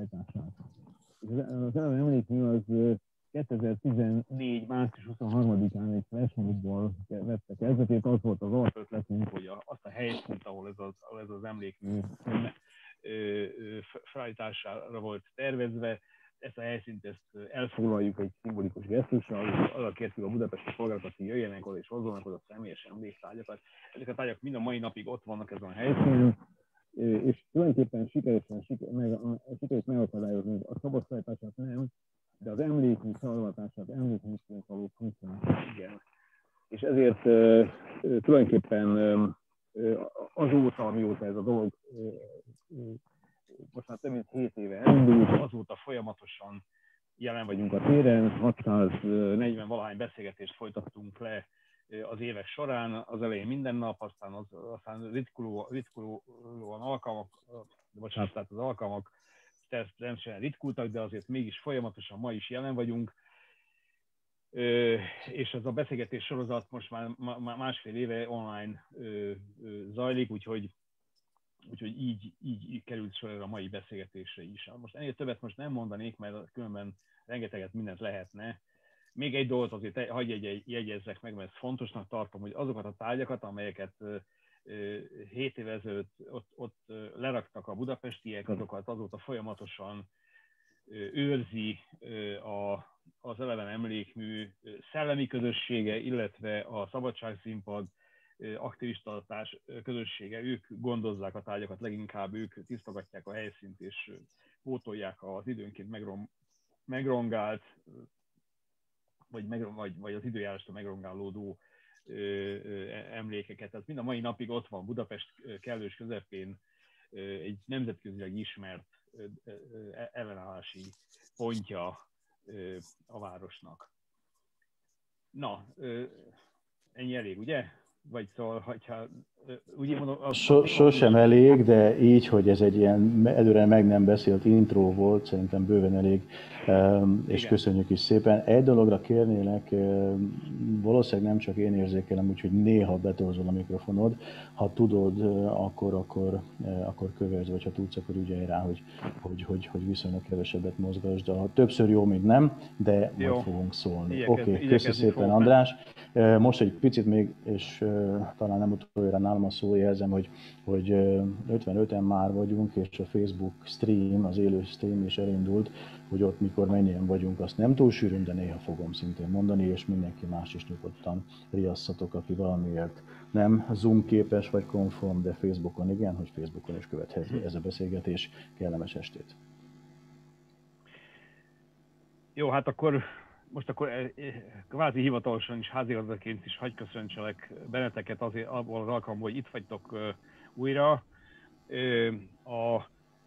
szállítását. Az eleve emlékmű az 2014. március 23-án egy flashmobból vette kezdetét, az volt az alapötletünk, hogy azt a helyszínt, ahol ez az emlékmű felállítására volt tervezve, ezt a helyszínt elfoglaljuk egy szimbolikus gesztussal, arra kértük a budapesti polgárokat, hogy jöjjenek oda és hozzanak oda személyes emléktárgyakat. Ezek a tárgyak mind a mai napig ott vannak ezen a helyszínen, és tulajdonképpen sikerült megakadályozni a szabadszállítását nem, de az emlékmű felolvatását, emlékműként való funkcionálást igen. És ezért tulajdonképpen azóta, amióta ez a dolog most már több mint 7 éve elindult, azóta folyamatosan jelen vagyunk a téren, 640 valahány beszélgetést folytattunk le az évek során, az elején minden nap, aztán ritkulóan alkalmak, tehát az alkalmak természetesen ritkultak, de azért mégis folyamatosan ma is jelen vagyunk. És ez a beszélgetés sorozat most már másfél éve online zajlik, úgyhogy így került sor a mai beszélgetésre is. Most ennél többet most nem mondanék, mert különben rengeteget mindent lehetne. Még egy dolgot azért hagyj jegyezzek meg, mert ezt fontosnak tartom, hogy azokat a tárgyakat, amelyeket 7 évvel ezelőtt ott leraktak a budapestiek, azokat azóta folyamatosan őrzi az Eleven emlékmű szellemi közössége, illetve a Szabadságszínpad aktivistatárs közössége. Ők gondozzák a tárgyakat, leginkább ők tisztogatják a helyszínt, és pótolják az időnként megrongált, vagy az időjárástól megrongálódó emlékeket. Tehát mind a mai napig ott van Budapest kellős közepén egy nemzetközileg ismert ellenállási pontja a városnak. Na, ennyi elég, ugye? Vagy szóval, hogyha úgy mondom... Sosem elég, de így, hogy ez egy ilyen előre meg nem beszélt intro volt, szerintem bőven elég, és igen. Köszönjük is szépen. Egy dologra kérnélek, valószínűleg nem csak én érzékelem, úgyhogy néha betorzol a mikrofonod. Ha tudod, akkor kövesd, vagy ha tudsz, akkor ügyelj rá, hogy viszonylag kevesebbet mozgasd. Többször jó, mint nem, de jó. Majd fogunk szólni. Oké, köszi szépen, András. Most egy picit még, és talán nem utoljára nálam a szó, jelzem, hogy 55-en már vagyunk, és a Facebook stream, az élő stream is elindult, hogy ott mikor mennyien vagyunk, azt nem túl sűrűn, de néha fogom szintén mondani, és mindenki más is nyugodtan riasszatok, aki valamiért nem Zoom képes vagy konform, de Facebookon igen, hogy Facebookon is követhető ez a beszélgetés. Kellemes estét! Jó, hát akkor kvázi hivatalosan is házigazdaként is hagy köszöntselek benneteket azért abból az alkalomból, hogy itt vagytok újra. A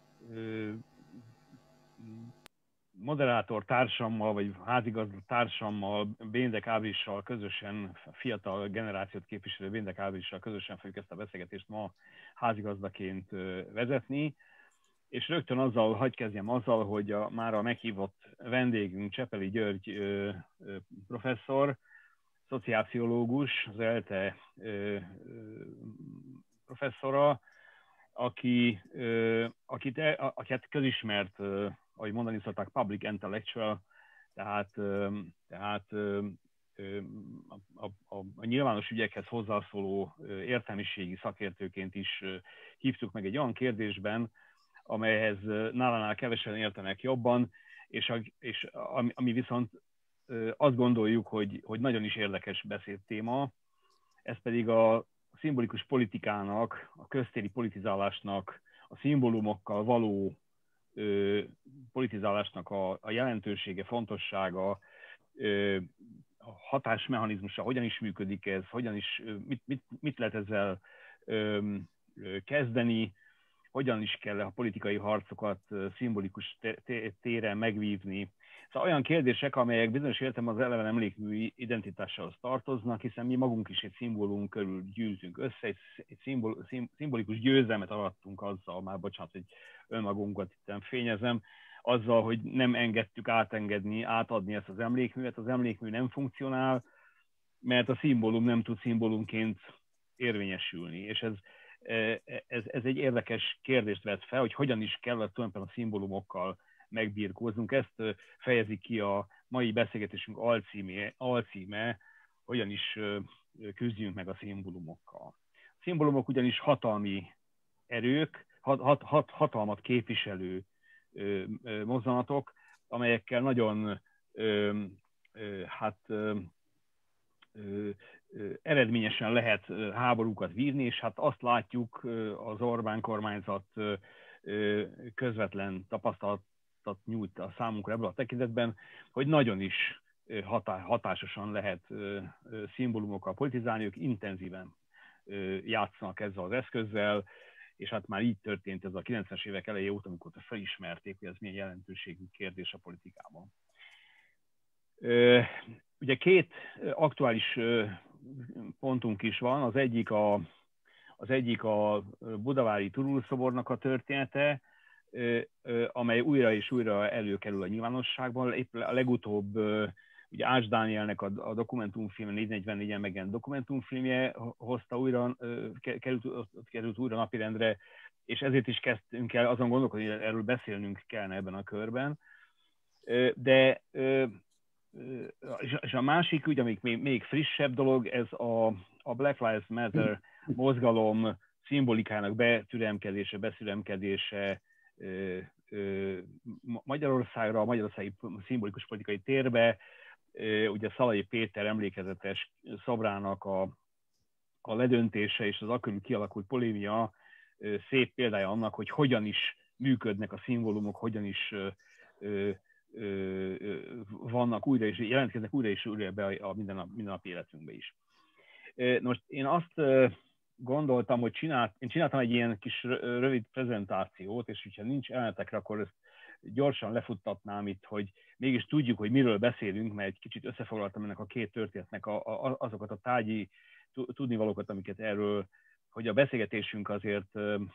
moderátor társammal, vagy házigazda társammal, Béndek Ábrissal közösen, fiatal generációt képviselő Béndek Ábrissal közösen fogjuk ezt a beszélgetést ma házigazdaként vezetni. És rögtön hadd kezdjem azzal, hogy már a meghívott vendégünk, Csepeli György professzor, szociálpszichológus, az ELTE professzora, aki hát közismert, ahogy mondani szokták, public intellectual, tehát a nyilvános ügyekhez hozzászóló értelmiségi szakértőként is hívtuk meg egy olyan kérdésben, amelyhez nálánál kevesen értenek jobban, és ami viszont azt gondoljuk, hogy nagyon is érdekes beszédtéma, ez pedig a szimbolikus politikának, a köztéri politizálásnak, a szimbólumokkal való politizálásnak a jelentősége, fontossága, a hatásmechanizmusa, hogyan is működik ez, mit lehet ezzel kezdeni, hogyan is kell a politikai harcokat szimbolikus téren megvívni. Szóval olyan kérdések, amelyek bizonyos értelemben az Eleven emlékmű identitásához tartoznak, hiszen mi magunk is egy szimbólum körül gyűltünk össze, egy szimbolikus győzelmet arattunk azzal, már bocsánat, hogy önmagunkat itt fényezem, azzal, hogy nem engedtük átadni ezt az emlékművet. Az emlékmű nem funkcionál, mert a szimbólum nem tud szimbólumként érvényesülni. És ez egy érdekes kérdést vet fel, hogy hogyan is kell tulajdonképpen a szimbólumokkal megbirkóznunk. Ezt fejezi ki a mai beszélgetésünk alcíme, hogyan is küzdjünk meg a szimbólumokkal. A szimbólumok ugyanis hatalmi erők, hatalmat képviselő mozzanatok, amelyekkel nagyon eredményesen lehet háborúkat vívni, és hát azt látjuk, az Orbán kormányzat közvetlen tapasztalatot nyújt a számunkra ebből a tekintetben, hogy nagyon is hatásosan lehet szimbólumokkal politizálni, ők intenzíven játszanak ezzel az eszközzel, és hát már így történt ez a 90-es évek eleje óta, amikor felismerték, hogy ez milyen jelentőségű kérdés a politikában. Ugye két aktuális pontunk is van, az egyik a budavári Turul szobornak a története, amely újra és újra előkerül a nyilvánosságban. Épp a legutóbb ugye Ács Dánielnek a dokumentumfilm, 444-en megjelent dokumentumfilmje hozta újra, került újra napirendre, és ezért is kezdtünk el azon gondolkodni, hogy erről beszélnünk kellene ebben a körben. De és a másik, ugye még frissebb dolog, ez a Black Lives Matter mozgalom szimbolikának betüremkedése, beszüremkedése Magyarországra, a magyarországi szimbolikus politikai térbe, ugye Szalai Péter emlékezetes szobrának a ledöntése és az akkor kialakult polémia szép példája annak, hogy hogyan is működnek a szimbólumok, hogyan is vannak újra és jelentkeznek újra és újra be a mindennapi életünkbe is. Most én azt gondoltam, hogy én csináltam egy ilyen kis rövid prezentációt, és hogyha nincs elmetekre, akkor ezt gyorsan lefuttatnám itt, hogy mégis tudjuk, hogy miről beszélünk, mert egy kicsit összefoglaltam ennek a két történetnek azokat a tárgyi tudnivalókat, amiket erről, hogy a beszélgetésünk azért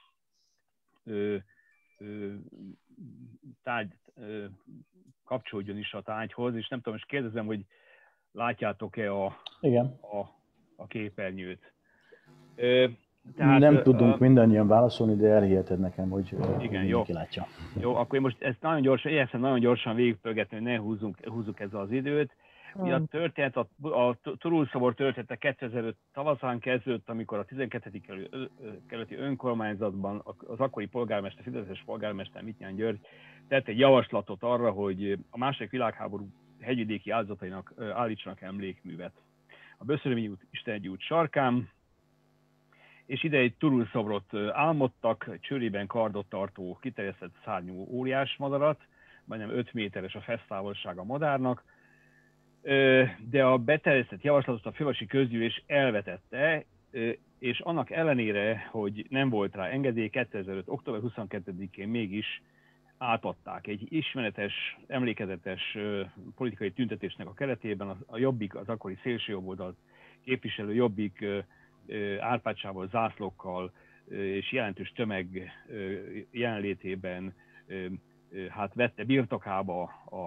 kapcsolódjon is a tárgyhoz, és nem tudom, most kérdezem, hogy látjátok-e a képernyőt. Tehát, nem tudunk mindannyian válaszolni, de elhiheted nekem, hogy igen, mindenki látja. Jó, akkor én most ezt nagyon gyorsan végigpörgetni, hogy ne húzzuk ezzel az időt. Ugye a történet, a Turul szobor története 2005 tavaszán kezdődött, amikor a 12. kerületi önkormányzatban az akkori polgármester, fideszes polgármester Mittyán György tett egy javaslatot arra, hogy a második világháború hegyvidéki áldozatainak állítsanak emlékművet a Böszörömi út, Istenhegyi út sarkán, és ide egy Turul szobrot álmodtak, egy csőrében kardot tartó, kiterjesztett szárnyú óriás madarat, majdnem 5 méteres a fesztávolság a madárnak, de a beterjesztett javaslatot a fővárosi közgyűlés elvetette, és annak ellenére, hogy nem volt rá engedély, 2005. október 22-én mégis átadták egy ismeretes, emlékezetes politikai tüntetésnek a keretében a Jobbik, az akkori szélsőjobboldalt képviselő Jobbik árpádsával, zászlókkal és jelentős tömeg jelenlétében hát vette birtokába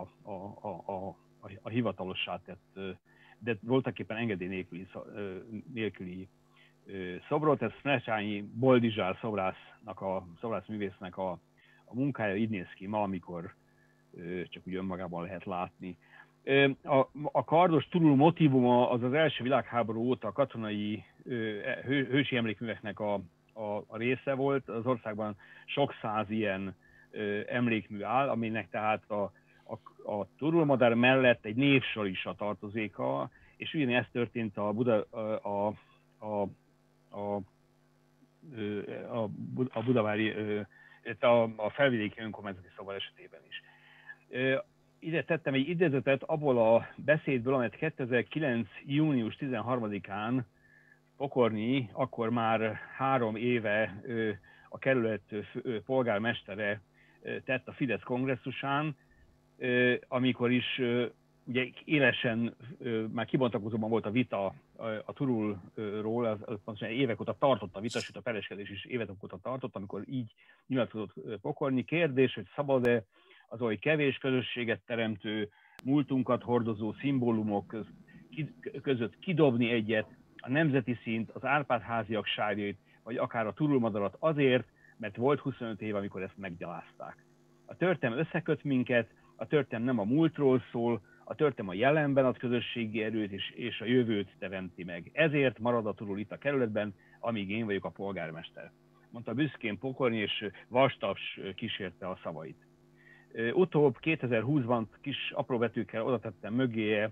a hivatalossá tett, de voltaképpen engedély nélküli szobrot. Ez Snecsányi Boldizsár szobrászművésznek a munkája, így néz ki ma, amikor csak úgy önmagában lehet látni. A kardos Turul motívuma az első világháború óta a katonai hősi emlékműveknek a része volt. Az országban sok száz ilyen emlékmű áll, aminek tehát a Turul madár mellett egy névsor is a tartozéka, és ugyanezt történt a budavári, a felvidéki önkormányzati szobor esetében is. Ide tettem egy idézetet abból a beszédből, amelyet 2009. június 13-án Pokornyi, akkor már 3 éve a kerület polgármestere tett a Fidesz kongresszusán, amikor is ugye élesen, már kibontakozóban volt a vita a Turulról, az évek óta tartott a vita, sőt a pereskedés is évek óta tartott, amikor így nyilatkozott Pokorny. Kérdés, hogy szabad-e az oly kevés közösséget teremtő, múltunkat hordozó szimbólumok között kidobni egyet, a nemzeti szint, az Árpád-háziak sárjait, vagy akár a turulmadarat azért, mert volt 25 év, amikor ezt meggyalázták. A történelem összeköt minket, a történelem nem a múltról szól, a történelem a jelenben ad közösségi erőt, és a jövőt teremti meg. Ezért marad a turul itt a kerületben, amíg én vagyok a polgármester. Mondta büszkén Pokorny, és vastaps kísérte a szavait. Utóbb 2020-ban kis apró betűkkel oda tettem mögéje,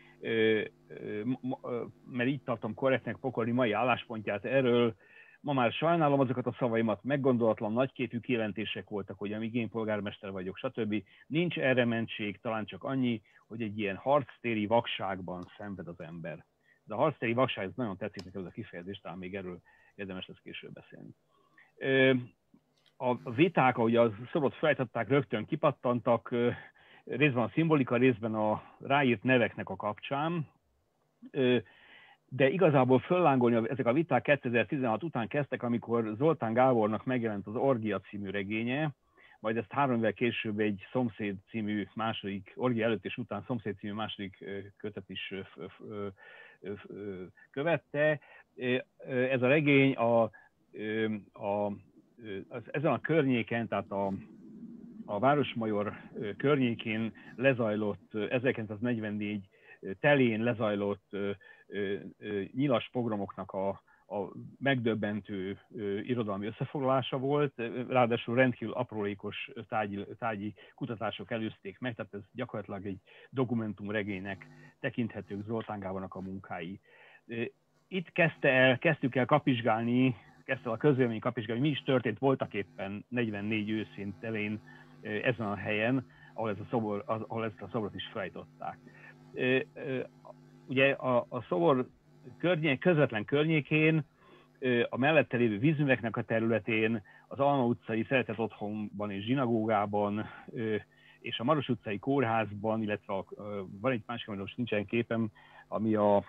mert így tartom korrektnek Pokorny mai álláspontját erről. Ma már sajnálom azokat a szavaimat, meggondolatlan nagyképű kijelentések voltak, hogy amíg én polgármester vagyok, stb. Nincs erre mentség, talán csak annyi, hogy egy ilyen harctéri vakságban szenved az ember. De a harctéri vakság, ez nagyon tetszik nekem ez a kifejezés, talán még erről érdemes lesz később beszélni. A viták, ahogy a szobrot felejtették, rögtön kipattantak, részben a szimbolika, részben a ráírt neveknek a kapcsán, de igazából föllángolni ezek a viták 2016 után kezdtek, amikor Zoltán Gábornak megjelent az Orgia című regénye, majd ezt 3 évvel később egy Szomszéd című második, Orgia előtt és után Szomszéd című második kötet is követte. Ez a regény ezen a környéken, tehát a Városmajor környékén lezajlott, 1944 telén lezajlott nyilas pogromoknak a megdöbbentő irodalmi összefoglalása volt, ráadásul rendkívül aprólékos tárgyi kutatások előzték meg, tehát ez gyakorlatilag egy dokumentumregénynek tekinthetők Zoltán Gábornak a munkái. Itt kezdtük el kapizsgálni, kezdte a közvélemény kapizsgálni, mi is történt voltak éppen 44 őszén telén ezen a helyen, ahol ezt a szobrot is felejtották. Ugye a szobor közvetlen környékén, a mellette lévő vízműveknek a területén, az Alma utcai Szeretett Otthonban és zsinagógában, és a Maros utcai kórházban, illetve van egy másik, amit most nincsen képem, ami a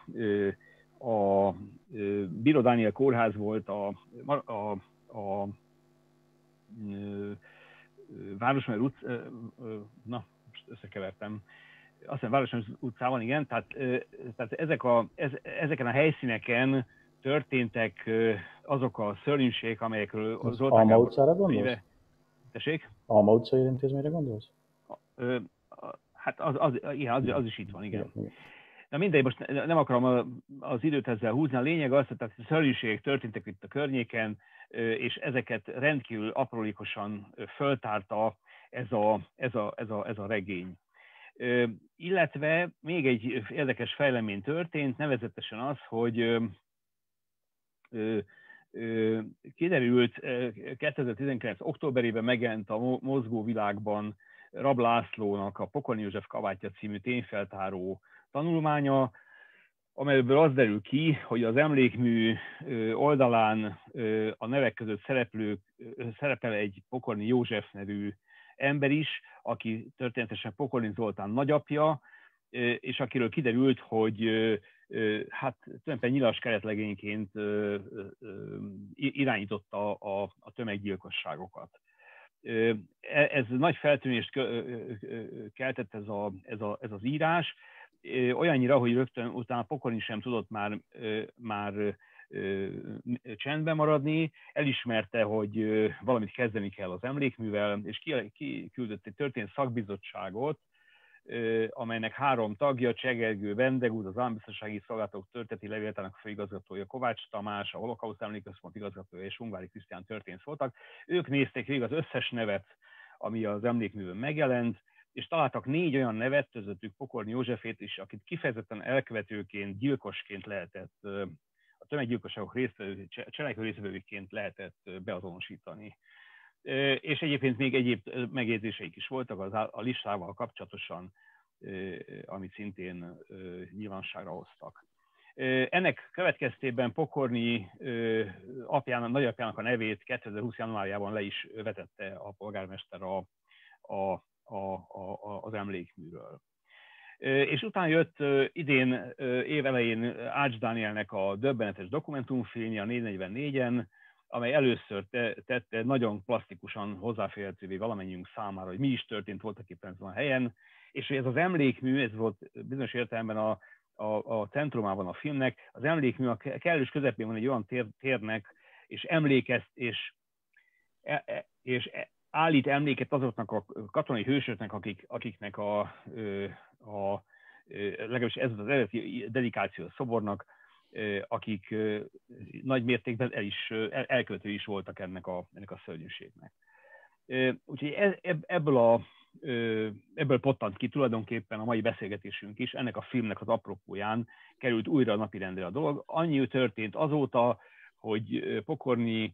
Bíró Dániel kórház volt, a Városmajor utca, na, most összekevertem, azt hiszem Városmajor utcában, igen, tehát ezeken a helyszíneken történtek azok a szörnyűségek, amelyekről az Alma utcára gondolsz? Tessék? Alma utcai intézményre gondolsz? Hát az is itt van, igen. Na mindegy, most nem akarom az időt ezzel húzni, a lényeg az, hogy szörnyűségek történtek itt a környéken, és ezeket rendkívül aprólékosan föltárta ez a regény. Illetve még egy érdekes fejlemény történt, nevezetesen az, hogy kiderült, 2019. októberében megjelent a Mozgóvilágban Rab Lászlónak a Pokorny József kabátja című tényfeltáró tanulmánya, amelyből az derül ki, hogy az emlékmű oldalán a nevek között szerepel egy Pokorny József nevű ember is, aki történetesen Pokorny Zoltán nagyapja, és akiről kiderült, hogy hát tulajdonképpen nyilas keretlegényként irányította a tömeggyilkosságokat. Ez nagy feltűnést keltett ez az írás, olyannyira, hogy rögtön utána Pokorny sem tudott már csendben maradni, elismerte, hogy valamit kezdeni kell az emlékművel, és kiküldött egy történet szakbizottságot, amelynek 3 tagja, Csegergő Vendegúz, az Állambiztonsági Szolgálatok történeti levéltárának főigazgatója, Kovács Tamás, a Holokauszt Emlékközpont igazgatója és Ungvári Krisztián történész voltak. Ők nézték végig az összes nevet, ami az emlékművön megjelent, és találtak 4 olyan nevet, közöttük Pokorny Józsefét is, akit kifejezetten elkövetőként, gyilkosként lehetett, a tömeggyilkosságok cselekvő résztvevőként lehetett beazonosítani. És egyébként még egyéb megjegyzéseik is voltak a listával kapcsolatosan, amit szintén nyilvánosságra hoztak. Ennek következtében Pokorny nagyapjának a nevét 2020. januárjában le is vetette a polgármester az emlékműről. És utána jött idén év elején Ács Dánielnek a döbbenetes dokumentumfilmje, a 444-en, amely először tette nagyon plastikusan hozzáférhetővé valamennyiünk számára, hogy mi is történt voltak éppen ezen a helyen, és ez az emlékmű, ez volt bizonyos értelemben a centrumában a filmnek, az emlékmű a kellős közepén van egy olyan térnek, és emlékezt, és állít emléket azoknak a katonai hősöknek, akiknek legalábbis ez az eredeti dedikáció a szobornak, akik nagy mértékben elkövetői is voltak ennek a szörnyűségnek. Úgyhogy ebből pottant ki tulajdonképpen a mai beszélgetésünk is, ennek a filmnek az apropóján került újra a napirendre a dolog. Annyi történt azóta, hogy Pokorni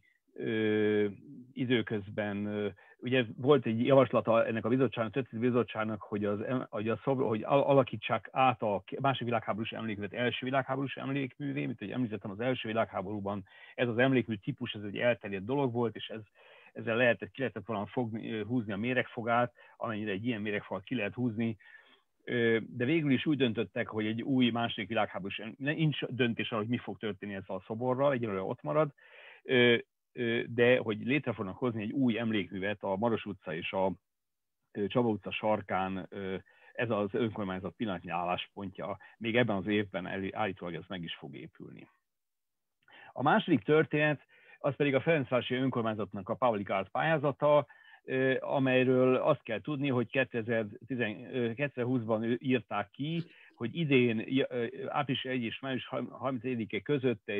időközben, ugye volt egy javaslata ennek a bizottságnak, a bizottságnak, hogy alakítsák át a második világháborús emlékművet első világháborús emlékművé, mint hogy említettem, az első világháborúban ez az emlékmű típus, ez egy elterjedt dolog volt, és ezzel ki lehetett volna húzni a méregfogát, amennyire egy ilyen méregfogat ki lehet húzni, de végül is úgy döntöttek, hogy egy új második világháborús, nincs döntés arra, hogy mi fog történni ezzel a szoborral, egyelőre ott marad, de hogy létre fognak hozni egy új emlékművet a Maros utca és a Csaba utca sarkán, ez az önkormányzat pillanatnyi álláspontja, még ebben az évben állítólag ez meg is fog épülni. A második történet, az pedig a Ferencvárosi önkormányzatnak a Pauli Gáz pályázata, amelyről azt kell tudni, hogy 2020-ban írták ki, hogy idén április 1 és május 31-e között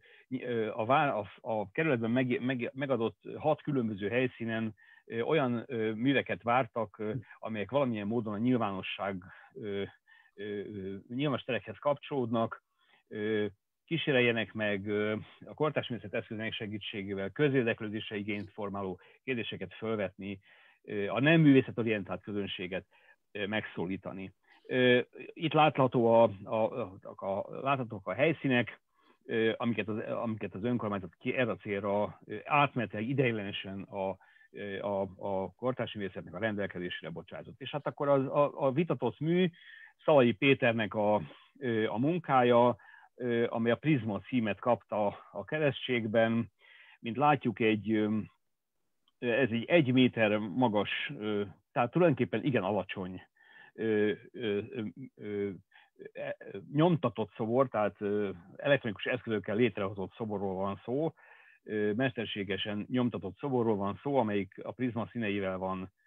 a kerületben megadott 6 különböző helyszínen olyan műveket vártak, amelyek valamilyen módon a nyilvános terekhez kapcsolódnak, kíséreljenek meg a kortárs művészet eszközének segítségével közérdeklődésre igényt formáló kérdéseket felvetni, a nem művészetorientált közönséget megszólítani. Itt láthatóak a helyszínek, amiket az önkormányzat erre a célra átmenetileg ideiglenesen a kortárs művészetnek a rendelkezésére bocsázott. És hát akkor a vitatott mű Szalai Péternek a munkája, amely a Prizma címet kapta a keresztségben. Mint látjuk, ez egy 1 méter magas, tehát tulajdonképpen igen alacsony nyomtatott szobor, tehát elektronikus eszközökkel létrehozott szoborról van szó, mesterségesen nyomtatott szoborról van szó, amelyik a Prizma színeivel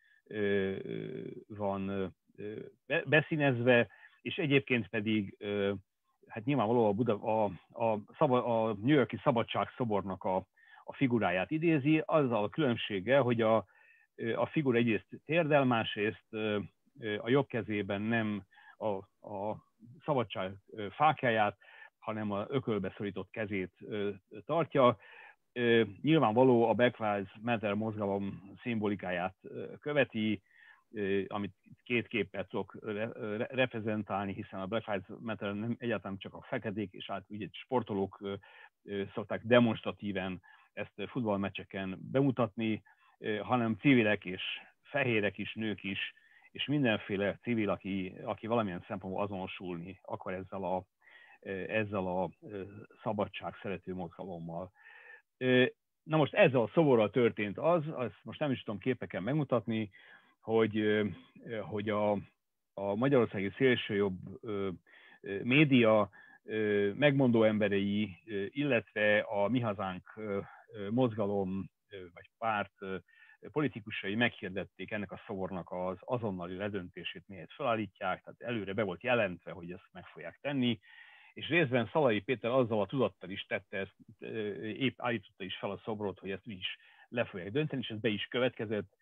van beszínezve, és egyébként pedig hát nyilvánvalóan a New York-i Szabadságszobornak a figuráját idézi, azzal a különbséggel, hogy a figura egyrészt térdel, másrészt a jobb kezében nem a szabadság fákjáját, hanem a ökölbe szorított kezét tartja. Nyilvánvaló a Black Lives Matter mozgalom szimbolikáját követi, amit 2 képpel tudok reprezentálni, hiszen a Black Lives Matter nem egyáltalán csak a feketék, és ugye sportolók szokták demonstratíven ezt futballmeccseken bemutatni, hanem civilek és fehérek is, nők is, és mindenféle civil, aki valamilyen szempontból azonosulni akar ezzel a szabadság szerető mozgalommal. Na most ezzel a szoborral történt azt most nem is tudom képeken megmutatni, hogy a magyarországi szélsőjobb média megmondó emberei, illetve a Mi Hazánk mozgalom vagy párt politikusai meghirdették ennek a szobornak az azonnali ledöntését, miért felállítják, tehát előre be volt jelentve, hogy ezt meg fogják tenni, és részben Szalai Péter azzal a tudattal is tette, ezt épp állította is fel a szobrot, hogy ezt is le fogják dönteni, és ez be is következett.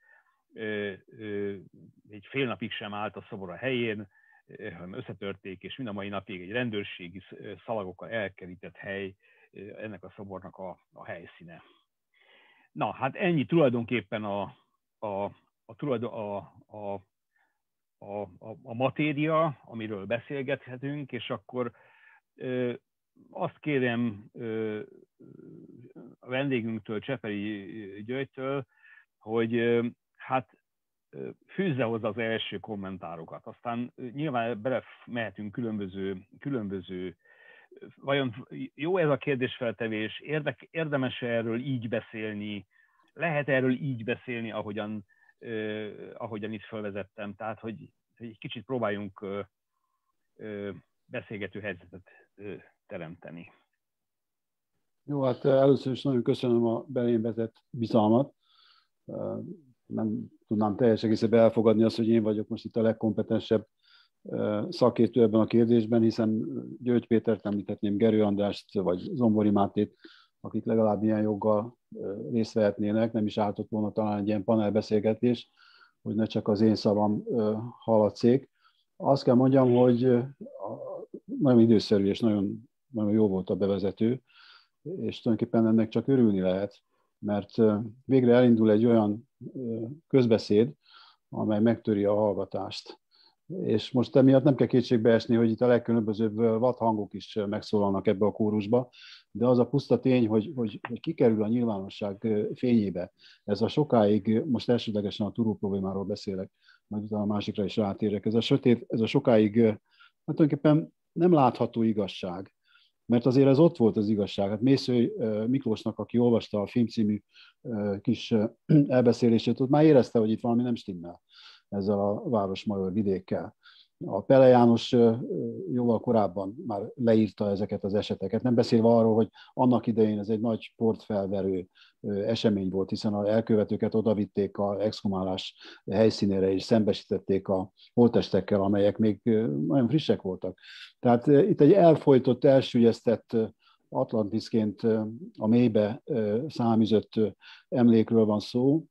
Egy fél napig sem állt a szobor a helyén, hanem összetörték, és mind a mai napig egy rendőrségi szalagokkal elkerített hely ennek a szobornak a helyszíne. Na, hát ennyi tulajdonképpen a matéria, amiről beszélgethetünk, és akkor azt kérem a vendégünktől, Csepeli Györgytől, hogy hát fűzze hozzá az első kommentárokat. Aztán nyilván belemehetünk különböző vajon jó ez a kérdésfeltevés, érdemes erről így beszélni, lehet erről így beszélni, ahogyan itt felvezettem, tehát hogy egy kicsit próbáljunk beszélgető helyzetet teremteni. Jó, hát először is nagyon köszönöm a belém vetett bizalmat. Nem tudnám teljes egészében elfogadni azt, hogy én vagyok most itt a legkompetensebb szakértő ebben a kérdésben, hiszen György Pétert említhetném, Gerő Andrást vagy Zombori Mátét, akik legalább ilyen joggal részt vehetnének, nem is ártott volna talán egy ilyen panelbeszélgetés, hogy ne csak az én szavam hallatszék. Azt kell mondjam, hogy nagyon időszerű és nagyon, nagyon jó volt a bevezető, és tulajdonképpen ennek csak örülni lehet, mert végre elindul egy olyan közbeszéd, amely megtöri a hallgatást. És most emiatt nem kell kétségbe esni, hogy itt a legkülönbözőbb vadhangok is megszólalnak ebbe a kórusba, de az a puszta tény, hogy kikerül a nyilvánosság fényébe. Ez a sokáig, most elsődlegesen a turó problémáról beszélek, majd utána a másikra is rátérek, ez a sötét, ez a sokáig hát tulajdonképpen nem látható igazság. Mert azért ez ott volt az igazság. Hát Mészöly Miklósnak, aki olvasta a Film című kis elbeszélését, ott már érezte, hogy itt valami nem stimmel ezzel a Városmajor vidékkel. A Pele János jóval korábban már leírta ezeket az eseteket, nem beszélve arról, hogy annak idején ez egy nagy portfelverő esemény volt, hiszen az elkövetőket odavitték a exhumálás helyszínére, és szembesítették a holttestekkel, amelyek még nagyon frissek voltak. Tehát itt egy elfojtott, elsüllyesztett, Atlantisként a mélybe száműzött emlékről van szó,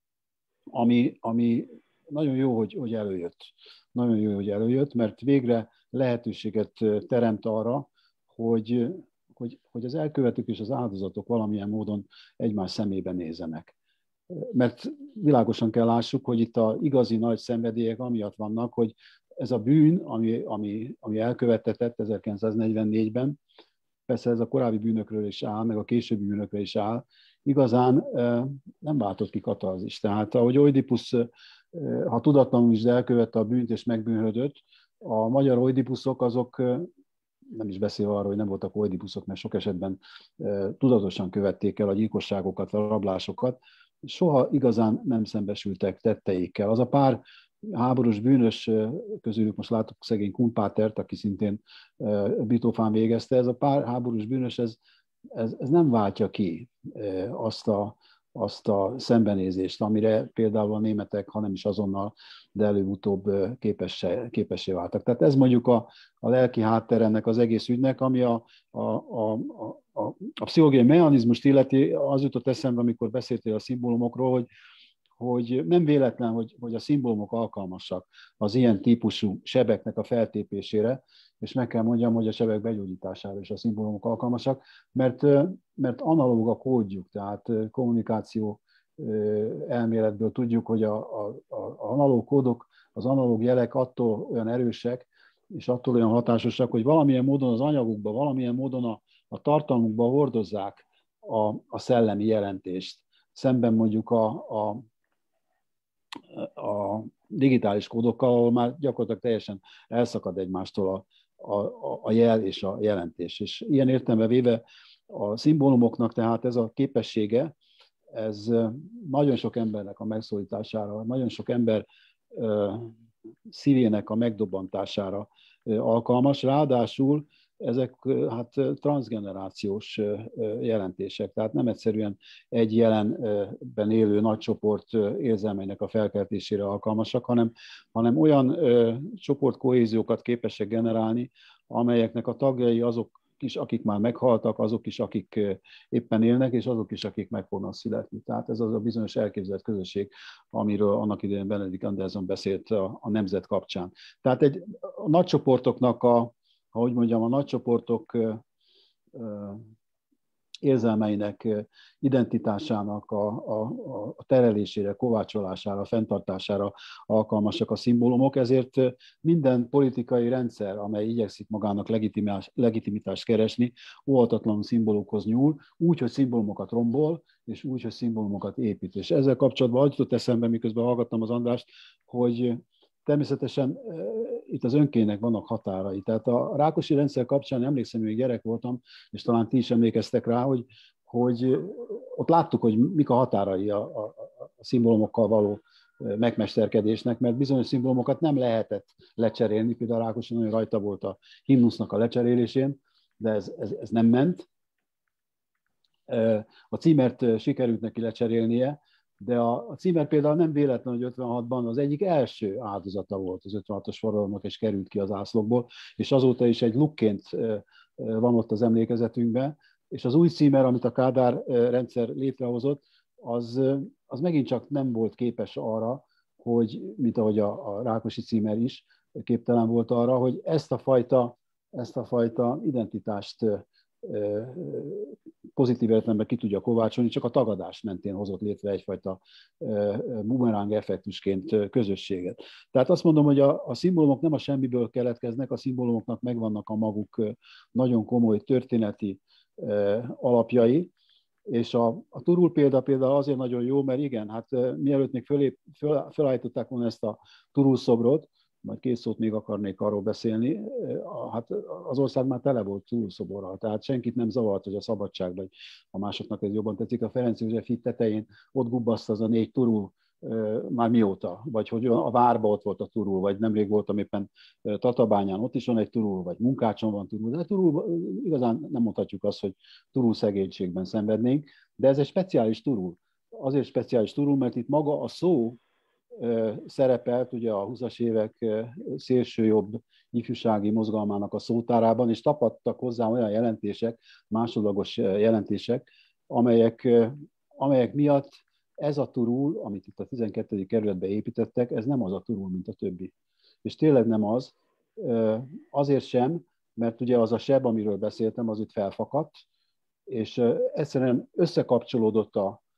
ami nagyon jó, hogy előjött. Nagyon jó, hogy előjött, mert végre lehetőséget teremt arra, hogy az elkövetők és az áldozatok valamilyen módon egymás szemébe nézzenek. Mert világosan kell lássuk, hogy itt az igazi nagy szenvedélyek amiatt vannak, hogy ez a bűn, ami elkövettetett 1944-ben, persze ez a korábbi bűnökről is áll, meg a későbbi bűnökről is áll, igazán nem váltott ki katarzist. Tehát ahogy Oidipusz, ha tudatlanul is elkövette a bűnt és megbűnhödött, a magyar oidipuszok azok, nem is beszélve arról, hogy nem voltak oidipuszok, mert sok esetben tudatosan követték el a gyilkosságokat, a rablásokat, soha igazán nem szembesültek tetteikkel. Az a pár háborús bűnös, közülük most látok szegény Kunpátert, aki szintén Bitófán végezte, ez a pár háborús bűnös, ez nem váltja ki azt a szembenézést, amire például a németek, ha nem is azonnal, de előbb-utóbb képessé váltak. Tehát ez mondjuk a lelki háttér ennek az egész ügynek, ami a pszichológiai mechanizmust illeti, az jutott eszembe, amikor beszéltél a szimbólumokról, hogy nem véletlen, hogy a szimbólumok alkalmasak az ilyen típusú sebeknek a feltépésére, és meg kell mondjam, hogy a sebek begyógyítására is a szimbólumok alkalmasak, mert analóg a kódjuk, tehát kommunikáció elméletből tudjuk, hogy az analóg kódok, az analóg jelek attól olyan erősek, és attól olyan hatásosak, hogy valamilyen módon az anyagukba, valamilyen módon a tartalmukba hordozzák a szellemi jelentést. Szemben mondjuk a digitális kódokkal, ahol már gyakorlatilag teljesen elszakad egymástól a jel és a jelentés. És ilyen értelemben véve a szimbólumoknak tehát ez a képessége, ez nagyon sok embernek a megszólítására, nagyon sok ember szívének a megdobbantására alkalmas, ráadásul ezek hát transzgenerációs jelentések, tehát nem egyszerűen egy jelenben élő nagy csoport érzelmeinek a felkeltésére alkalmasak, hanem olyan csoportkohéziókat képesek generálni, amelyeknek a tagjai azok is, akik már meghaltak, azok is, akik éppen élnek, és azok is, akik meg fognak születni. Tehát ez az a bizonyos elképzelt közösség, amiről annak idején Benedict Anderson beszélt a nemzet kapcsán. Tehát a nagycsoportoknak ahogy mondjam, a nagycsoportok érzelmeinek, identitásának a terelésére, kovácsolására, fenntartására alkalmasak a szimbólumok, ezért minden politikai rendszer, amely igyekszik magának legitimitást keresni, óhatatlanul szimbólumokhoz nyúl, úgy, hogy szimbólumokat rombol, és úgy, hogy szimbólumokat épít. És ezzel kapcsolatban az jutott eszembe, miközben hallgattam az Andrást, hogy természetesen itt az önkének vannak határai. Tehát a Rákosi rendszer kapcsán emlékszem, hogy gyerek voltam, és talán ti is emlékeztek rá, hogy ott láttuk, hogy mik a határai a szimbólumokkal való megmesterkedésnek, mert bizonyos szimbólumokat nem lehetett lecserélni, például Rákosi nagyon rajta volt a himnusznak a lecserélésén, de ez nem ment. A címert sikerült neki lecserélnie, de a címer például nem véletlen, hogy 56-ban az egyik első áldozata volt az 56-os forradalomnak, és került ki az ászlókból, és azóta is egy lukként van ott az emlékezetünkben, és az új címer, amit a Kádár rendszer létrehozott, az megint csak nem volt képes arra, hogy, mint ahogy a Rákosi címer is képtelen volt arra, hogy ezt a fajta identitást pozitív értelemben ki tudja kovácsolni, csak a tagadás mentén hozott létre egyfajta bumeráng effektusként közösséget. Tehát azt mondom, hogy a szimbólumok nem a semmiből keletkeznek, a szimbólumoknak megvannak a maguk nagyon komoly történeti alapjai, és a Turul például azért nagyon jó, mert igen, hát mielőtt még fölállították volna ezt a Turul szobrot, majd két szót még akarnék arról beszélni, hát az ország már tele volt túlszoborral, tehát senkit nem zavart, hogy a Szabadság, vagy a másoknak ez jobban tetszik, a Ferenc József híd tetején ott gubbaszta az a 4 turul már mióta, vagy hogy a várba ott volt a turul, vagy nemrég voltam éppen Tatabányán, ott is van egy turul, vagy Munkácson van turul, de turul igazán nem mondhatjuk azt, hogy turul szegénységben szenvednénk, de ez egy speciális turul. Azért speciális turul, mert itt maga a szó szerepelt ugye a 20-as évek szélsőjobb ifjúsági mozgalmának a szótárában, és tapadtak hozzá olyan jelentések, másodlagos jelentések, amelyek miatt ez a turul, amit itt a 12. kerületbe építettek, ez nem az a turul, mint a többi. És tényleg nem az, azért sem, mert ugye az a seb, amiről beszéltem, az itt felfakadt, és egyszerűen összekapcsolódott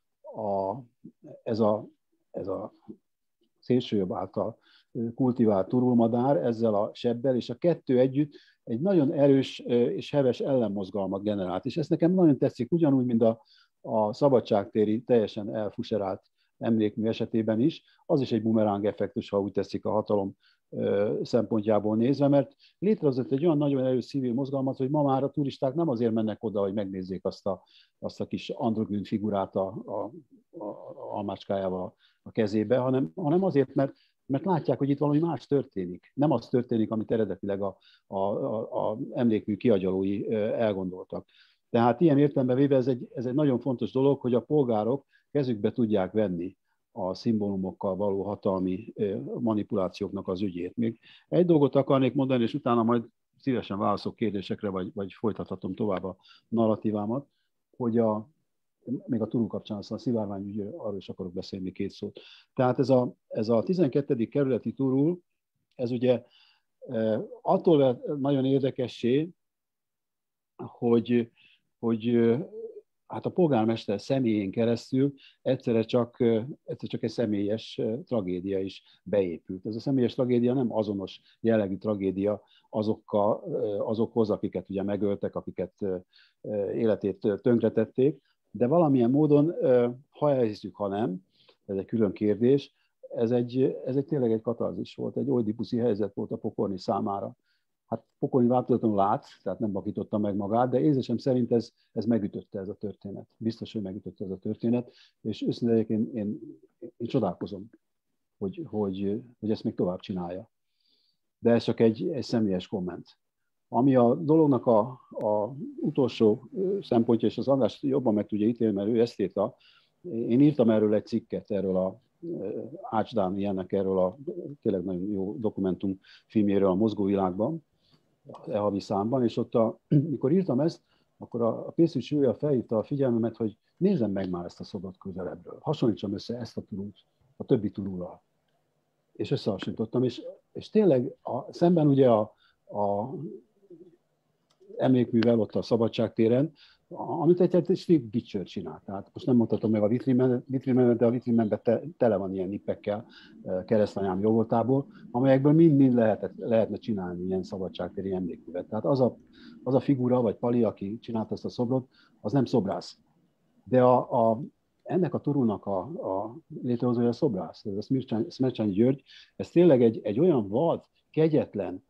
ez a szélsőjobb által kultivált turulmadár ezzel a sebbel, és a kettő együtt egy nagyon erős és heves ellenmozgalmat generált. És ezt nekem nagyon tetszik, ugyanúgy, mint a szabadságtéri teljesen elfuserált emlékmű esetében is, az is egy bumeráng effektus, ha úgy tetszik a hatalom szempontjából nézve, mert létrehozott egy olyan nagyon erős civil mozgalmat, hogy ma már a turisták nem azért mennek oda, hogy megnézzék azt a kis androgyn figurát a almácskájával a kezébe, hanem azért, mert látják, hogy itt valami más történik. Nem az történik, amit eredetileg a emlékmű kiagyalói elgondoltak. Tehát ilyen értelemben véve ez egy nagyon fontos dolog, hogy a polgárok kezükbe tudják venni a szimbólumokkal való hatalmi manipulációknak az ügyét. Még egy dolgot akarnék mondani, és utána majd szívesen válaszolok kérdésekre, vagy folytathatom tovább a narratívámat, hogy még a Turul kapcsán, aztán a Szivárvány ügyről, arról is akarok beszélni 2 szót. Tehát ez a 12. kerületi Turul, ez ugye attól nagyon érdekessé, hogy hát a polgármester személyén keresztül egyszer csak egy személyes tragédia is beépült. Ez a személyes tragédia nem azonos jellegű tragédia azokhoz, akiket ugye megöltek, akiket életét tönkretették, de valamilyen módon, ha elhiszük, ha nem, ez egy külön kérdés, ez tényleg egy katarzis volt, egy oidipuszi helyzet volt a Pokorni számára. Hát Pokorni változatlanul lát, tehát nem vakította meg magát, de érzésem szerint ez megütötte ez a történet. Biztos, hogy megütötte ez a történet, és őszintén én csodálkozom, hogy ezt még tovább csinálja. De ez csak egy személyes komment. Ami a dolognak a utolsó szempontja, és az András jobban meg tudja ítélni, mert ő esztéta, én írtam erről egy cikket, erről a Ács Dánielnek, erről a tényleg nagyon jó dokumentum filmjéről a Mozgóvilágban, a havi számban, és ott mikor írtam ezt, akkor a Pészűs Júlia felhívta a figyelmemet, hogy nézzem meg már ezt a szobrot közelebbről, hasonlítsam össze ezt a turult a többi turullal. És összehasonlítottam, és tényleg szemben ugye a emlékművel ott a Szabadságtéren, amit egy Steve Bitcher csinált. Tehát most nem mondhatom meg a vitrínmenet, de a vitrínmenben tele van ilyen nippekkel, Keresztanyám jóvoltából, amelyekből mind lehetne csinálni ilyen szabadságtéri emlékművet. Tehát az a figura, vagy Pali, aki csinálta ezt a szobrot, az nem szobrász. De ennek a turulnak a létrehozója a szobrász, ez a Szmercsányi György, ez tényleg egy olyan vad, kegyetlen,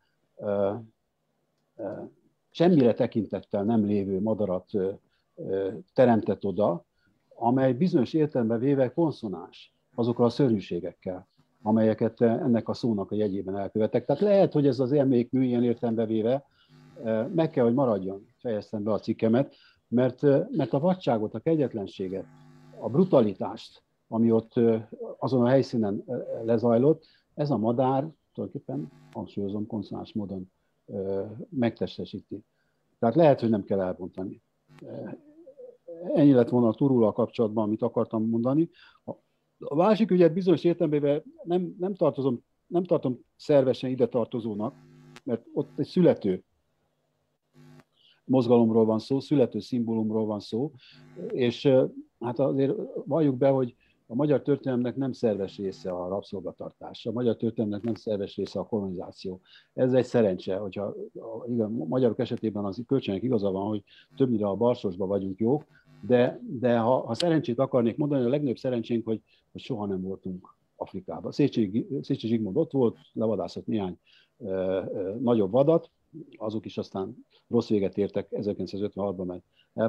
semmire tekintettel nem lévő madarat teremtett oda, amely bizonyos értelemben véve konszonáns azokkal a szörnyűségekkel, amelyeket ennek a szónak a jegyében elkövettek. Tehát lehet, hogy ez az emlékmű ilyen értelemben véve meg kell, hogy maradjon, fejeztem be a cikkemet, mert a vadságot, a kegyetlenséget, a brutalitást, ami ott azon a helyszínen lezajlott, ez a madár tulajdonképpen, hangsúlyozom, konszonáns módon megtestesíti. Tehát lehet, hogy nem kell elbontani. Ennyi lett volna a Turullal kapcsolatban, amit akartam mondani. A másik ügyet bizonyos értelemben nem tartom szervesen ide tartozónak, mert ott egy születő mozgalomról van szó, születő szimbólumról van szó, és hát azért valljuk be, hogy a magyar történelemnek nem szerves része a rabszolgatartás, a magyar történelemnek nem szerves része a kolonizáció. Ez egy szerencse, hogyha a magyarok esetében az kölcsönnek igaza van, hogy többnyire a Barsorsban vagyunk jók, de ha szerencsét akarnék mondani, a legnagyobb szerencsénk, hogy soha nem voltunk Afrikában. Széchenyi Zsigmond ott volt, levadászott néhány nagyobb vadat, azok is aztán rossz véget értek 1956-ban, mert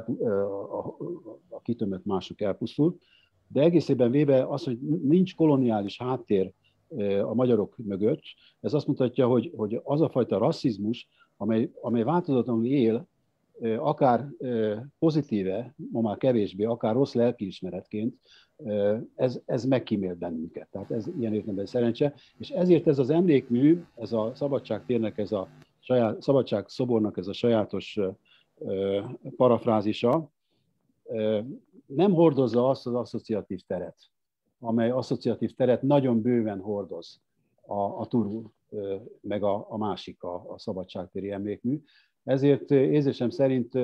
a kitömött mások elpusztult. De egészében véve az, hogy nincs koloniális háttér a magyarok mögött, ez azt mutatja, hogy az a fajta rasszizmus, amely változatlanul él, akár pozitíve, ma már kevésbé, akár rossz lelkiismeretként, ez megkímélt bennünket. Tehát ez ilyen értelemben szerencse. És ezért ez az emlékmű, ez a Szabadságtérnek, ez a Szabadságszobornak ez a sajátos parafrázisa, nem hordozza azt az asszociatív teret, amely asszociatív teret nagyon bőven hordoz a Turull, meg a másik, a szabadságtéri emlékmű. Ezért érzésem szerint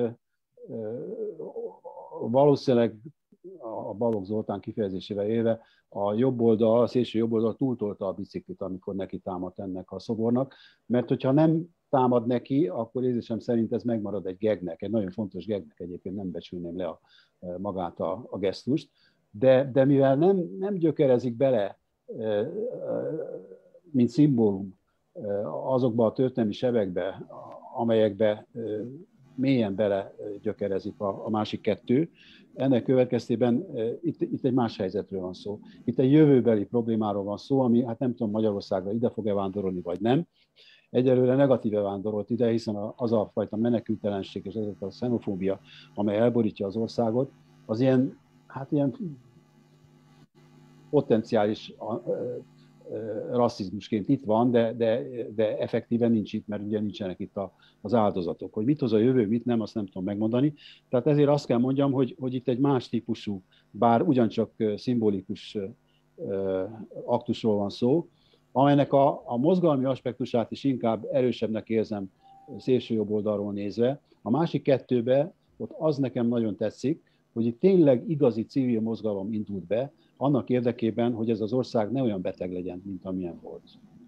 valószínűleg a Balogh Zoltán kifejezésével élve a jobb oldal, a szélső jobb oldal túltolta a biciklit, amikor neki támadt ennek a szobornak, mert hogyha nem támad neki, akkor érzésem szerint ez megmarad egy gegnek, egy nagyon fontos gegnek, egyébként nem becsülném le magát a gesztust, de mivel nem gyökerezik bele, mint szimbólum azokba a történelmi sebekbe, amelyekbe mélyen bele gyökerezik a másik kettő, ennek következtében itt egy más helyzetről van szó. Itt egy jövőbeli problémáról van szó, ami hát nem tudom Magyarországra ide fog-e vándorolni, vagy nem. Egyelőre negatíve vándorolt ide, hiszen az a fajta menekültelenség és ez a xenofóbia, amely elborítja az országot, az ilyen potenciális rasszizmusként itt van, de effektíven nincs itt, mert ugye nincsenek itt az áldozatok. Hogy mit hoz a jövő, mit nem, azt nem tudom megmondani. Tehát ezért azt kell mondjam, hogy itt egy más típusú, bár ugyancsak szimbolikus aktusról van szó, amelynek a mozgalmi aspektusát is inkább erősebbnek érzem szélső jobb oldalról nézve. A másik kettőbe, ott az nekem nagyon tetszik, hogy itt tényleg igazi civil mozgalom indult be, annak érdekében, hogy ez az ország ne olyan beteg legyen, mint amilyen volt.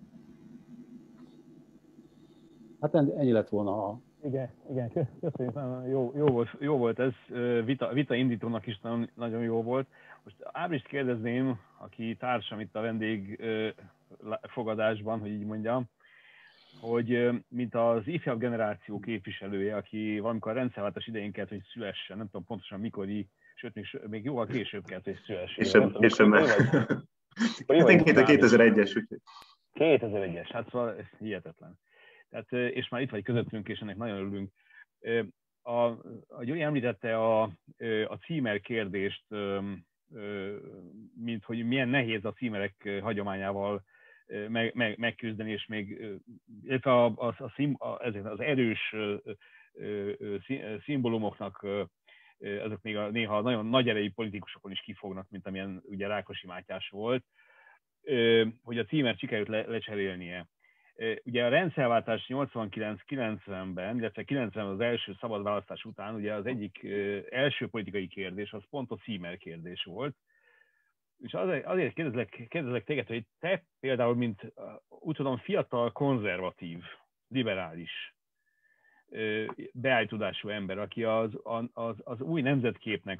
Hát ennyi lett volna Igen, köszönjük, jó volt ez, vita indítónak is nagyon jó volt. Most Ábrist kérdezném, aki társam itt a vendég fogadásban, hogy így mondjam, hogy mint az ifjabb generáció képviselője, aki valamikor a rendszerváltás idején kellett, hogy szülessen, nem tudom pontosan mikori, sőt, még jóval később kellett, hogy szülessen. Később már. Én 2001-es, úgyhogy. 2001-es, hát szóval ez hihetetlen. Tehát, és már itt vagy közöttünk, és ennek nagyon örülünk. A Gyuri említette a címer kérdést, mint hogy milyen nehéz a címerek hagyományával megküzdeni, és még az erős szimbólumoknak ezek még néha nagyon nagy erejű politikusokon is kifognak, mint amilyen ugye Rákosi Mátyás volt, hogy a címert sikerült lecserélnie. Ugye a rendszerváltás 89-90-ben, illetve 90-ben az első szabad választás után, ugye az egyik első politikai kérdés az pont a címer kérdés volt. És azért kérdezlek téged, hogy te például, mint úgy tudom, fiatal, konzervatív, liberális, beállítudású ember, aki az új nemzetképnek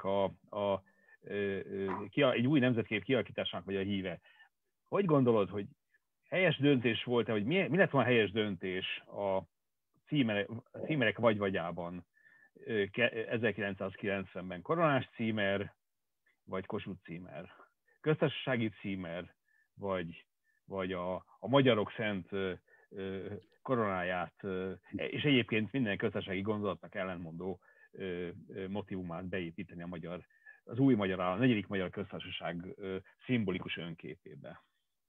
egy új nemzetkép kialakításának vagy a híve. Hogy gondolod, hogy helyes döntés volt-e, hogy mi lett volna helyes döntés a címerek vagy-vagyában 1990-ben? Koronás címer, vagy Kossuth címer? Köztársasági címer, vagy a magyarok szent koronáját, és egyébként minden köztársasági gondolatnak ellentmondó motivumát beépíteni az új magyar állam, a 4. Magyar Köztársaság szimbolikus önképébe.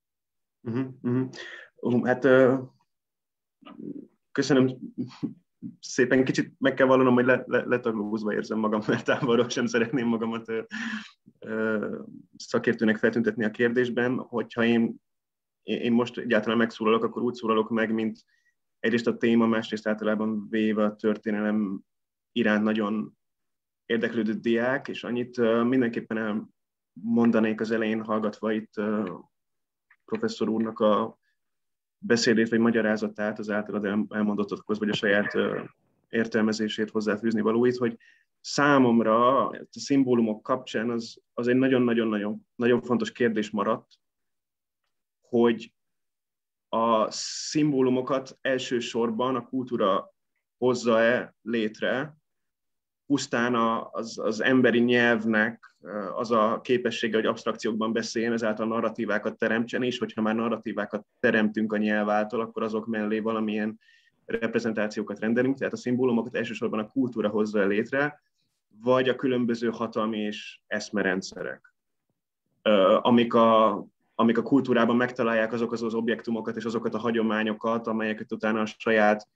Hát köszönöm szépen. Kicsit meg kell vallanom, hogy letaglózva érzem magam, mert távolról sem szeretném magamat szakértőnek feltüntetni a kérdésben. Hogyha én most egyáltalán megszólalok, akkor úgy szólalok meg, mint egyrészt a téma, másrészt általában véve a történelem iránt nagyon érdeklődő diák, és annyit mindenképpen elmondanék az elején, hallgatva itt professzor úrnak a beszédét vagy magyarázatát, az általad elmondottakhoz, vagy a saját értelmezését, hozzáfűzni valóit, hogy számomra a szimbólumok kapcsán az egy nagyon fontos kérdés maradt, hogy a szimbólumokat elsősorban a kultúra hozza-e létre, pusztán az emberi nyelvnek az a képessége, hogy absztrakciókban beszéljen, ezáltal narratívákat teremtsen, és hogyha már narratívákat teremtünk a nyelv által, akkor azok mellé valamilyen reprezentációkat rendelünk, tehát a szimbólumokat elsősorban a kultúra hozza létre, vagy a különböző hatalmi és eszmerendszerek, amik a kultúrában megtalálják azokat az objektumokat és azokat a hagyományokat, amelyeket utána a saját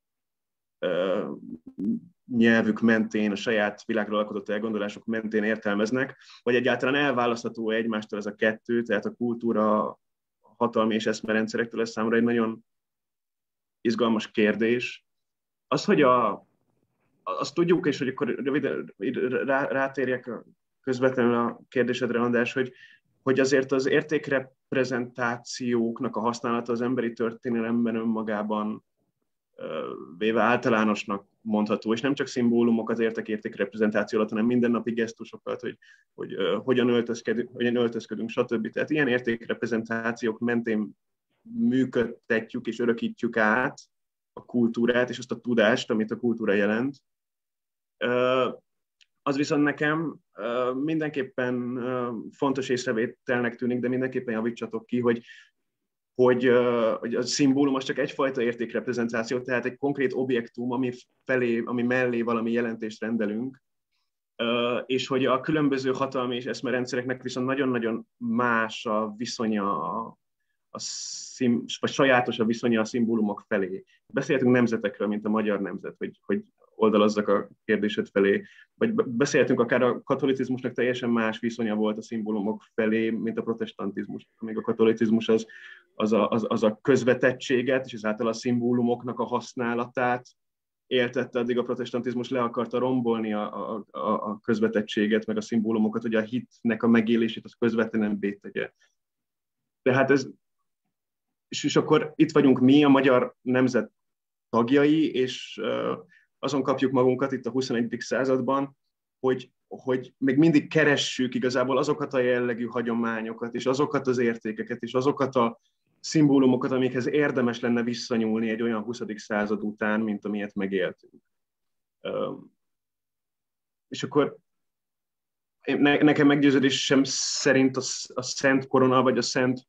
nyelvük mentén, a saját világról alkotott elgondolások mentén értelmeznek, vagy egyáltalán elválasztható egymástól ez a kettő, tehát a kultúra, a hatalmi és eszmerendszerektől, ez számomra egy nagyon izgalmas kérdés. Az, hogy azt tudjuk, és hogy akkor röviden rátérjek közvetlenül a kérdésedre, András, hogy azért az értékreprezentációknak a használata az emberi történelemben önmagában véve általánosnak mondható, és nem csak szimbólumokat értek értékreprezentáció alatt, hanem mindennapi gesztusokat, hogy hogyan öltözködünk, stb. Tehát ilyen értékreprezentációk mentén működtetjük és örökítjük át a kultúrát és azt a tudást, amit a kultúra jelent. Az viszont nekem mindenképpen fontos észrevételnek tűnik, de mindenképpen javítsatok ki, hogy a szimbólum az csak egyfajta értékreprezentáció, tehát egy konkrét objektum, ami mellé valami jelentést rendelünk, és hogy a különböző hatalmi és eszmerendszereknek viszont nagyon-nagyon más a viszonya, vagy sajátos a viszonya a szimbólumok felé. Beszéltünk nemzetekről, mint a magyar nemzet, hogy oldalazzak a kérdésed felé, vagy beszéltünk akár a katolicizmusnak teljesen más viszonya volt a szimbólumok felé, mint a protestantizmus. Még a katolicizmus az a közvetettséget, és ezáltal a szimbólumoknak a használatát éltette, addig a protestantizmus le akarta rombolni a közvetettséget, meg a szimbólumokat, hogy a hitnek a megélését az közvetlenebbé tegye. Tehát és akkor itt vagyunk mi, a magyar nemzet tagjai, és azon kapjuk magunkat itt a 21. században, hogy még mindig keressük igazából azokat a jellegű hagyományokat, és azokat az értékeket, és azokat a szimbólumokat, amikhez érdemes lenne visszanyúlni egy olyan 20. század után, mint amilyet megéltünk. És akkor nekem meggyőződésem szerint a Szent Korona, vagy a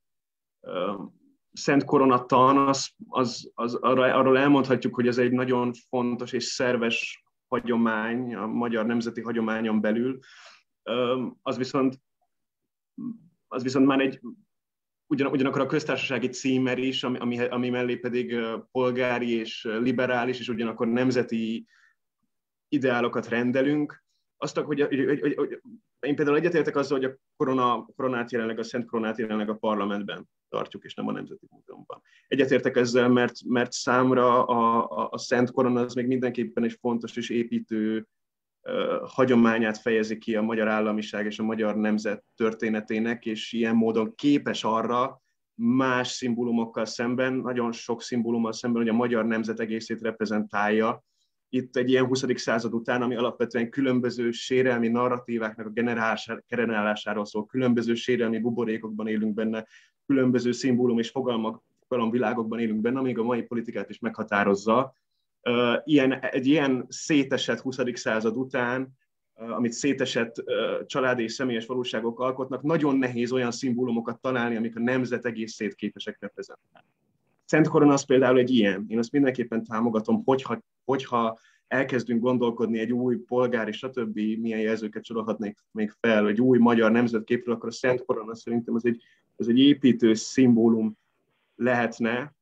Szent Koronatan, arról elmondhatjuk, hogy ez egy nagyon fontos és szerves hagyomány, a magyar nemzeti hagyományon belül. Az viszont már ugyanakkor a köztársasági címer is, ami mellé pedig polgári és liberális, és ugyanakkor nemzeti ideálokat rendelünk. Hogy én például egyetértek azzal, hogy a koronát jelenleg, a Szent Koronát jelenleg a parlamentben tartjuk, és nem a Nemzeti Múzeumban. Egyetértek ezzel, mert számra a Szent Korona az még mindenképpen egy fontos és építő hagyományát fejezi ki a magyar államiság és a magyar nemzet történetének, és ilyen módon képes arra más szimbólumokkal szemben, nagyon sok szimbólummal szemben, hogy a magyar nemzet egészét reprezentálja. Itt egy ilyen 20. század után, ami alapvetően különböző sérelmi narratíváknak a generálásáról szól, különböző sérelmi buborékokban élünk benne, különböző szimbólum és fogalomvilágokban élünk benne, amíg a mai politikát is meghatározza. Egy ilyen szétesett 20. század után, amit szétesett családi és személyes valóságok alkotnak, nagyon nehéz olyan szimbólumokat találni, amik a nemzet egészét képesek reprezentálni. Szent Korona az például egy ilyen. Én azt mindenképpen támogatom, hogyha elkezdünk gondolkodni egy új polgári, stb. Milyen jelzőket sorolhatnék még fel, egy új magyar nemzetképről, akkor a Szent Korona szerintem ez egy építő szimbólum lehetne,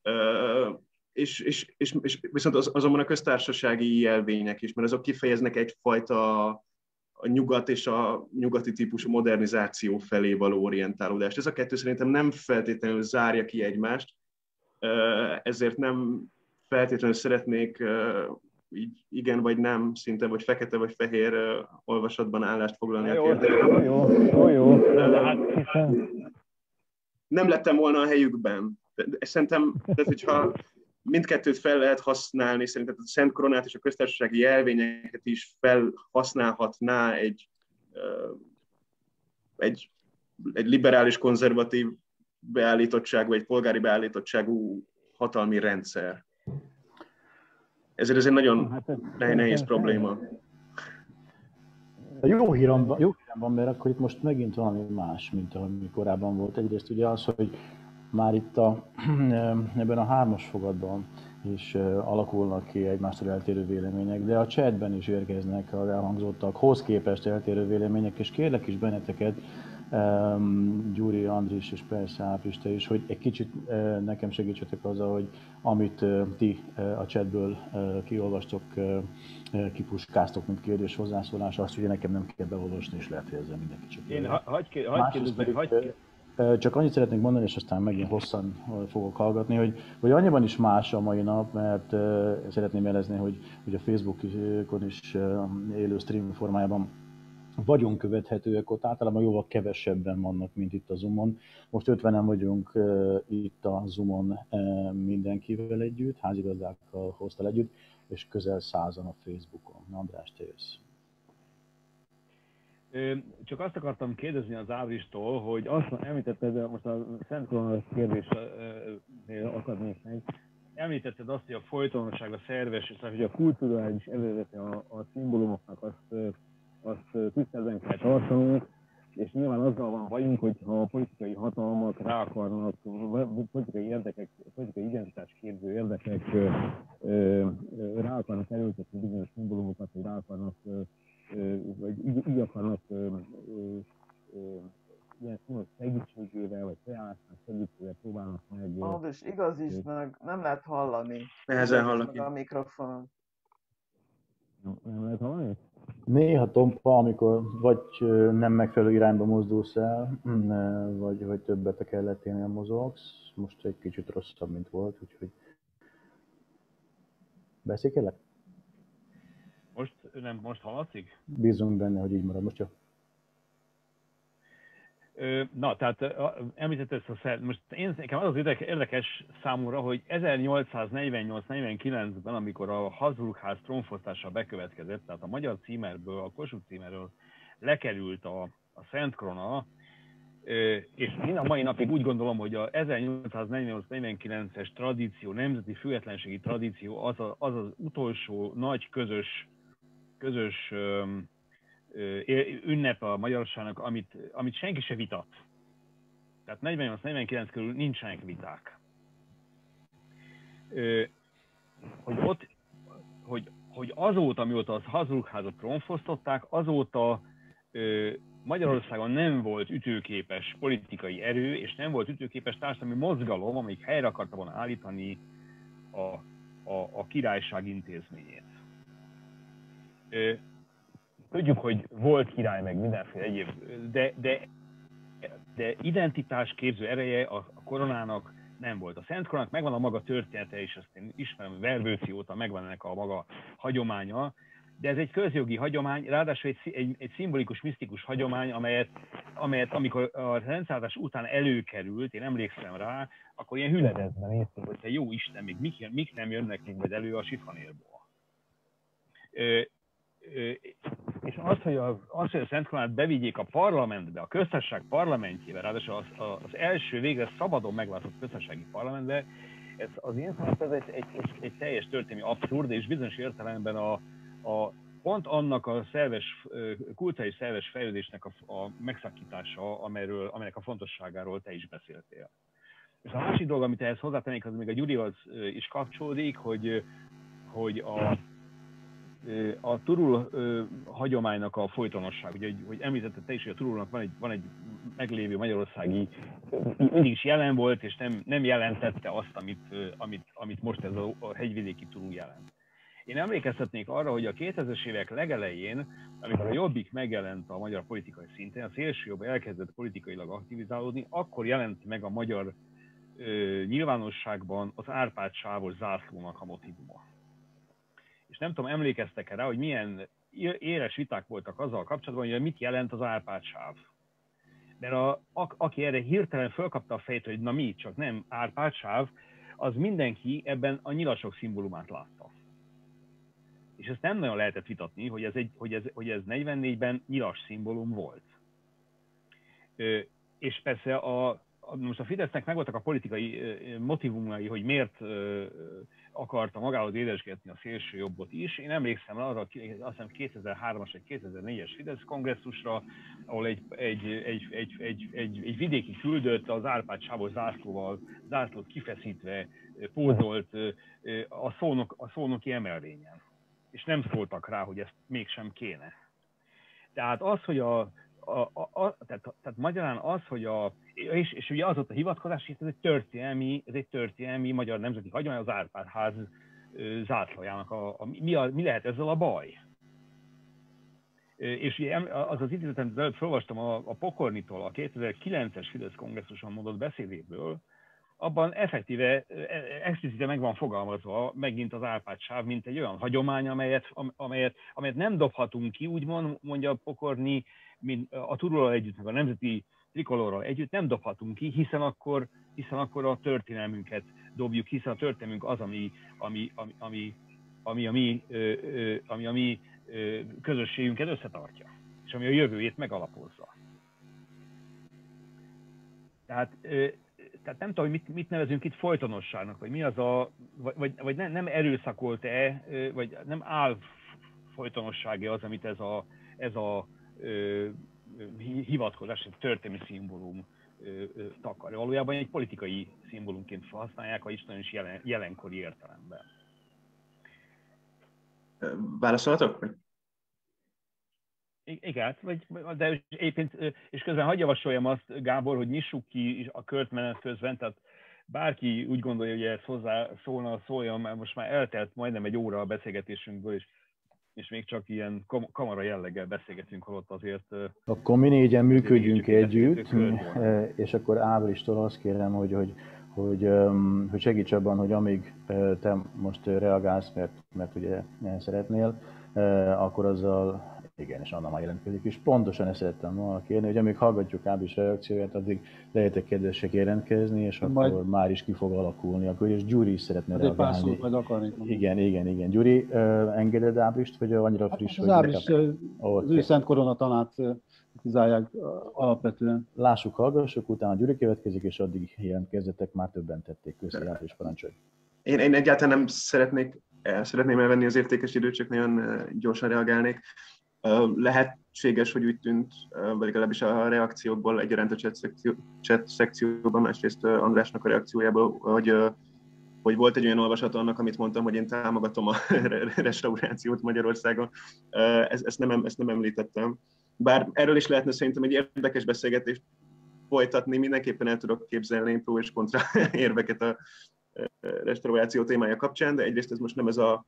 és viszont azonban a köztársasági jelvények is, mert azok kifejeznek egyfajta a nyugat és a nyugati típusú modernizáció felé való orientálódást. Ez a kettő szerintem nem feltétlenül zárja ki egymást, ezért nem feltétlenül szeretnék így igen vagy nem szinte, vagy fekete vagy fehér olvasatban állást foglalni a kérdésben. Jó. Nem lettem volna a helyükben. Szerintem, tehát, hogyha mindkettőt fel lehet használni, szerintem a Szent Koronát és a köztársasági jelvényeket is felhasználhatná egy liberális, konzervatív beállítottságú, egy polgári beállítottságú hatalmi rendszer. Ezért ez egy nagyon nehéz probléma. Jó hírem van, mert akkor itt most megint valami más, mint ami korábban volt. Egyrészt ugye az, hogy már itt ebben a 3-as fogadban is alakulnak ki egymástól eltérő vélemények, de a chatben is érkeznek az elhangzottakhoz képest eltérő vélemények, és kérlek is benneteket, Gyuri, Andris és persze Április is, hogy egy kicsit nekem segítsetek azzal, hogy amit ti a chatből kiolvastok, kipuskáztok, mint kérdés hozzászólás, azt ugye nekem nem kell beolvasni, és lehet, hogy ezzel mindenki csak én hagyj csak annyit szeretnék mondani, és aztán megint hosszan fogok hallgatni, hogy annyiban is más a mai nap, mert szeretném jelezni, hogy a Facebookon is élő stream formájában vagyunk követhetőek, ott általában jóval kevesebben vannak, mint itt a Zoomon. Most 50-en vagyunk itt a Zoomon mindenkivel együtt, házigazdákkal hoztal együtt, és közel 100-an a Facebookon. András, te jössz. Csak azt akartam kérdezni az Ábristól, hogy azt említetted, most a Szent Korona kérdésnél akadnék meg, említetted azt, hogy a folytonosság, a szerves, és hogy a kulturális eredete a szimbólumoknak azt tiszteletben kell tartanunk, és nyilván azzal van bajunk, hogy ha a politikai hatalmak rá akarnak, politikai érdekek, politikai identitás képző érdekek rá akarnak erőltetni bizonyos szimbólumokat, hogy rá akarnak vagy így akarnak ilyen színok segítségével, vagy felállásnak segítségével próbálnak meg... András, igaz is, meg nem lehet hallani. Nehezen hallani. A mikrofonon. Nem lehet hallani? Néha tompa, amikor vagy nem megfelelő irányba mozdulsz el, vagy többet a kelleténél mozogsz. Most egy kicsit rosszabb, mint volt, úgyhogy... Beszélek? Most hallatszik? Bízunk benne, hogy így marad. Most jó. Na, tehát említett ezt most nekem az érdekes számomra, hogy 1848-49-ben, amikor a Habsburg-ház trónfosztása bekövetkezett, tehát a magyar címerből, a Kossuth címerről lekerült a Szent Korona, és én a mai napig úgy gondolom, hogy a 1848-49-es tradíció, nemzeti függetlenségi tradíció az utolsó nagy közös ünnep a magyarságnak, amit senki se vitat. Tehát 48-49 körül nincsenek viták. Hogy azóta, mióta az Habsburg-házat trónfosztották, azóta Magyarországon nem volt ütőképes politikai erő, és nem volt ütőképes társadalmi mozgalom, amelyik helyre akarta volna állítani a királyság intézményét. Tudjuk, hogy volt király, meg mindenféle egyéb, de identitásképző ereje a koronának nem volt. A Szent Koronának megvan a maga története, és ezt én ismerem, Vervőci óta megvan ennek a maga hagyománya, de ez egy közjogi hagyomány, ráadásul egy szimbolikus, misztikus hagyomány, amelyet amikor a rendszállás után előkerült, én emlékszem rá, akkor ilyen hüledezben néztünk, hogy te jó Isten, még mik nem jönnek még majd elő a sifonérból. És az, hogy a Szent Koronát bevigyék a parlamentbe, a köztársaság parlamentjébe, ráadásul az első végre szabadon megválasztott köztársasági parlamentbe, ez az én szememben ez egy teljes történelmi abszurd, és bizonyos értelemben pont annak a kulturális szerves fejlődésnek a megszakítása, amelynek a fontosságáról te is beszéltél. És a másik dolog, amit ehhez hozzátennék, az még a Gyurihoz is kapcsolódik, hogy a turul hagyománynak a folytonosság, ugye, hogy említetted te is, hogy a turulnak van egy meglévő magyarországi, mindig is jelen volt, és nem jelentette azt, amit most ez a hegyvidéki turul jelent. Én emlékeztetnék arra, hogy a 2000-es évek legelején, amikor a Jobbik megjelent a magyar politikai szinten, a szélsőjobb elkezdett politikailag aktivizálódni, akkor jelent meg a magyar nyilvánosságban az Árpád-sávos zászlónak a motivuma. És nem tudom, emlékeztek-e rá, hogy milyen éles viták voltak azzal kapcsolatban, hogy mit jelent az Árpád-sáv. Mert aki erre hirtelen fölkapta a fejét, hogy na mi, csak nem Árpád-sáv, az mindenki ebben a nyilasok szimbólumát látta. És ezt nem nagyon lehetett vitatni, hogy ez 44-ben nyilas szimbólum volt. És persze most a Fidesznek megvoltak a politikai motivumai, hogy miért akarta magához édesgetni a szélső jobbot is. Én emlékszem arra, azt hiszem 2003-as vagy 2004-es Fidesz kongresszusra, ahol egy vidéki küldött az Árpád-sávos zászlót kifeszítve pózolt a szónoki emelvényen. És nem szóltak rá, hogy ezt mégsem kéne. Tehát az, hogy tehát magyarán az, hogy és ugye az ott a hivatkozás, hogy ez egy történelmi magyar nemzeti hagyomány, az Árpád-ház zászlajának mi lehet ezzel a baj? És ugye az idézetet, amit előbb felolvastam a Pokornitól, a 2009-es Fidesz kongresszuson mondott beszédéből, abban effektíve, explicite meg van fogalmazva megint az Árpád-sáv, mint egy olyan hagyomány, amelyet nem dobhatunk ki, úgymond mondja Pokorni, mint a Turullal együtt, meg a nemzeti trikolorral együtt nem dobhatunk ki, hiszen akkor a történelmünket dobjuk, hiszen a történelmünk az, ami a mi közösségünket összetartja, és ami a jövőjét megalapozza. Tehát nem tudom, hogy mit nevezünk itt folytonosságnak, vagy mi az vagy nem erőszakolt-e, vagy nem áll folytonossága az, amit ez a hivatkozás, egy történelmi szimbólum takar. Valójában egy politikai szimbólumként használják a Isten is jelenkori értelemben. Válaszolhatok? Igen, de egyébként, és közben hadd javasoljam azt, Gábor, hogy nyissuk ki a kört menet közben, tehát bárki úgy gondolja, hogy ez hozzá szóljon, mert most már eltelt majdnem egy óra a beszélgetésünkből, és még csak ilyen kamara jelleggel beszélgetünk, holott azért... Akkor mi négyen működjünk együtt, és akkor Ábristól azt kérem, hogy segíts abban, hogy amíg te most reagálsz, mert ugye szeretnél, akkor azzal, igen, és Anna már jelentkezik, és pontosan ezt szerettem volna kérni, hogy amíg hallgatjuk Ábris reakcióját, addig lehetek kedvesek jelentkezni, és akkor már is ki fog alakulni. Akkor és Gyuri is szeretne reagálni. Igen. Gyuri, engeded Ábrist, vagy annyira friss? Az Ábrist, az ő Szent Koronatanát kritizálják alapvetően. Lássuk, hallgassuk, utána Gyuri következik, és addig jelentkezzetek, már többen tették. Köszönöm, Ábris, parancsolj. Én egyáltalán nem szeretném elvenni az értékes időt, csak nagyon gyorsan reagálnék. Lehetséges, hogy úgy tűnt, vagy legalábbis a reakciókból egyaránt a chat szekcióban, másrészt Andrásnak a reakciójából, hogy volt egy olyan olvasat annak, amit mondtam, hogy én támogatom a restaurációt Magyarországon. Ezt nem említettem. Bár erről is lehetne szerintem egy érdekes beszélgetést folytatni, mindenképpen el tudok képzelni pro és kontra érveket a restauráció témája kapcsán, de egyrészt ez most nem ez a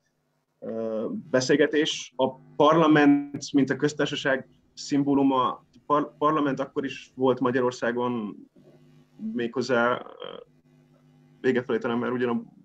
beszélgetés. A parlament, mint a köztársaság szimbóluma, parlament akkor is volt Magyarországon, méghozzá vége felé talán már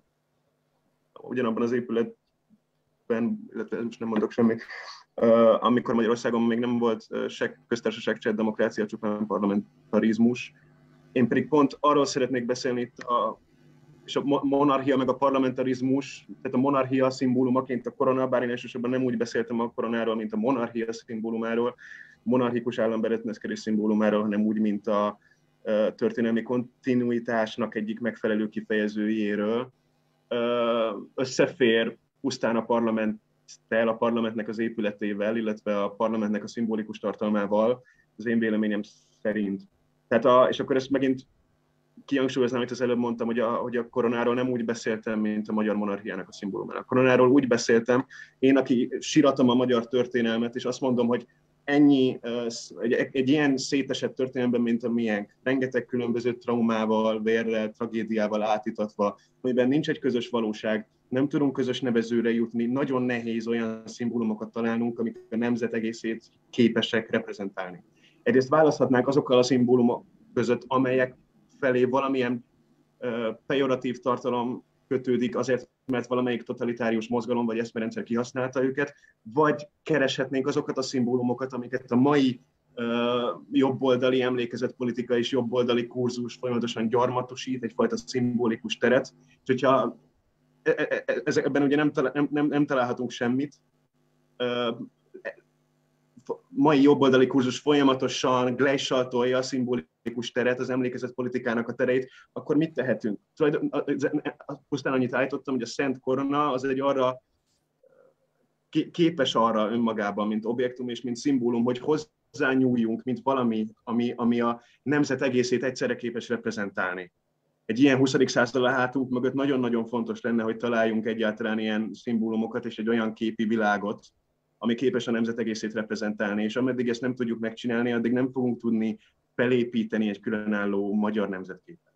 ugyanabban az épületben, illetve most nem mondok semmit, amikor Magyarországon még nem volt se köztársaság, se demokrácia, csupán parlamentarizmus. Én pedig pont arról szeretnék beszélni itt és a monarchia meg a parlamentarizmus, tehát a monarchia szimbólumaként a korona, bár én elsősorban nem úgy beszéltem a koronáról, mint a monarchia szimbólumáról, monarchikus államberendezkedés szimbólumáról, hanem úgy, mint a történelmi kontinuitásnak egyik megfelelő kifejezőjéről. Összefér pusztán a parlamenttel, a parlamentnek az épületével, illetve a parlamentnek a szimbolikus tartalmával, az én véleményem szerint. Tehát és akkor ezt megint kihangsúlyoznám, amit az előbb mondtam, hogy a koronáról nem úgy beszéltem, mint a magyar monarchiának a szimbólumáról. A koronáról úgy beszéltem, én, aki síratom a magyar történelmet, és azt mondom, hogy egy ilyen szétesett történelemben, mint a miénk, rengeteg különböző traumával, vérrel, tragédiával átítatva, amiben nincs egy közös valóság, nem tudunk közös nevezőre jutni, nagyon nehéz olyan szimbólumokat találnunk, amik a nemzet egészét képesek reprezentálni. Egyrészt választhatnánk azokkal a szimbólumok között, amelyek felé valamilyen pejoratív tartalom kötődik azért, mert valamelyik totalitárius mozgalom vagy eszmerendszer kihasználta őket, vagy kereshetnénk azokat a szimbólumokat, amiket a mai jobboldali emlékezetpolitika és jobboldali kurzus folyamatosan gyarmatosít, egyfajta szimbolikus teret. És hogyha ebben ugye nem találhatunk semmit, mai jobboldali kurzus folyamatosan gleisaltolja a szimbolikus teret, az emlékezetpolitikának a tereit, akkor mit tehetünk? Pusztán annyit állítottam, hogy a Szent Korona az egy arra képes arra önmagában, mint objektum és mint szimbólum, hogy hozzányúljunk, mint valami, ami a nemzet egészét egyszerre képes reprezentálni. Egy ilyen 20. század a hátunk mögött nagyon-nagyon fontos lenne, hogy találjunk egyáltalán ilyen szimbólumokat és egy olyan képi világot, ami képes a nemzet egészét reprezentálni, és ameddig ezt nem tudjuk megcsinálni, addig nem fogunk tudni felépíteni egy különálló magyar nemzetképet.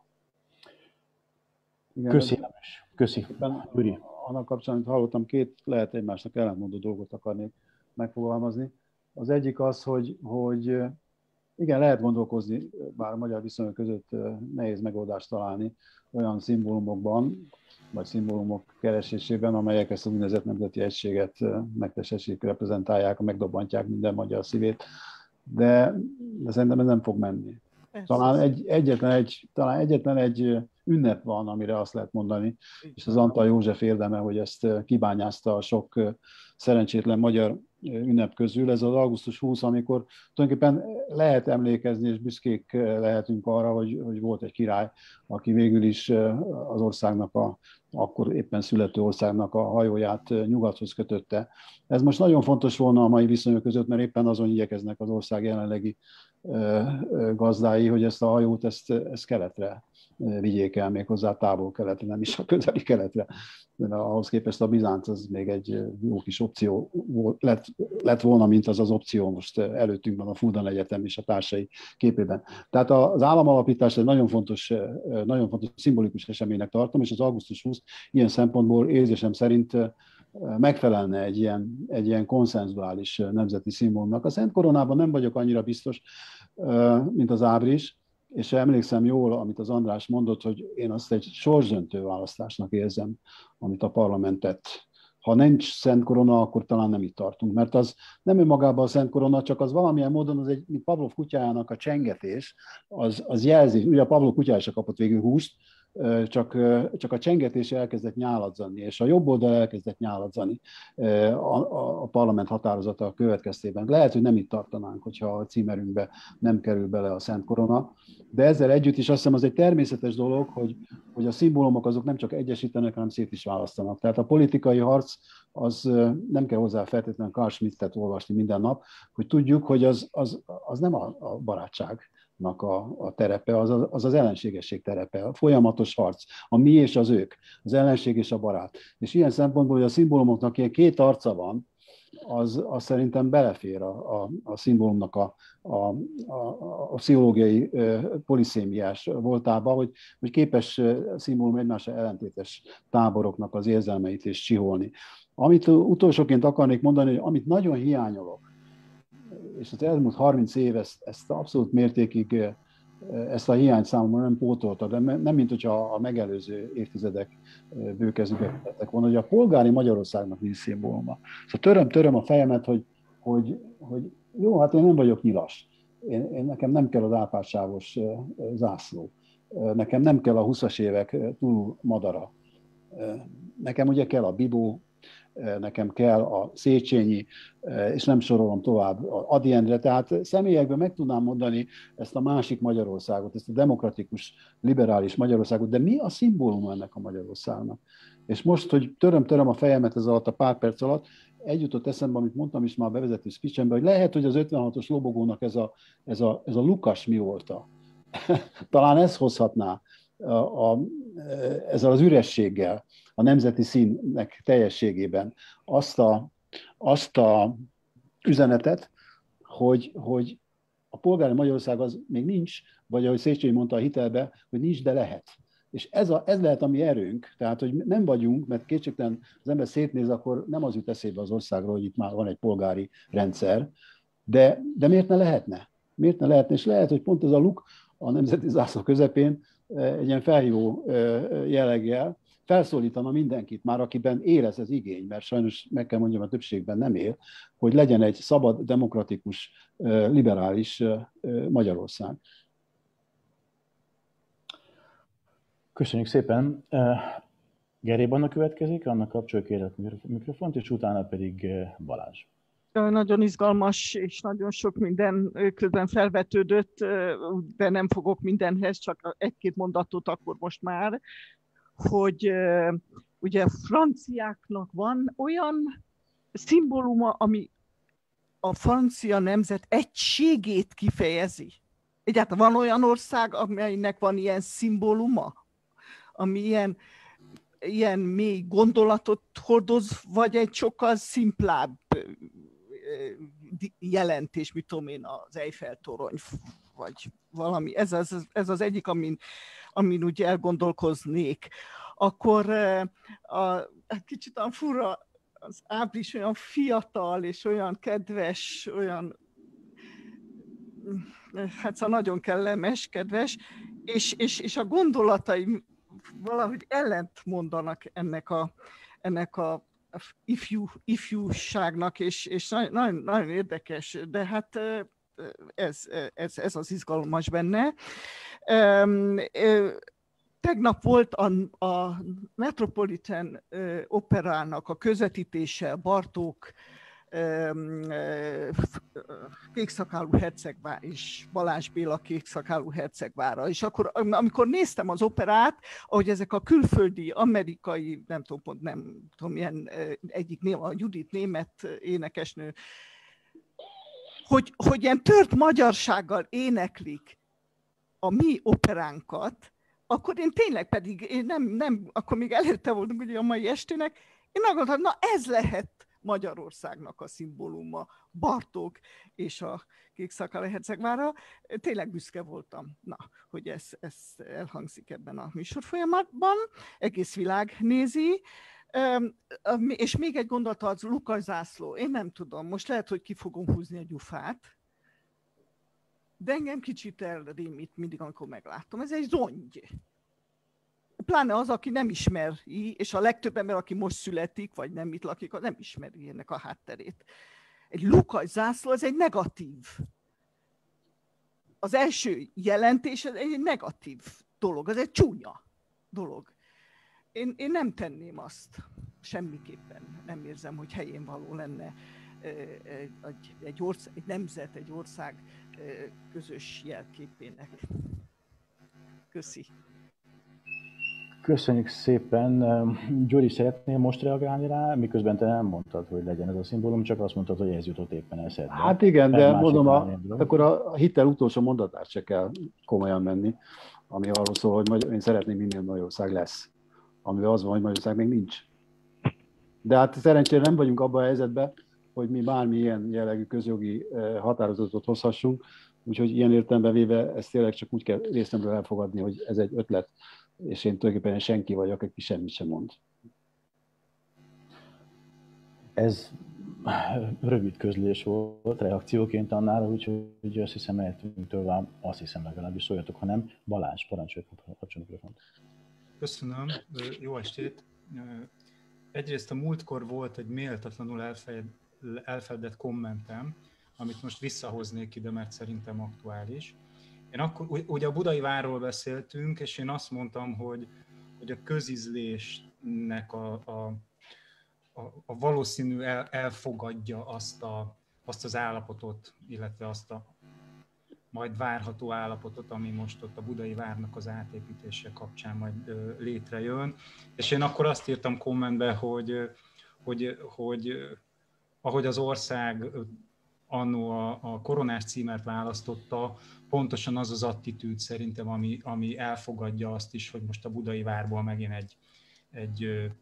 Köszi, János. Köszi. Annak kapcsán, amit hallottam, két lehet egymásnak ellentmondó dolgot akarnék megfogalmazni. Az egyik az, hogy igen, lehet gondolkozni, bár a magyar viszonyok között nehéz megoldást találni olyan szimbólumokban, vagy szimbólumok keresésében, amelyek ezt az úgynevezett nemzeti egységet megtestesítik, reprezentálják, megdobbantják minden magyar szívét, de szerintem ez nem fog menni. Talán egyetlen egy ünnep van, amire azt lehet mondani, és az Antal József érdeme, hogy ezt kibányázta a sok szerencsétlen magyar ünnep közül. Ez az augusztus 20, amikor tulajdonképpen lehet emlékezni, és büszkék lehetünk arra, hogy volt egy király, aki végül is az országnak, akkor éppen születő országnak a hajóját nyugathoz kötötte. Ez most nagyon fontos volna a mai viszonyok között, mert éppen azon igyekeznek az ország jelenlegi gazdái, hogy ezt a hajót ezt keletre vigyék el, még hozzá távol-keletre, nem is a közeli keletre. De ahhoz képest a Bizánc az még egy jó kis opció lett volna, mint az opció most előttünkben a Fuldan Egyetem és a társai képében. Tehát az államalapítás egy nagyon fontos szimbolikus eseménynek tartom, és az augusztus 20 ilyen szempontból érzésem szerint megfelelne egy ilyen konszenzuális nemzeti szimbólumnak. A Szent Koronában nem vagyok annyira biztos, mint az Ábris, és emlékszem jól, amit az András mondott, hogy én azt egy sorsdöntő választásnak érzem, amit a parlament tett. Ha nincs Szent Korona, akkor talán nem itt tartunk, mert az nem önmagában a Szent Korona, csak az valamilyen módon az egy Pavlov kutyájának a csengetés, az jelzi, ugye a Pavlov kutyája se kapott végül húst, csak a csengetés elkezdett nyáladzani, és a jobb oldal elkezdett nyáladzani a parlament határozata következtében. Lehet, hogy nem itt tartanánk, hogyha a címerünkbe nem kerül bele a Szent Korona, de ezzel együtt is azt hiszem, az egy természetes dolog, hogy a szimbólumok azok nem csak egyesítenek, hanem szét is választanak. Tehát a politikai harc az nem kell hozzá feltétlenül Carl Schmittet olvasni minden nap, hogy tudjuk, hogy az nem a barátság a terepe, az ellenségesség terepe, a folyamatos harc, a mi és az ők, az ellenség és a barát. És ilyen szempontból, hogy a szimbólumoknak ilyen két arca van, az szerintem belefér a szimbólumnak a pszichológiai poliszémiás voltába, hogy képes szimbólum egymásra ellentétes táboroknak az érzelmeit is csiholni. Amit utolsóként akarnék mondani, hogy amit nagyon hiányolok, és az elmúlt 30 év ezt abszolút mértékig, ezt a hiányt számomra nem pótolta, de nem mint hogyha a megelőző évtizedek bőkezükbe tettek volna, hogy a polgári Magyarországnak nincs szimbóluma. Szóval töröm a fejemet, hogy jó, hát én nem vagyok nyilas. Nekem nem kell az ápássávos zászló. Nekem nem kell a 20-as évek túl madara. Nekem ugye kell a Bibó, nekem kell a Széchenyi, és nem sorolom tovább, Ady Endre, tehát személyekben meg tudnám mondani ezt a másik Magyarországot, ezt a demokratikus, liberális Magyarországot, de mi a szimbólum ennek a Magyarországnak? És most, hogy töröm a fejemet ez alatt a pár perc alatt, egy jutott eszembe, amit mondtam is már a bevezető speechemben, hogy lehet, hogy az 56-os lobogónak ez a Lukas mi volta. Talán ez hozhatná ezzel az ürességgel, a nemzeti színnek teljességében azt a üzenetet, hogy a polgári Magyarország az még nincs, vagy ahogy Széchenyi mondta a hitelbe, hogy nincs, de lehet. És ez lehet a mi erőnk, tehát hogy nem vagyunk, mert kétségtelen az ember szétnéz, akkor nem az jut eszébe az országról, hogy itt már van egy polgári rendszer, de miért ne lehetne? Miért ne lehetne? És lehet, hogy pont ez a luk a nemzeti zászló közepén egy ilyen felhívó jelleggel felszólítana mindenkit, már akiben él ez az igény, mert sajnos meg kell mondjam, a többségben nem él, hogy legyen egy szabad, demokratikus, liberális Magyarország. Köszönjük szépen. Geréb Anna következik, annak kapcsolja kérlek mikrofont, és utána pedig Balázs. Nagyon izgalmas, és nagyon sok minden közben felvetődött, de nem fogok mindenhez, csak egy-két mondatot akkor most már, hogy ugye franciáknak van olyan szimbóluma, ami a francia nemzet egységét kifejezi. Egyáltalán van olyan ország, amelynek van ilyen szimbóluma, ami ilyen mély gondolatot hordoz, vagy egy sokkal szimplább jelentés, mit tudom én, az Eiffel-torony, vagy valami. Ez az egyik, amin úgy elgondolkoznék. Akkor kicsit olyan fura, az Ábris olyan fiatal, és olyan kedves, olyan, hát szóval nagyon kellemes, kedves, és a gondolatai valahogy ellent mondanak ennek a ifjúságnak, és nagyon, nagyon érdekes, de hát ez az izgalmas benne. Tegnap volt a Metropolitan Operának a közvetítése, Bartók kékszakálú hercegvár és Balázs Béla kékszakálú hercegvára. És akkor, amikor néztem az operát, ahogy ezek a külföldi, amerikai, nem tudom, milyen egyik név, a Judit német énekesnő, hogy ilyen tört magyarsággal éneklik a mi operánkat, akkor én tényleg pedig, én nem akkor még előtte voltunk ugye a mai estének, én azt gondoltam, na ez lehet Magyarországnak a szimbóluma, Bartók és a kékszakálú hercegvára. Tényleg büszke voltam, hogy ez elhangzik ebben a műsorfolyamatban, egész világ nézi. És még egy gondolat, az Lukas zászló. Én nem tudom, most lehet, hogy ki fogom húzni a gyufát, de engem kicsit elrémít mindig, amikor meglátom. Ez egy zongy. Pláne az, aki nem ismeri, és a legtöbb ember, aki most születik, vagy nem itt lakik, nem ismeri ennek a hátterét. Egy Lukas zászló, ez egy negatív. Az első jelentés egy negatív dolog, ez egy csúnya dolog. Én nem tenném azt, semmiképpen nem érzem, hogy helyén való lenne egy nemzet, egy ország közös jelképének. Köszi. Köszönjük szépen. Gyuri, szeretnél most reagálni rá, miközben te nem mondtad, hogy legyen ez a szimbólum, csak azt mondtad, hogy ez jutott éppen eszedbe. Hát igen, de mondom, akkor a hitel utolsó mondatát se kell komolyan menni, ami arról szól, hogy én szeretném, minden Magyarország lesz, amivel az van, hogy Magyarország még nincs. De hát szerencsére nem vagyunk abban a helyzetben, hogy mi bármilyen jellegű közjogi határozatot hozhassunk, úgyhogy ilyen értelemben véve ezt tényleg csak úgy kell részemről elfogadni, hogy ez egy ötlet, és én tulajdonképpen senki vagyok, aki semmit sem mond. Ez rövid közlés volt reakcióként Annára, úgyhogy azt hiszem mehetünk tovább, azt hiszem legalábbis szóljatok, ha nem. Balázs, parancsolj, kapcsolj mikrofont. Köszönöm, jó estét. Egyrészt a múltkor volt egy méltatlanul elfeledett kommentem, amit most visszahoznék ide, mert szerintem aktuális. Én akkor, ugye a Budai Várról beszéltünk, és én azt mondtam, hogy a közízlésnek a valószínű elfogadja azt az állapotot, illetve azt a majd várható állapotot, ami most ott a Budai Várnak az átépítése kapcsán majd létrejön. És én akkor azt írtam kommentbe, hogy ahogy az ország annó a koronás címert választotta, pontosan az az attitűd szerintem, ami elfogadja azt is, hogy most a Budai Várból megint egy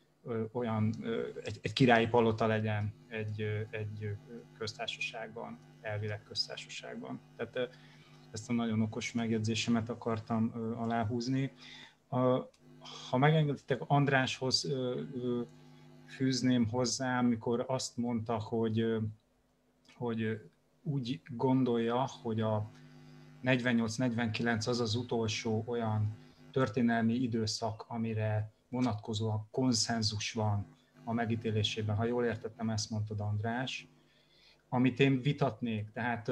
királyi palota legyen egy köztársaságban, elvileg köztársaságban. Tehát ezt a nagyon okos megjegyzésemet akartam aláhúzni. Ha megengeditek, Andráshoz fűzném hozzá, amikor azt mondta, hogy úgy gondolja, hogy a 48-49 az utolsó olyan történelmi időszak, amire vonatkozóan konszenzus van a megítélésében. Ha jól értettem, ezt mondtad, András. Amit én vitatnék, tehát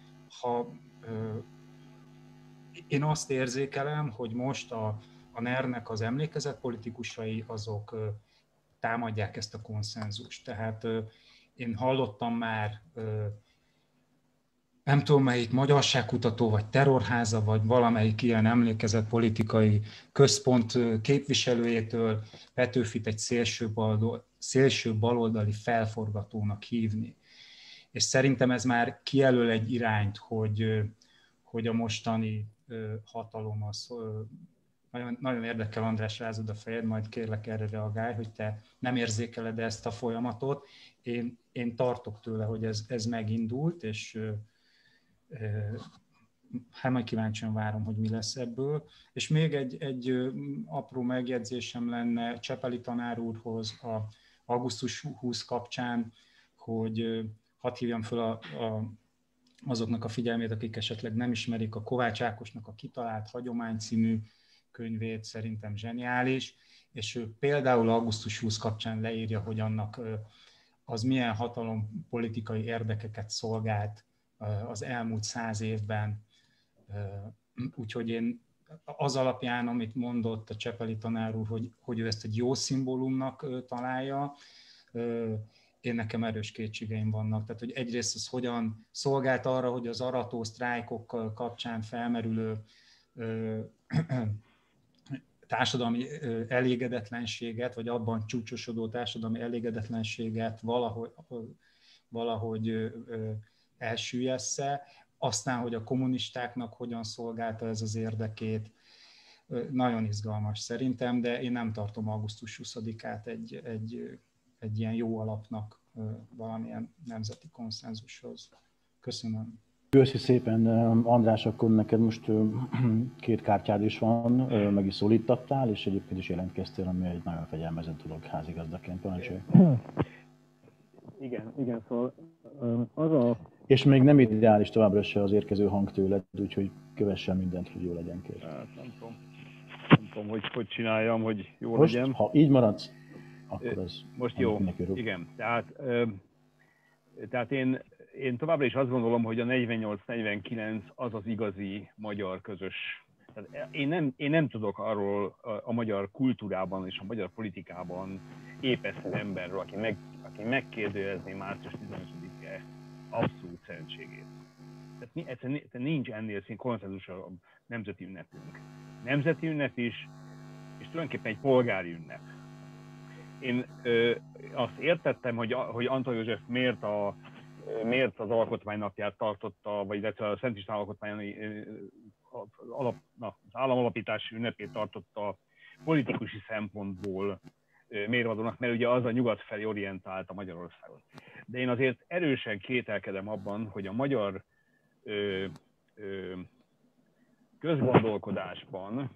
én azt érzékelem, hogy most a NER-nek az emlékezetpolitikusai azok támadják ezt a konszenzust. Tehát én hallottam már nem tudom melyik magyarságkutató, vagy terrorháza, vagy valamelyik ilyen emlékezetpolitikai központ képviselőjétől Petőfit egy szélső baloldali felforgatónak hívni. És szerintem ez már kijelöl egy irányt, hogy a mostani hatalom az... Nagyon érdekel, András, rázod a fejed, majd kérlek erre reagálj, hogy te nem érzékeled ezt a folyamatot. Én tartok tőle, hogy ez megindult, és hát majd kíváncsian várom, hogy mi lesz ebből. És még egy apró megjegyzésem lenne Csepeli tanár úrhoz a augusztus 20 kapcsán, hogy hadd hívjam föl azoknak a figyelmét, akik esetleg nem ismerik a Kovács Ákosnak a Kitalált Hagyomány című könyvét, szerintem zseniális, és ő például augusztus 20 kapcsán leírja, hogy annak az milyen hatalompolitikai érdekeket szolgált az elmúlt 100 évben. Úgyhogy én az alapján, amit mondott a Csepeli tanár úr, hogy ő ezt egy jó szimbólumnak találja, én nekem erős kétségeim vannak. Tehát, hogy egyrészt az hogyan szolgált arra, hogy az arató sztrájkokkal kapcsán felmerülő társadalmi elégedetlenséget, vagy abban csúcsosodó társadalmi elégedetlenséget valahogy elsüllyessze, aztán, hogy a kommunistáknak hogyan szolgálta ez az érdekét, nagyon izgalmas szerintem, de én nem tartom augusztus 20-át egy ilyen jó alapnak valamilyen nemzeti konszenzushoz. Köszönöm. Köszi szépen, András, akkor neked most 2 kártyád is van, meg is szólítattál, és egyébként is jelentkeztél, ami egy nagyon fegyelmezett dolog házigazdaként. Parancsolj. Igen, szóval az a... És még nem ideális továbbra se az érkező hang tőled, úgyhogy kövessen mindent, hogy jó legyen, kérlek. Hát, nem tudom, hogy csináljam, hogy jó most, legyen. Ha így maradsz, akkor az... Most jó, igen. Tehát én továbbra is azt gondolom, hogy a 48-49 az az igazi magyar közös. Tehát én nem tudok arról a magyar kultúrában és a magyar politikában épeszű emberről, aki megkérdőjelezni március 15-e abszolút szentségét. Tehát nincs ennél konszenzus a nemzeti ünnepünk. Nemzeti ünnep is, és tulajdonképpen egy polgári ünnep. Én azt értettem, hogy Antal József miért az alkotmánynapját tartotta, vagy illetve a Szent István alkotmányi az államalapítási ünnepét tartotta politikusi szempontból mérvadónak, mert ugye az a nyugat felé orientált a Magyarországon. De én azért erősen kételkedem abban, hogy a magyar közgondolkodásban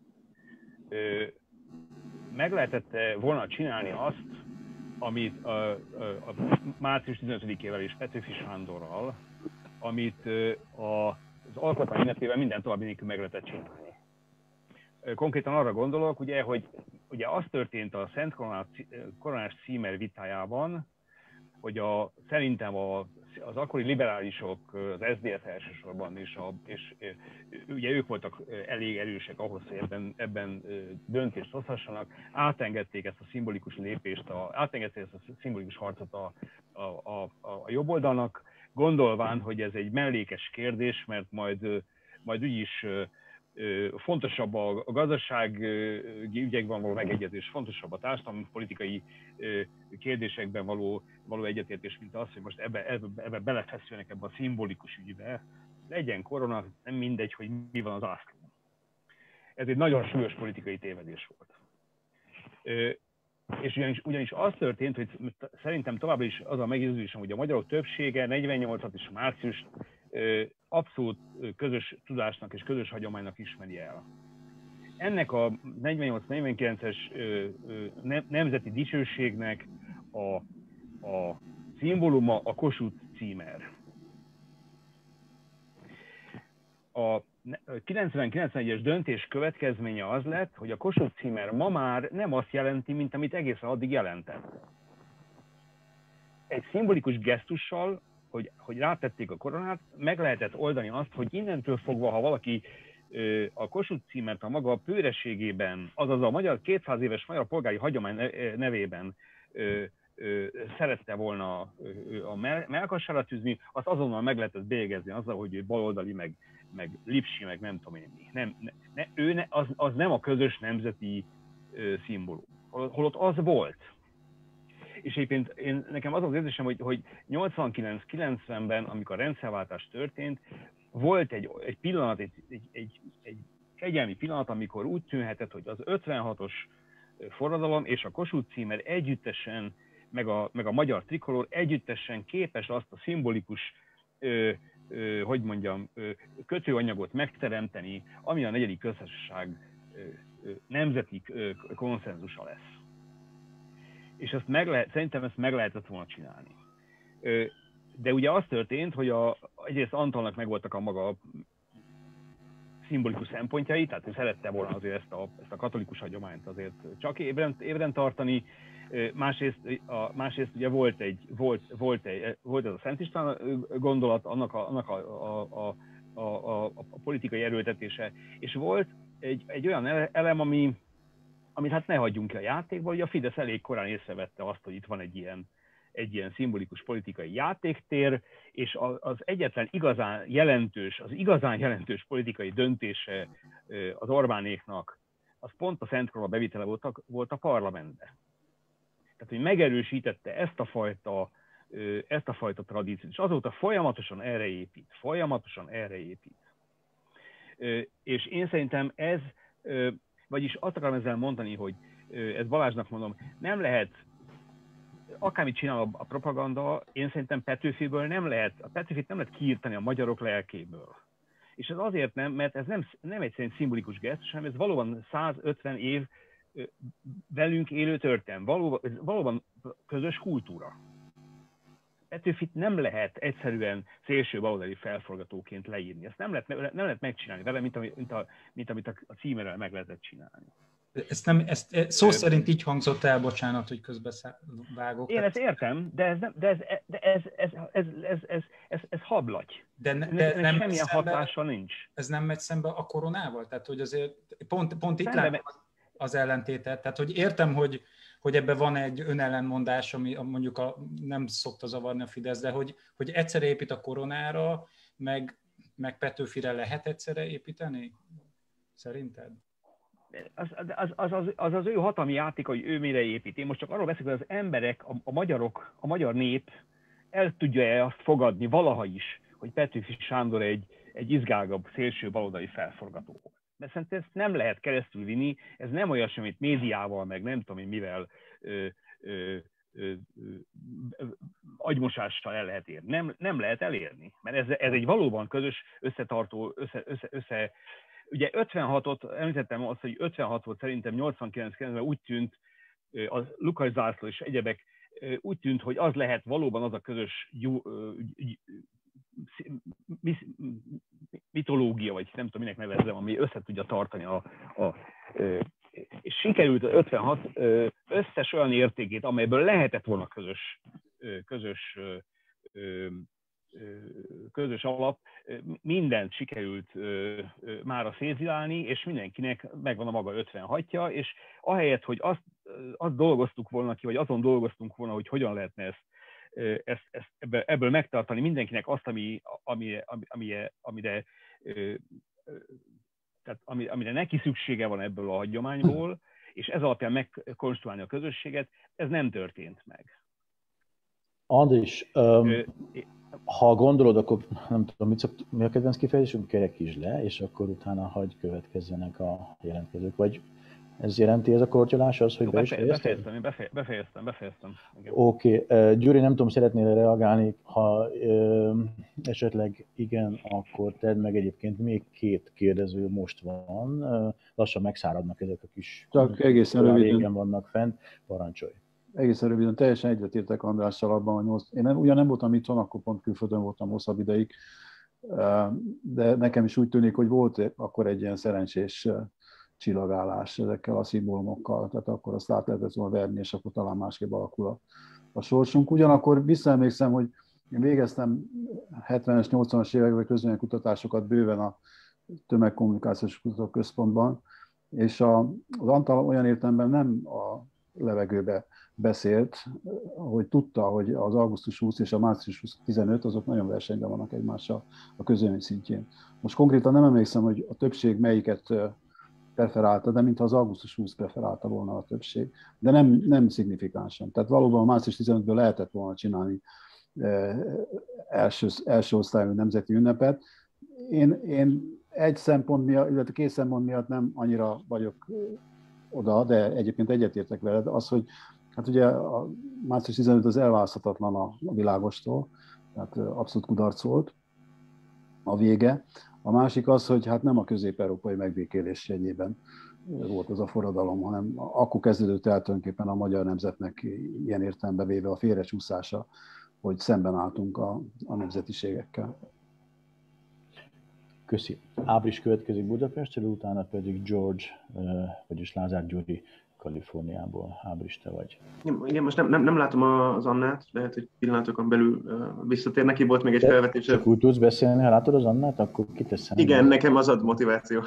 meg lehetett volna csinálni azt, amit a március 15-ével és Petőfi Sándorral, amit az alkotmány ünnepével minden további nélkül meg lehetett csinálni. Konkrétan arra gondolok, ugye, hogy ugye az történt a Szent Koronás címer vitájában, hogy szerintem az akkori liberálisok, az SZDSZ elsősorban, és ugye ők voltak elég erősek ahhoz, hogy ebben döntést hozhassanak, átengedték ezt a szimbolikus lépést, átengedték ezt a szimbolikus harcot a jobboldalnak, gondolván, hogy ez egy mellékes kérdés, mert majd úgyis fontosabb a gazdasági ügyekben való megegyezés, fontosabb a társadalmi politikai kérdésekben való egyetértés, mint az, hogy most ebbe belefeszülnek ebbe a szimbolikus ügybe. Legyen korona, nem mindegy, hogy mi van az ászlón. Ez egy nagyon súlyos politikai tévedés volt. És ugyanis az történt, hogy szerintem továbbra is az a meggyőződésem, hogy a magyarok többsége 48-at és márciust abszolút közös tudásnak és közös hagyománynak ismeri el. Ennek a 48-49-es nemzeti dicsőségnek a szimbóluma a Kossuth címer. A 90-91-es döntés következménye az lett, hogy a Kossuth címer ma már nem azt jelenti, mint amit egészen addig jelentett. Egy szimbolikus gesztussal, hogy rátették a koronát, meg lehetett oldani azt, hogy innentől fogva, ha valaki a Kossuth címert a maga pőrességében, azaz a 200 éves magyar polgári hagyomány nevében szerette volna a mellkassára tűzni, azt azonnal meg lehetett bélyegezni azzal, hogy ő baloldali, meg lipsi, meg nem tudom én mi. Az nem a közös nemzeti szimbólum, holott az volt. És egyébként nekem az az érzésem, hogy 89-90-ben, amikor a rendszerváltás történt, volt egy pillanat, egy kegyelmi pillanat, amikor úgy tűnhetett, hogy az 56-os forradalom és a Kossuth címer együttesen, meg a magyar trikolór együttesen képes azt a szimbolikus, kötőanyagot megteremteni, ami a negyedik köztársaság nemzeti konszenzusa lesz. És szerintem ezt meg lehetett volna csinálni. De ugye az történt, hogy egyrészt Antalnak megvoltak a maga szimbolikus szempontjai, tehát ő szerette volna azért ezt a katolikus hagyományt azért csak ébren tartani. Másrészt ugye volt ez a Szent István gondolat, annak a politikai erőltetése, és volt egy olyan elem, amit hát ne hagyjunk ki a játékból, hogy a Fidesz elég korán észrevette azt, hogy itt van egy ilyen szimbolikus politikai játéktér, és az egyetlen igazán jelentős politikai döntése az Orbánéknak, az pont a Szent Korona bevitele volt a parlamentbe. Tehát, hogy megerősítette ezt a fajta tradíciót, és azóta folyamatosan erre épít. És én szerintem vagyis azt akarom ezzel mondani, hogy ezt Balázsnak mondom, nem lehet, akármit csinál a propaganda, én szerintem Petőfit nem lehet kiírtani a magyarok lelkéből. És ez azért nem, mert ez nem egyszerűen szimbolikus gesztus, hanem ez valóban 150 év velünk élő történelem, valóban közös kultúra. Petőfit nem lehet egyszerűen szélső baloldali felforgatóként leírni. Ezt nem lehet megcsinálni vele, mint amit a címerrel meg lehetett csinálni. Ezt szó szerint így hangzott el, bocsánat, hogy közbevágok. Én ezt értem, de ez hablagy. De nem semmilyen hatása nincs. Ez nem megy szembe a koronával? Tehát, hogy azért pont itt látom az ellentétet. Tehát, hogy értem, hogy ebben van egy önellenmondás, ami mondjuk nem szokta zavarni a Fidesz, de hogy egyszerre épít a koronára, meg Petőfire lehet egyszerre építeni? Szerinted? Az ő hatalmi játék, hogy ő mire épít. Én most csak arról beszélek, hogy az emberek, a magyarok, a magyar nép el tudja-e azt fogadni valaha is, hogy Petőfi Sándor egy izgálgabb, szélső baloldali felforgató. De szerintem ezt nem lehet keresztülvinni, ez nem olyasmi, amit médiával, meg nem tudom én mivel agymosással el lehet érni. Nem lehet elérni, mert ez egy valóban közös, összetartó, Ugye 56-ot, említettem azt, hogy 56 volt szerintem 89-ben úgy tűnt, a Lukas zászló és egyebek úgy tűnt, hogy az lehet valóban az a közös mitológia, vagy nem tudom, minek nevezzem, ami össze tudja tartani és sikerült az 56 összes olyan értékét, amelyből lehetett volna közös alap, mindent sikerült mára szétzilálni, és mindenkinek megvan a maga 56-ja, és ahelyett, hogy azt dolgoztuk volna ki, vagy azon dolgoztunk volna, hogy hogyan lehetne ebből megtartani mindenkinek azt, amire tehát amire neki szüksége van ebből a hagyományból, és ez alapján megkonstruálni a közösséget, ez nem történt meg. Andris, ha gondolod, akkor nem tudom, mi a kedvenc kifejezésünk, kerekítsd le, és akkor utána hagyj következzenek a jelentkezők. Vagy ez jelenti ez a kortyolás az, hogy Befejeztem. Oké. Gyuri, nem tudom, szeretnél reagálni? Ha esetleg igen, akkor tedd meg. Egyébként még 2 kérdező most van. Lassan megszáradnak ezek a kis... Csak egészen röviden. Régen vannak fent. Parancsolj. Egészen röviden, teljesen egyetértek Andrással abban, hogy én ugyan nem voltam itthon, akkor pont külföldön voltam hosszabb ideig, de nekem is úgy tűnik, hogy volt akkor egy ilyen szerencsés csillagállás ezekkel a szimbólumokkal, tehát akkor azt át lehetett volna verni, és akkor talán másképp alakul a sorsunk. Ugyanakkor visszaemlékszem, hogy én végeztem 70-es, 80-as években közvéleménykutatásokat bőven a Tömegkommunikációs Kutatóközpontban, és az Antal olyan értelemben nem a levegőbe beszélt, hogy tudta, hogy az augusztus 20 és a március 15 azok nagyon versenyben vannak egymással a közvélemény szintjén. Most konkrétan nem emlékszem, hogy a többség melyiket preferálta, de mintha az augusztus 20 preferálta volna a többség, de nem szignifikánsan. Tehát valóban a március 15-ből lehetett volna csinálni első osztályú nemzeti ünnepet. Én egy szempont miatt, illetve 2 szempont miatt nem annyira vagyok oda, de egyébként egyetértek veled, az, hogy hát ugye a március 15 az elválaszthatatlan a világostól, tehát abszolút kudarc volt a vége. A másik az, hogy hát nem a közép-európai megbékélés jegyében volt az a forradalom, hanem akkor kezdődött el tulajdonképpen a magyar nemzetnek ilyen értelembe véve a félrecsúszása, hogy szemben álltunk a nemzetiségekkel. Köszi. Április következik Budapestről, utána pedig George, vagyis Lázár Gyuri Kaliforniából. Április, te vagy. Igen, most nem látom az Annát, lehet, hogy pillanatokon belül visszatér. Neki volt még egy felvetés. Csak úgy tudsz beszélni, ha látod az Annát, akkor kiteszem. Igen, nekem az ad motiváció.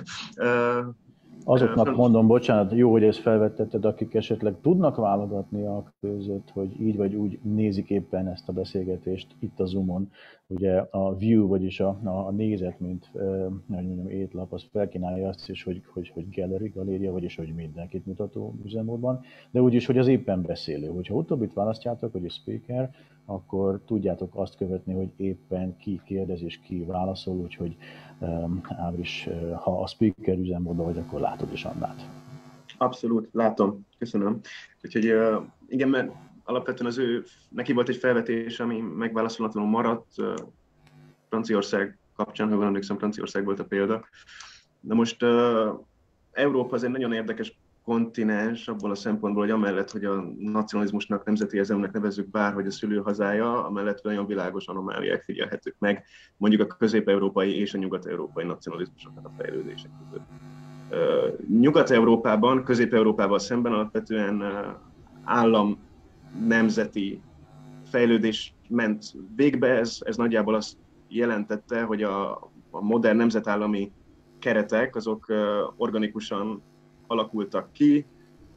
Azoknak mondom, bocsánat, jó, hogy ezt felvettetted, akik esetleg tudnak válogatni a között, hogy így vagy úgy nézik éppen ezt a beszélgetést itt a Zoomon. Ugye a view, vagyis a nézet, mint étlap, az felkínálja azt is, hogy galéria, vagyis hogy mindenkit mutató üzemmódban, de úgyis, hogy az éppen beszélő. Hogyha utóbbit választjátok, hogy a speaker, akkor tudjátok azt követni, hogy éppen ki kérdez és ki válaszol, úgyhogy Ábris, ha a speaker üzemmódban vagy, akkor látod is Annát. Abszolút, látom. Köszönöm. Úgyhogy igen, mert alapvetően neki volt egy felvetés, ami megválaszolatlanul maradt. Franciaország kapcsán, ha emlékszem, Franciaország volt a példa. De most Európa az egy nagyon érdekes kontinens abból a szempontból, hogy amellett, hogy a nacionalizmusnak, nemzeti érzelmnek nevezzük bárhogy a szülőhazája, amellett nagyon világos anomáliák figyelhetők meg, mondjuk a közép-európai és a nyugat-európai nacionalizmusoknak a fejlődések között. Nyugat-Európában, Közép-Európával szemben alapvetően állam nemzeti fejlődés ment végbe, ez nagyjából azt jelentette, hogy a modern nemzetállami keretek azok organikusan alakultak ki,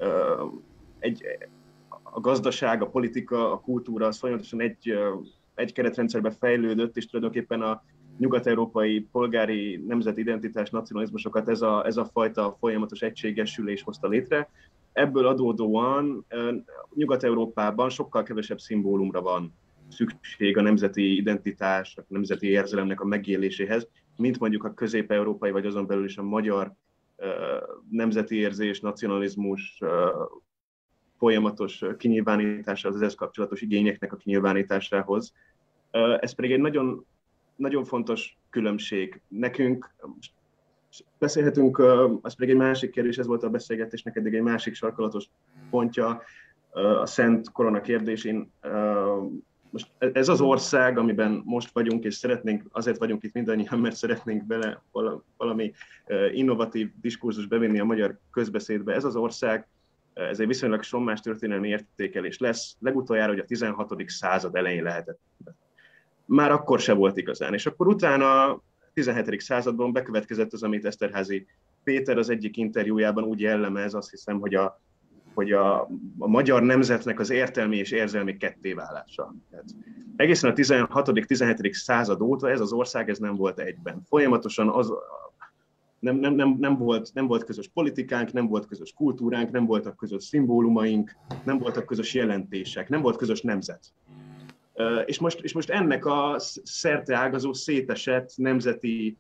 a gazdaság, a politika, a kultúra az folyamatosan egy keretrendszerbe fejlődött, és tulajdonképpen a nyugat-európai polgári nemzetidentitás, nacionalizmusokat ez a fajta folyamatos egységesülés hozta létre. Ebből adódóan Nyugat-Európában sokkal kevesebb szimbólumra van szükség a nemzeti identitás, a nemzeti érzelemnek a megéléséhez, mint mondjuk a közép-európai, vagy azon belül is a magyar nemzeti érzés, nacionalizmus folyamatos kinyilvánítása, az ezzel kapcsolatos igényeknek a kinyilvánításához. Ez pedig egy nagyon, nagyon fontos különbség. Nekünk beszélhetünk, az pedig egy másik kérdés, ez volt a beszélgetésnek eddig egy másik sarkalatos pontja, a Szent Korona kérdésén. Most ez az ország, amiben most vagyunk, és azért vagyunk itt mindannyian, mert szeretnénk bele valami innovatív diskurzus bevinni a magyar közbeszédbe. Ez az ország, ez egy viszonylag sommás történelmi értékelés lesz. Legutoljára, hogy a 16. század elején lehetett. Már akkor se volt igazán. És akkor utána a 17. században bekövetkezett az, amit Eszterházy Péter az egyik interjújában úgy jellemez, azt hiszem, hogy a magyar nemzetnek az értelmi és érzelmi kettéválása. Egészen a 16.-17. század óta ez az ország ez nem volt egyben. Folyamatosan Nem volt közös politikánk, nem volt közös kultúránk, nem voltak közös szimbólumaink, nem voltak közös jelentések, nem volt közös nemzet. És most ennek a szerteágazó, szétesett nemzeti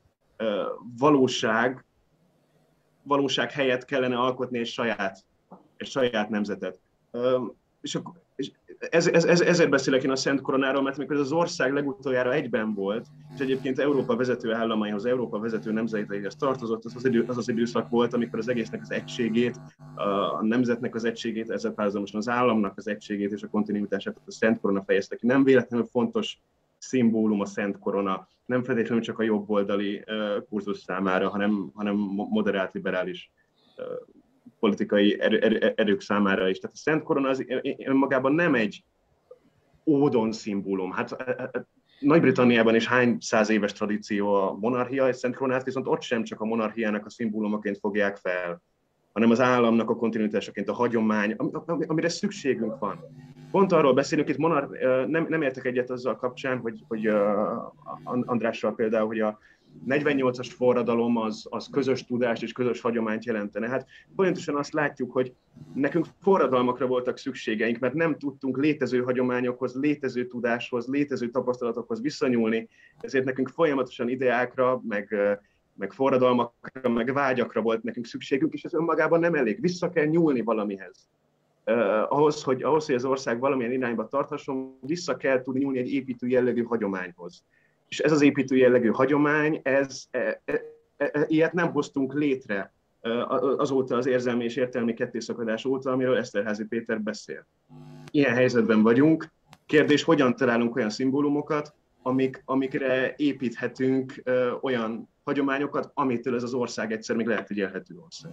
valóság helyett kellene alkotni egy saját nemzetet. És ezért beszélek én a Szent Koronáról, mert mikor az ország legutoljára egyben volt, és egyébként Európa vezető államaihoz, Európa vezető nemzeteihez tartozott, az az időszak volt, amikor az egésznek az egységét, a nemzetnek az egységét, ezzel párhuzamosan az államnak az egységét és a kontinuitását a Szent Korona fejezte ki. Nem véletlenül fontos szimbólum a Szent Korona, nem feltétlenül csak a jobboldali kurzus számára, hanem moderált, liberális politikai erők számára is. Tehát a Szent Korona az önmagában nem egy ódon szimbólum. Hát Nagy-Britanniában is hány száz éves tradíció a monarchia, és Szent Koronát viszont ott sem csak a monarchiának a szimbólumaként fogják fel, hanem az államnak a kontinuitásaként, a hagyomány, amire szükségünk van. Pont arról beszélünk, itt nem értek egyet azzal kapcsán, hogy Andrással például, hogy a 48-as forradalom az közös tudást és közös hagyományt jelentene. Hát pontosan azt látjuk, hogy nekünk forradalmakra voltak szükségeink, mert nem tudtunk létező hagyományokhoz, létező tudáshoz, létező tapasztalatokhoz visszanyúlni, ezért nekünk folyamatosan ideákra, meg forradalmakra, meg vágyakra volt nekünk szükségünk, és ez önmagában nem elég. Vissza kell nyúlni valamihez. Ahhoz, hogy az ország valamilyen irányba tarthasson, vissza kell tudni nyúlni egy építő jellegű hagyományhoz. És ez az építő jellegű hagyomány, ilyet nem hoztunk létre azóta az érzelmi és értelmi kettészakadás óta, amiről Eszterházy Péter beszél. Ilyen helyzetben vagyunk. Kérdés, hogyan találunk olyan szimbólumokat, amikre építhetünk olyan hagyományokat, amitől ez az ország egyszer még lehet, hogy élhető ország.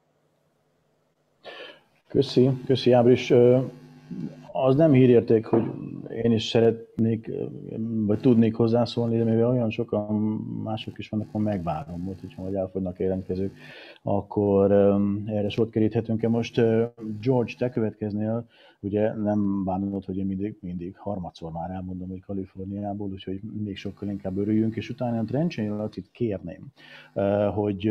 Köszi Ábris. Az nem hírérték, hogy én is szeretnék, vagy tudnék hozzászólni, de mivel olyan sokan mások is vannak, akkor megvárom, hogyha majd elfogynak jelentkezők, akkor erre sort keríthetünk-e. Most George, te következnél, ugye nem bánod, hogy én mindig harmadszor már elmondom, hogy Kaliforniából, úgyhogy még sokkal inkább örüljünk, és utána a Trencsényi Lacit kérném, hogy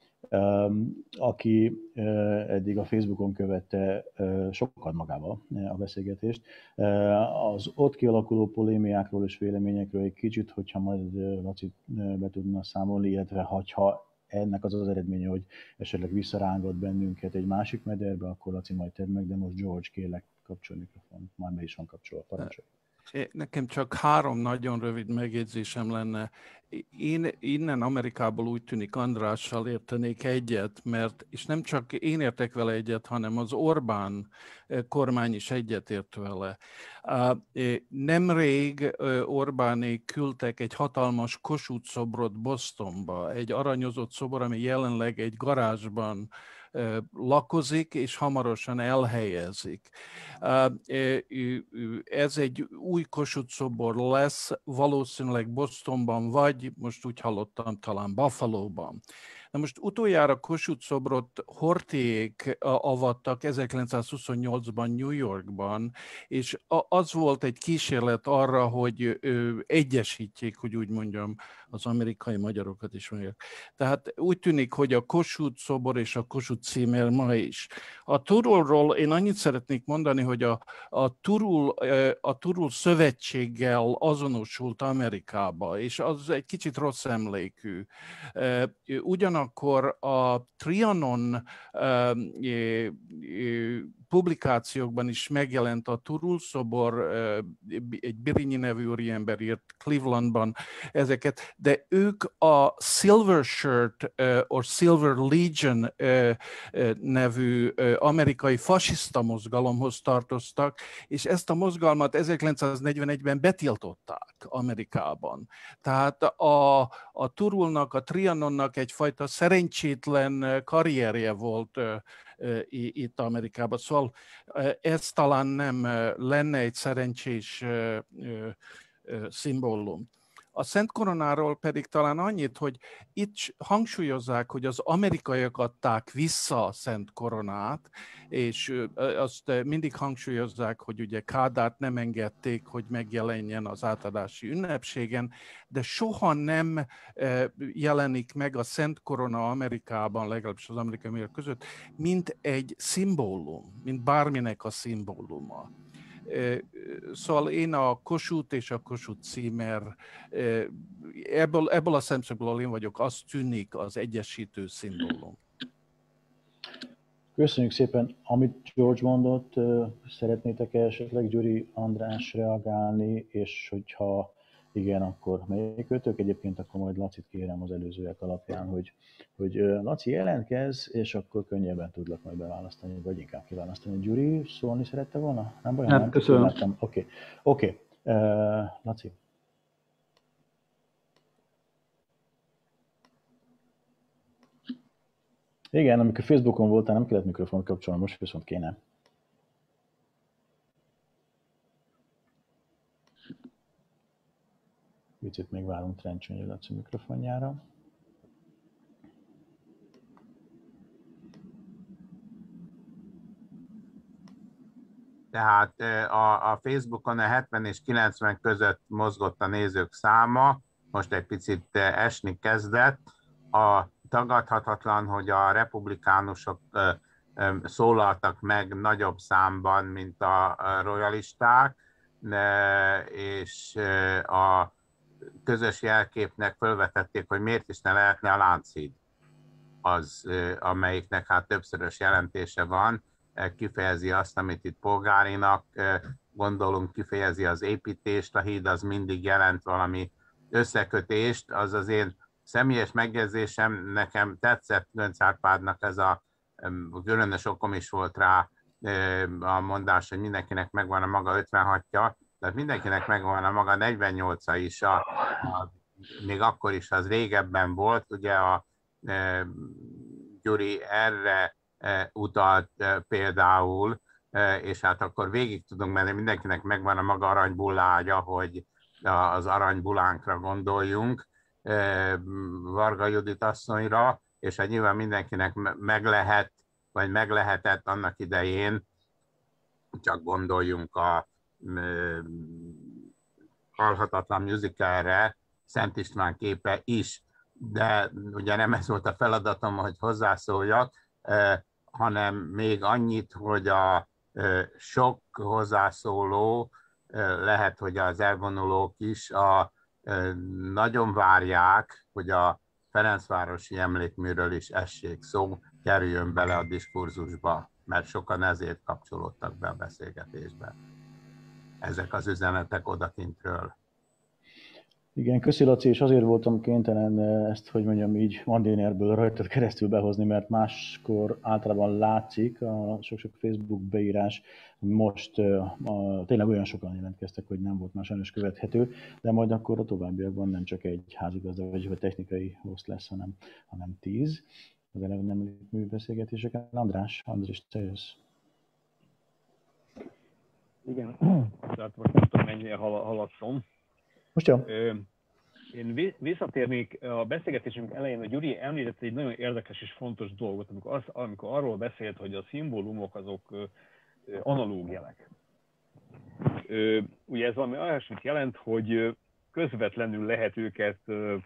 aki eddig a Facebookon követte sokkal magával a beszélgetést, az ott kialakuló polémiákról és véleményekről egy kicsit, hogyha majd Laci be tudna számolni, illetve ha ennek az az eredménye, hogy esetleg visszarángat bennünket egy másik mederbe, akkor Laci majd tedd meg, de most George, kérlek, kapcsolj mikrofon, már be is van kapcsolva, parancsolj. Nekem csak 3 nagyon rövid megjegyzésem lenne. Én innen Amerikából úgy tűnik Andrással értenék egyet, és nem csak én értek vele egyet, hanem az Orbán kormány is egyetért vele. Nemrég Orbánék küldtek egy hatalmas Kossuth szobrot Bostonba, egy aranyozott szobor, ami jelenleg egy garázsban lakozik, és hamarosan elhelyezik. Ez egy új Kossuth szobor lesz, valószínűleg Bostonban, vagy most úgy hallottam, talán Buffalo-ban. Na most utoljára Kossuth szobrot Horthyék avattak 1928-ban New Yorkban, és az volt egy kísérlet arra, hogy egyesítjék, hogy úgy mondjam, az amerikai magyarokat is mondják. Tehát úgy tűnik, hogy a Kossuth szobor és a Kossuth címer ma is. A Turulról én annyit szeretnék mondani, hogy a Turul szövetséggel azonosult Amerikába, és az egy kicsit rossz emlékű. Ugyanakkor a Trianon publikációkban is megjelent a Turul szobor, egy Birinyi nevű úriember írt Clevelandban ezeket, de ők a Silver Shirt or Silver Legion nevű amerikai fasiszta mozgalomhoz tartoztak, és ezt a mozgalmat 1941-ben betiltották Amerikában. Tehát a Turulnak, a Trianonnak egyfajta szerencsétlen karrierje volt itt Amerikában. Szóval ez talán nem lenne egy szerencsés szimbólum. A Szent Koronáról pedig talán annyit, hogy itt hangsúlyozzák, hogy az amerikaiak adták vissza a Szent Koronát, és azt mindig hangsúlyozzák, hogy ugye Kádárt nem engedték, hogy megjelenjen az átadási ünnepségen, de soha nem jelenik meg a Szent Korona Amerikában, legalábbis az amerikai között, mint egy szimbólum, mint bárminek a szimbóluma. Szóval én a Kossuth és a Kossuth címer, ebből a szemszögből én vagyok, az tűnik az egyesítő szimbólum. Köszönjük szépen. Amit George mondott, szeretnétek esetleg Gyuri, András reagálni, és hogyha igen, akkor melyikőtök? Egyébként akkor majd Lacit kérem az előzőek alapján, hogy Laci jelentkezz, és akkor könnyebben tudlak majd beválasztani, vagy inkább kiválasztani. Gyuri, szólni szerette volna? Nem baj? Nem, köszönöm. Oké. Laci. Igen, amikor Facebookon voltál, nem kellett mikrofont kapcsolni, most viszont kéne. Picit még várunk Trencsényi Laci mikrofonjára. Tehát a Facebookon a 70 és 90 között mozgott a nézők száma, most egy picit esni kezdett. Tagadhatatlan, hogy a republikánusok szólaltak meg nagyobb számban, mint a royalisták, és a közös jelképnek felvetették, hogy miért is ne lehetne a Lánchíd, amelyiknek hát többszörös jelentése van, kifejezi azt, amit itt polgárinak gondolunk, kifejezi az építést, a híd az mindig jelent valami összekötést, az az én személyes megjegyzésem, nekem tetszett Göncz Árpádnak ez a különös okom is volt rá a mondás, hogy mindenkinek megvan a maga 56-ja, tehát mindenkinek megvan a maga 48-a is, még akkor is az régebben volt, ugye a Gyuri erre utalt például, és hát akkor végig tudunk menni, mindenkinek megvan a maga aranybullája, hogy az aranybullánkra gondoljunk, Varga Judit asszonyra, és hát nyilván mindenkinek meg lehet, vagy meg lehetett annak idején, csak gondoljunk a halhatatlan musicalre, Szent István képe is, de ugye nem ez volt a feladatom, hogy hozzászóljak, hanem még annyit, hogy a sok hozzászóló, lehet, hogy az elvonulók is nagyon várják, hogy a Ferencvárosi emlékműről is essék szó, kerüljön bele a diskurzusba, mert sokan ezért kapcsolódtak be a beszélgetésbe. Ezek az üzenetek odakintről. Igen, köszi Laci, és azért voltam kénytelen ezt, hogy mondjam így, Mandinerből rajtad keresztül behozni, mert máskor általában látszik a sok-sok Facebook beírás, most tényleg olyan sokan jelentkeztek, hogy nem volt már sajnos követhető, de majd akkor a továbbiakban nem csak egy házigazda vagy technikai host lesz, hanem 10 az eleve nem műbeszélgetéseken. András, te jössz. Igen, tehát most nem tudom, mennyire haladszom. Most jó. Én visszatérnék a beszélgetésünk elején, hogy Gyuri említett egy nagyon érdekes és fontos dolgot, amikor arról beszélt, hogy a szimbólumok azok analóg jelek. Ugye ez valami olyasmit jelent, hogy közvetlenül lehet őket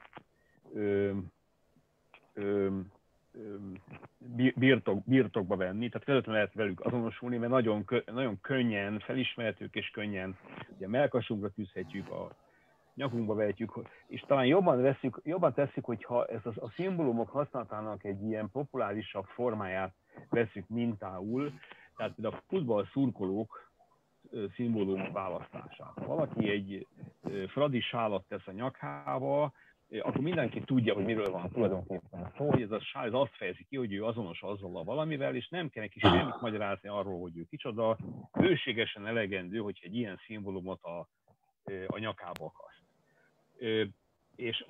birtokba venni, tehát közvetlenül lehet velük azonosulni, mert nagyon könnyen felismerhetők és könnyen ugye mellkasunkra tűzhetjük, a nyakunkba vehetjük, és talán jobban tesszük, hogyha ezt a szimbólumok használatának egy ilyen populárisabb formáját veszük mintául, tehát például a futball szurkolók szimbólum választását. Ha valaki egy fradi sálat tesz a nyakába, akkor mindenki tudja, hogy miről van tulajdonképpen szó, hogy ez a sál ez azt fejezi ki, hogy ő azonos azzal a valamivel, és nem kell neki semmit magyarázni arról, hogy ő kicsoda. Bőségesen elegendő, hogy egy ilyen szimbólumot a nyakába akaszt. És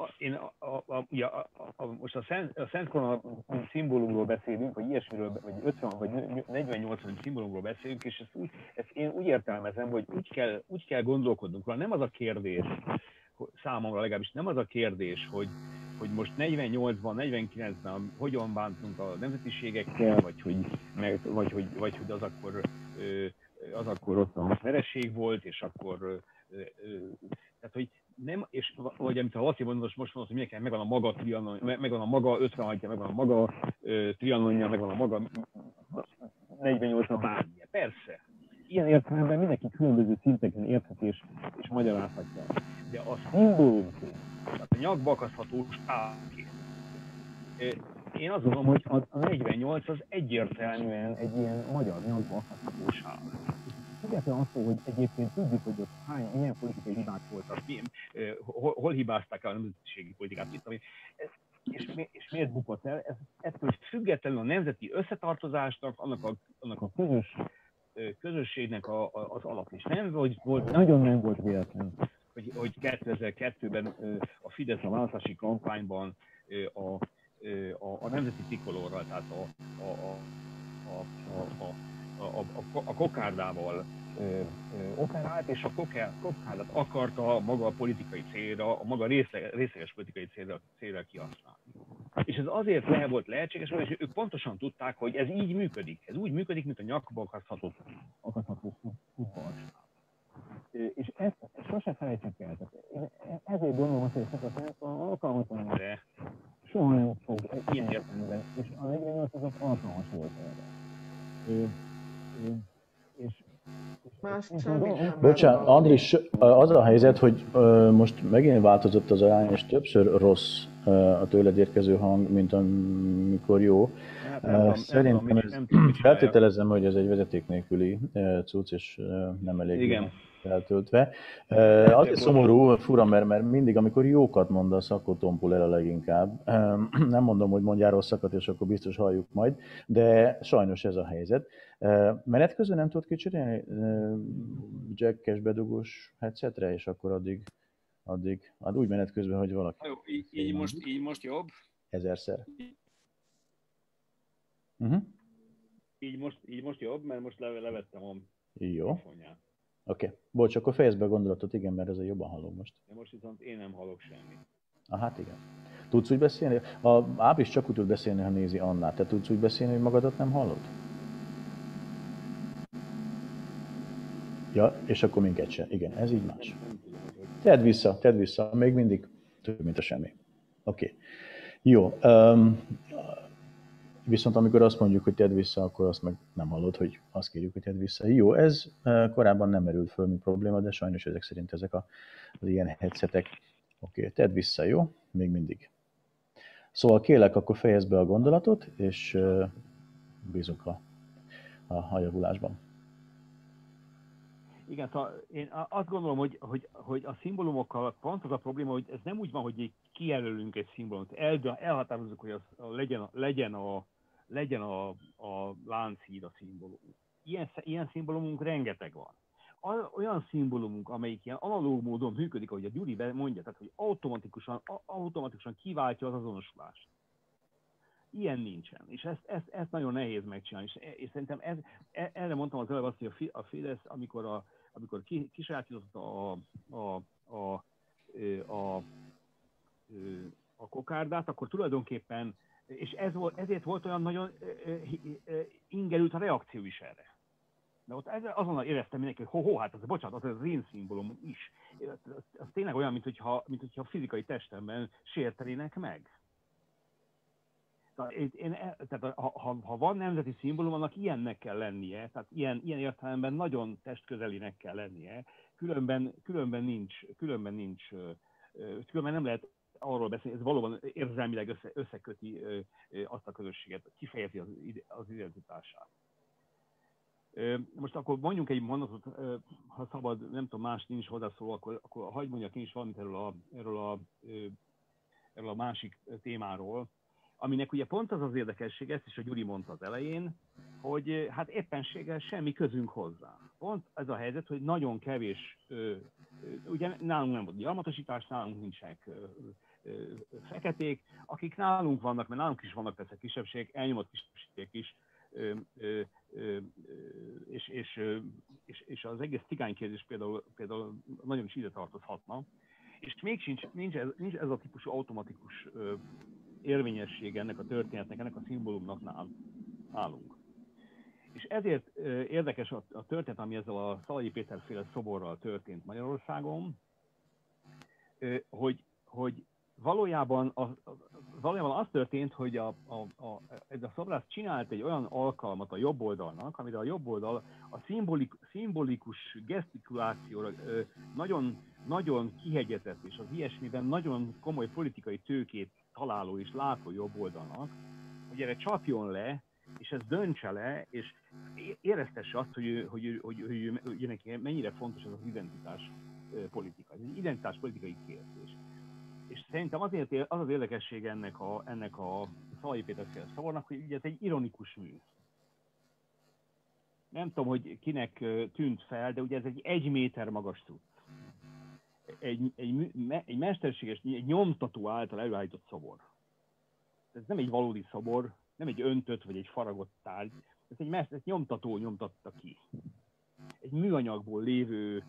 most a Szent Korona szimbólumról beszélünk, vagy ilyesmiről, vagy 50 vagy 48 szimbólumról beszélünk, és ezt én úgy értelmezem, hogy úgy kell gondolkodnunk róla. Nem az a kérdés számomra legalábbis nem az a kérdés, hogy most 48-ban, 49-ben hogyan bántunk a nemzetiségekkel, vagy hogy az akkor ott a vereség volt, és akkor tehát, hogy nem, és vagy amit a Laci mondott, most mondod, hogy mindenkinek megvan a maga trianonja, megvan a maga 56-ja, megvan a maga trianonja, megvan a maga 48-a bármilyen. Persze. Ilyen értelemben mindenki különböző szinteken értheti és magyarázhatja. De a szimbólumként, tehát a nyakba akasztható sávként. Én azt gondolom, hogy a 48 az egyértelműen egy ilyen magyar nyakba akasztható sáv. Függetlenül attól, hogy egyébként tudjuk, hogy ott milyen politikai hibák voltak, hol hibázták el a nemzetiségi politikát, és miért bukott el. Ettől függetlenül a nemzeti összetartozásnak, annak a közösségnek az alap is. Nagyon nem volt véletlen, hogy 2002-ben a Fidesz a választási kampányban a nemzeti trikolorral, tehát a kokárdával operált, és a kokárdát akarta maga a politikai célra, a maga részleges politikai célra kihasználni. És ez azért volt lehetséges, mert ők pontosan tudták, hogy ez így működik. Ez úgy működik, mint a nyakba akasztható futballsáv. És ezt sosem felejtsük el. Ezért gondolom azt, hogy ezt a szenzor alkalmatlan erre soha nem fog ilyen értelemben, és a 48 azok alkalmas volt erre. Bocsánat, Andris, az a helyzet, hogy most megint változott az arány, és többször rossz a tőled érkező hang, mint amikor jó. Szerintem feltételezem, hogy ez egy vezeték nélküli cucc, és nem elég feltöltve. Azért szomorú, fura, mert mindig, amikor jókat mondasz, akkor tompul el a leginkább. Nem mondom, hogy mondjál rosszakat, és akkor biztos halljuk majd, de sajnos ez a helyzet. Menet közben nem tudod kicserélni jackes bedugós headsetre, és akkor addig hát úgy menet közben, hogy valaki... Jó, így most jobb? 1000-szer. Így most jobb, mert most levettem a mikrofonját. Oké. Bocs, akkor fejezd be a gondolatot, igen, mert ezzel jobban hallom most. De most viszont én nem hallok semmit. Hát igen. Tudsz úgy beszélni? A Ábris csak úgy tud beszélni, ha nézi Annát. Te tudsz úgy beszélni, hogy magadat nem hallod? Ja, és akkor minket se. Igen, ez így más. Tedd vissza. Még mindig több, mint a semmi. Oké. Jó. Viszont amikor azt mondjuk, hogy tedd vissza, akkor azt meg nem hallod, hogy azt kérjük, hogy tedd vissza. Jó, ez korábban nem merült föl, mint probléma, de sajnos ezek szerint ezek az ilyen headsetek. Oké, tedd vissza, jó? Még mindig. Szóval kérlek, akkor fejezd be a gondolatot, és bízunk a javulásban. Igen, szóval én azt gondolom, hogy a szimbólumokkal pont az a probléma, hogy ez nem úgy van, hogy kijelölünk egy szimbólumot, elhatározzuk, hogy az legyen a Lánchíd a szimbólum. Ilyen szimbólumunk rengeteg van. Olyan szimbólumunk, amelyik ilyen analóg módon működik, ahogy a Gyuri mondja, tehát hogy automatikusan kiváltja az azonosulást. Ilyen nincsen, és ezt nagyon nehéz megcsinálni. És szerintem erre mondtam az előbb azt, hogy a Fidesz, amikor kisajátította a kokárdát, akkor tulajdonképpen, és ezért volt olyan nagyon ingerült a reakció is erre. De ott azonnal éreztem mindenki, hogy hát bocsánat, az én szimbólum is. Az tényleg olyan, mint hogyha fizikai testemben sértenének meg. Tehát ha van nemzeti szimbólum, annak ilyennek kell lennie, tehát ilyen értelemben nagyon testközelinek kell lennie, különben nem lehet arról beszélni, ez valóban érzelmileg összeköti azt a közösséget, kifejezi az identitását. Most akkor mondjunk egy mondatot, ha szabad, nem tudom, más nincs hozzászóló, akkor hagyj mondjak én is valamit erről a másik témáról, aminek ugye pont az érdekesség, ezt is a Gyuri mondta az elején, hogy hát éppenséggel semmi közünk hozzá. Pont ez a helyzet, hogy nagyon kevés, ugye nálunk nem volt gyarmatosítás, nálunk nincsenek feketék, akik nálunk vannak, mert nálunk is vannak persze kisebbség, elnyomott kisebbségek is, és az egész cigánykérdés például nagyon is ide tartozhatna. És még nincs ez a típusú automatikus érvényesség ennek a történetnek, ennek a szimbólumnak nálunk. És ezért érdekes a történet, ami ezzel a Szalai Péter-féle szoborral történt Magyarországon, hogy valójában az történt, hogy ez a szobrász csinált egy olyan alkalmat a jobb oldalnak, amire a jobb oldal a szimbolikus gesztikulációra nagyon, nagyon kihegyezett, és az ilyesmiben nagyon komoly politikai tőkét találó és látó jobb oldalnak, hogy erre csapjon le, és ez döntse le, és éreztesse azt, hogy neki mennyire fontos ez az identitás politika. Ez egy identitáspolitikai kérdés. És szerintem azért az az érdekessége ennek a Szalai Péter-féle szavornak, hogy ugye ez egy ironikus mű. Nem tudom, hogy kinek tűnt fel, de ugye ez egy 1 méter magas cucc. Egy mesterséges, egy nyomtató által előállított szobor. Ez nem egy valódi szobor, nem egy öntött vagy egy faragott tárgy, ez egy nyomtató nyomtatta ki. Egy műanyagból lévő,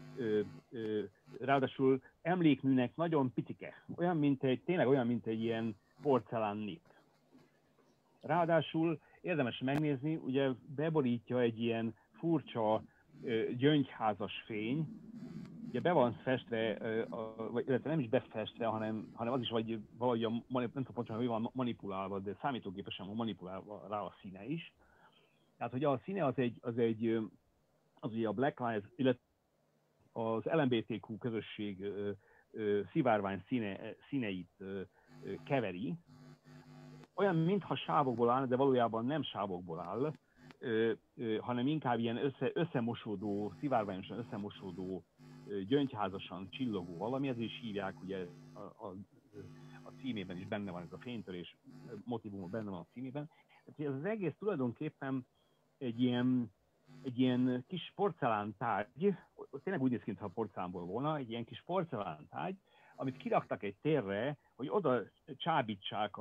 ráadásul emlékműnek nagyon picike, tényleg olyan, mint egy ilyen porcelánnip. Ráadásul érdemes megnézni, ugye beborítja egy ilyen furcsa gyöngyházas fény, ugye be van festve, illetve nem is befestve, hanem az is valahogy nem tudom pontosan, hogy van manipulálva, de számítógépesen van manipulálva rá a színe is. Tehát, hogy a színe az ugye a Black Lives, illetve az LMBTQ közösség szivárvány színeit keveri, olyan, mintha sávokból áll, de valójában nem sávokból áll, hanem inkább ilyen összemosódó, szivárványosan összemosódó, gyöngyházasan csillogó valami, ez is hívják, ugye a címében is benne van ez a fénytörés motivum, benne van a címében. Tehát ez az egész tulajdonképpen egy ilyen kis porcelántárgy, tényleg úgy néz ki, mintha porcelánból volna, egy ilyen kis porcelántárgy, amit kiraktak egy térre, hogy oda csábítsák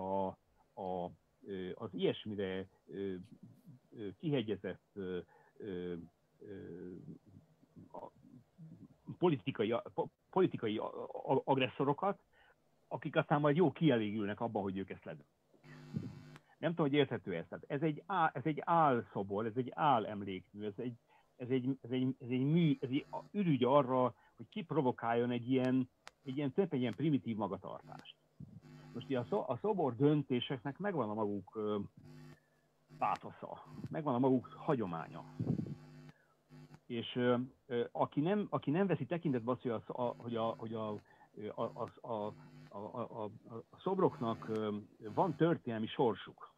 az ilyesmire kihegyezett politikai agresszorokat, akik aztán majd jó kielégülnek abban, hogy ők ezt ledönt. Nem tudom, hogy érthető ez. Tehát ez egy álszobor, ez egy álemlékmű, ez egy ürügy arra, hogy kiprovokáljon egy ilyen primitív magatartást. Most ugye a szobor döntéseknek megvan a maguk pátosza, megvan a maguk hagyománya. És aki nem veszi tekintetbe azt, hogy a szobroknak van történelmi sorsuk,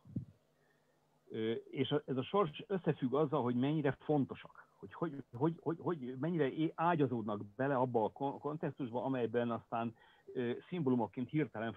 és ez a sors összefügg azzal, hogy mennyire fontosak, hogy mennyire ágyazódnak bele abba a kontextusba, amelyben aztán szimbólumokként hirtelen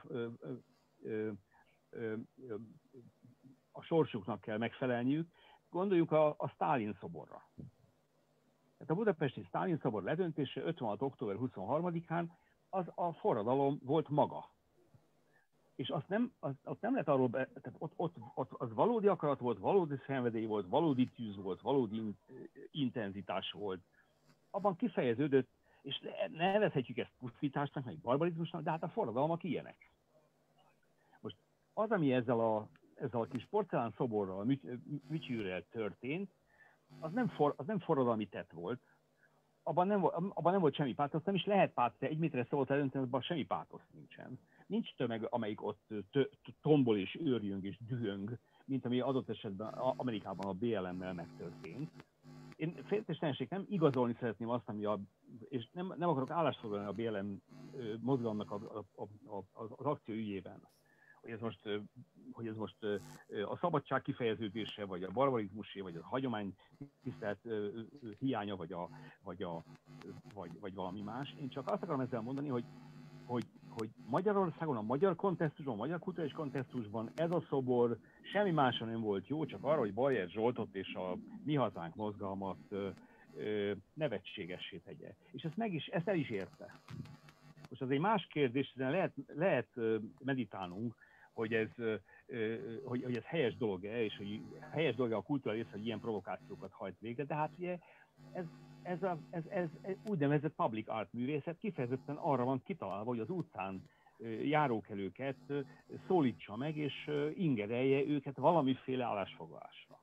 a sorsuknak kell megfelelniük. Gondoljuk a Sztálin szoborra. Tehát a budapesti Sztálin szobor ledöntése 56. október 23-án az a forradalom volt maga. És azt nem lehet arról, tehát ott az valódi akarat volt, valódi szenvedély volt, valódi tűz volt, valódi intenzitás volt. Abban kifejeződött, és nevezhetjük ezt pusztításnak, meg barbarizmusnak, de hát a forradalmak ilyenek. Most az, ami ezzel a kis porcelán szoborral, műtyűrrel történt, az nem forradalmi tett volt. Abban nem volt semmi pátosz, nem is lehet pátosz, 1 méterre szólt elönteni, abban semmi pátosz nincsen. Nincs tömeg, amelyik ott tombol és őrjöng és dühöng, mint ami adott esetben Amerikában a BLM-mel megtörtént. Én féltéstenség nem igazolni szeretném azt, és nem akarok állásfoglalni a BLM mozgalomnak az akció ügyében, hogy ez most a szabadság kifejeződése, vagy a barbarizmusé, vagy a hagyomány tisztelt hiánya, vagy valami más. Én csak azt akarom ezzel mondani, hogy Magyarországon, a magyar kontextusban, a magyar kulturális kontextusban ez a szobor semmi másra nem volt jó, csak arra, hogy Bajer Zsoltot és a Mi Hazánk mozgalmat nevetségessé tegye. És ezt el is érte. Most az egy más kérdés, lehet meditálnunk, hogy ez helyes dolog-e, és hogy helyes dolog a kultúra része, hogy ilyen provokációkat hajt végre, de hát ugye ez úgynevezett public art művészet kifejezetten arra van kitalálva, hogy az utcán járókelőket szólítsa meg, és ingerelje őket valamiféle állásfoglalásra.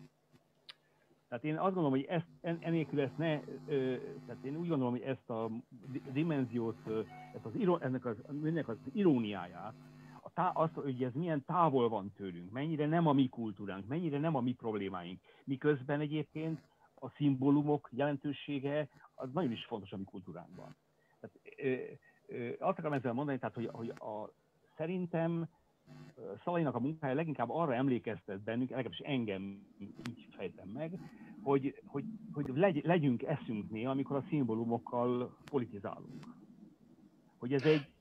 Tehát én azt gondolom, hogy enélkül ezt ne, tehát én úgy gondolom, hogy ezt a dimenziót, ennek az iróniáját, azt, hogy ez milyen távol van tőlünk, mennyire nem a mi kultúránk, mennyire nem a mi problémáink, miközben egyébként a szimbólumok jelentősége az nagyon is fontos a mi kultúránkban. Tehát, azt akarom ezzel mondani, tehát, hogy szerintem Szalainak a munkája leginkább arra emlékeztet bennünk, legalábbis engem így fejtem meg, hogy legyünk eszünknél, amikor a szimbólumokkal politizálunk. Hogy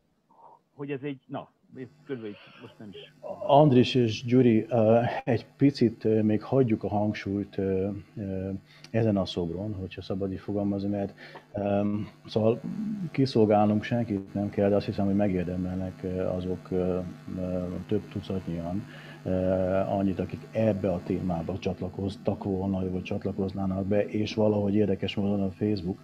ez egy na, közben most nem is. Andris és Gyuri, egy picit még hagyjuk a hangsúlyt ezen a szobron, hogyha szabad így fogalmazni, mert szóval kiszolgálnunk senkit nem kell, de azt hiszem, hogy megérdemelnek azok több tucatnyian annyit, akik ebbe a témába csatlakoztak volna, vagy csatlakoznának be, és valahogy érdekes módon a Facebook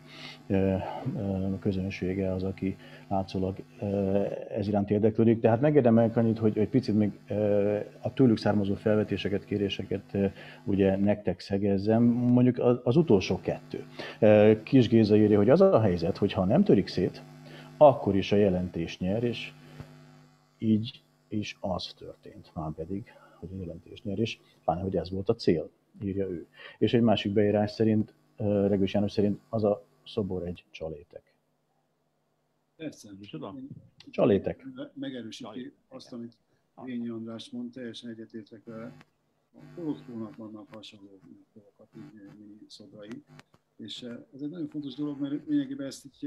közönsége az, aki látszólag ez iránt érdeklődik. Tehát megérdemelnek annyit, hogy egy picit még a tőlük származó felvetéseket, kéréseket ugye nektek szegezzem. Mondjuk az utolsó kettő. Kis Géza írja, hogy az a helyzet, hogy ha nem törik szét, akkor is a jelentés nyer, és így is az történt, már pedig, hogy a jelentés nyer, és pláne, hogy ez volt a cél, írja ő. És egy másik beírás szerint, Regős János szerint az a szobor egy csalétek. Persze. Csalétek. Megerősíti azt, amit Vényi András mondta, teljesen egyetértek vele. A Kolozsvárnak vannak hasonló dolgokat, mini szobrai. És ez egy nagyon fontos dolog, mert lényegében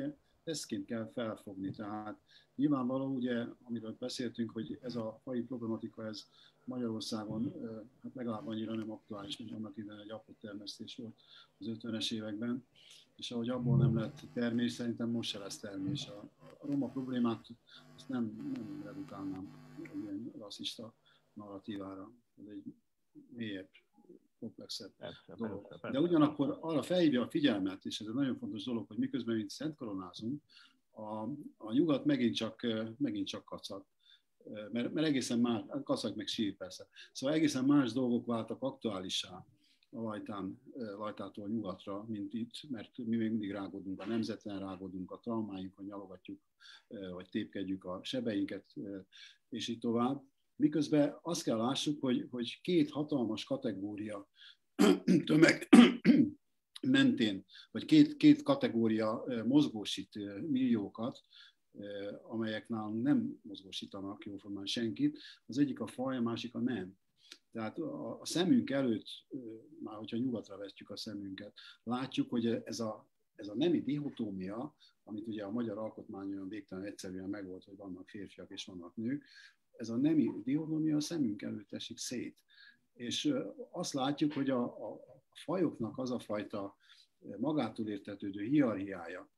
ezt kell felfogni. Tehát nyilvánvaló, ugye, amiről beszéltünk, hogy ez a faji problematika, ez Magyarországon hát legalább annyira nem aktuális, mint annak idején egy apottermesztés volt az 50-es években, és ahogy abból nem lett termés, szerintem most se lesz termés. A roma problémát azt nem redukálnám egy ilyen rasszista narratívára, ez egy mélyebb, komplexebb dolog. De ugyanakkor arra felhívja a figyelmet, és ez egy nagyon fontos dolog, hogy miközben mint szentkoronázunk, a nyugat megint csak kacag. Mert egészen más, kacag meg sír persze. Szóval egészen más dolgok váltak aktuálissá a Lajtától nyugatra, mint itt, mert mi még mindig rágódunk a nemzeten, rágódunk a traumáinkon, nyalogatjuk, vagy tépkedjük a sebeinket, és így tovább. Miközben azt kell lássuk, hogy két hatalmas kategória tömeg mentén, vagy két kategória mozgósít milliókat, amelyek nálunk nem mozgósítanak jóformán senkit. Az egyik a faj, a másik a nem. Tehát a szemünk előtt, már hogyha nyugatra vetjük a szemünket, látjuk, hogy ez a nemi dihotómia, amit ugye a magyar alkotmány olyan végtelen egyszerűen megold, hogy vannak férfiak és vannak nők, ez a nemi dihotómia a szemünk előtt esik szét. És azt látjuk, hogy a fajoknak az a fajta magától értetődő hierarchiája,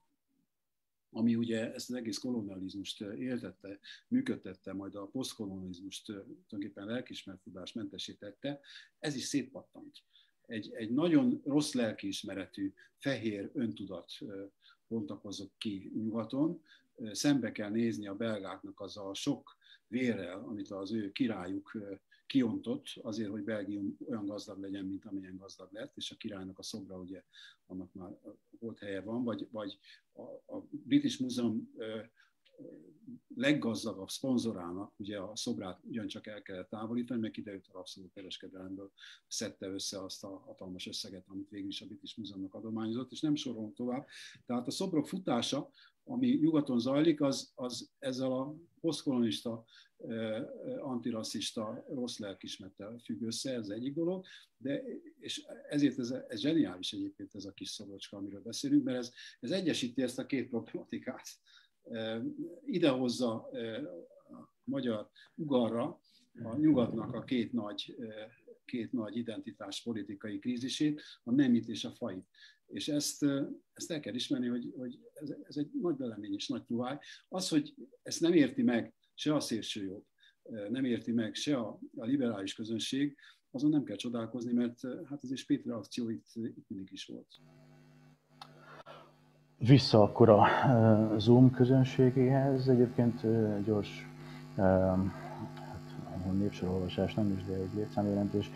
ami ugye ezt az egész kolonializmust éltette, működtette, majd a posztkolonializmust tulajdonképpen lelkiismerettudást mentesítette, ez is szétpattant. Egy nagyon rossz lelkiismeretű, fehér öntudat bontakozott ki nyugaton, szembe kell nézni a belgáknak az a sok vérrel, amit az ő királyuk kiontott azért, hogy Belgium olyan gazdag legyen, mint amilyen gazdag lett, és a királynak a szobra ugye annak már volt helye van, vagy a British Museum leggazdagabb szponzorának ugye a szobrát ugyancsak el kellett távolítani, mert kiderült a rabszolgakereskedelemből szedte össze azt a hatalmas összeget, amit végül is a British Museumnak adományozott, és nem sorolom tovább. Tehát a szobrok futása, ami nyugaton zajlik, az ezzel a posztkolonista, antirasszista, rossz lelkiismerettel függ össze, ez egyik dolog, és ezért ez zseniális egyébként ez a kis szobrocska, amiről beszélünk, mert ez egyesíti ezt a két problematikát. Idehozza a magyar ugarra a nyugatnak a két nagy identitás politikai krízisét, a nemit és a fajt. És ezt el kell ismerni, hogy ez egy nagy belemény és nagy tuhály. Az, hogy ezt nem érti meg se a szélsőjobb, nem érti meg se a liberális közönség, azon nem kell csodálkozni, mert hát ez is Péter akció itt mindig is volt. Vissza akkor a Zoom közönségéhez. Egyébként gyors népsorolvasás nem is, de egy létszámjelentés.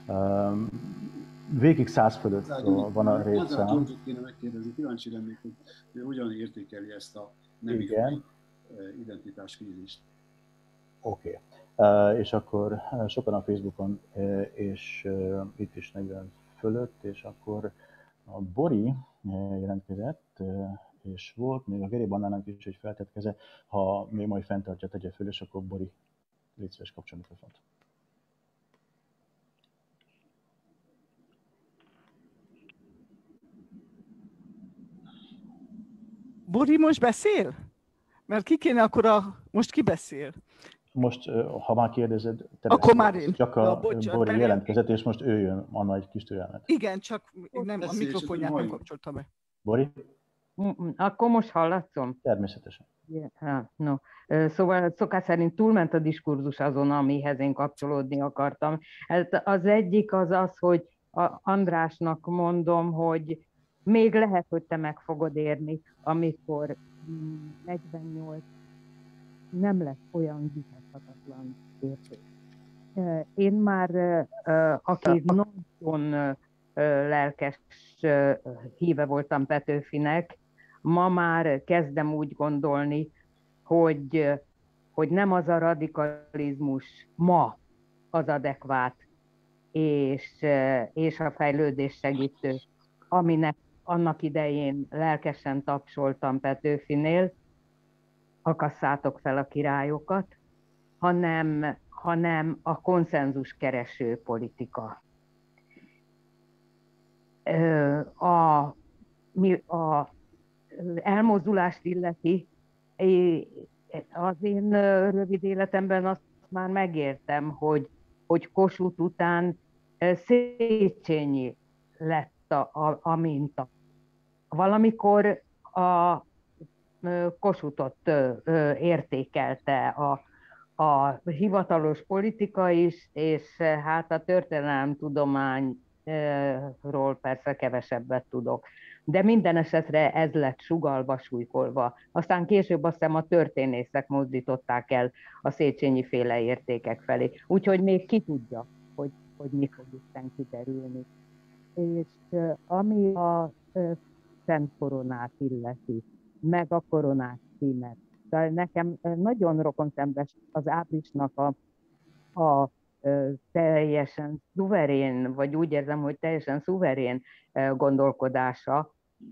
Végig 100 fölött van a létszám. George-ot kéne megkérdezni, kíváncsi lennék, hogy ő hogyan értékeli ezt a nemi identitáskrízist. Oké. És akkor sokan a Facebookon, és itt is 40 fölött, és akkor a Bori jelentkezett, és volt még a Geri Bannának is egy feltett keze. Ha még majd fenntartja, tegye föl, és akkor Bori, légy szíves, kapcsol mikrofont. Bori most beszél? Mert ki kéne akkor most ki beszél? Most, ha már kérdezed, akkor már én. Csak a Bori jelentkezett, és most ő jön, Anna, egy kis türelmet. Igen, csak nem, a mikrofonját nem kapcsolta be. Bori? Akkor most hallatszom? Természetesen. Yeah, no. Szóval szokás szerint túlment a diskurzus azon, amihez én kapcsolódni akartam. Az egyik az, hogy Andrásnak mondom, hogy még lehet, hogy te meg fogod érni, amikor 48 nem lesz olyan vitathatatlan érték. Én már, aki nagyon lelkes híve voltam Petőfinek, ma már kezdem úgy gondolni, hogy nem az a radikalizmus ma az adekvát és a fejlődés segítő, aminek annak idején lelkesen tapsoltam Petőfinél, akasszátok fel a királyokat, hanem a konszenzus kereső politika. A elmozdulást illeti, az én rövid életemben azt már megértem, hogy Kossuth után Széchenyi lett a minta. Valamikor a Kossuthot értékelte a hivatalos politika is, és hát a történelemtudományról persze kevesebbet tudok. De minden esetre ez lett sugallva, súlykolva. Aztán később azt hiszem a történészek mozdították el a Széchenyi féle értékek felé. Úgyhogy még ki tudja, hogy mi fog itten kiderülni. És ami a Szent Koronát illeti, meg a koronás címet. De nekem nagyon rokonszenves az Ábrisnak a teljesen szuverén, vagy úgy érzem, hogy teljesen szuverén gondolkodása,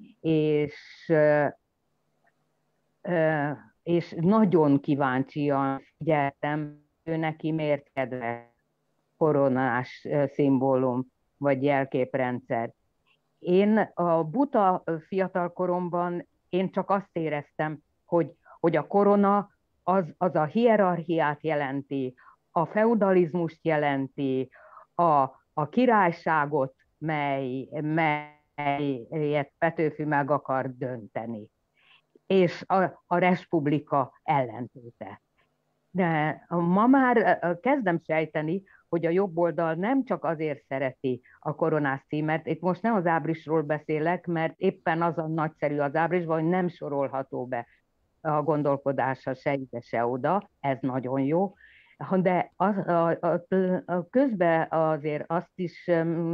és nagyon kíváncsian figyeltem, ő neki miért kedves koronás szimbólum, vagy jelképrendszer. Én a buta fiatalkoromban én csak azt éreztem, hogy a korona az a hierarchiát jelenti, a feudalizmust jelenti, a királyságot, melyet Petőfi meg akar dönteni, és a respublika ellentéte. De ma már kezdem sejteni, hogy a jobb oldal nem csak azért szereti a koronás címet, itt most nem az Ábrisról beszélek, mert éppen az a nagyszerű az Ábrisban, hogy nem sorolható be a gondolkodása se ide, se oda, ez nagyon jó, de közben azért azt is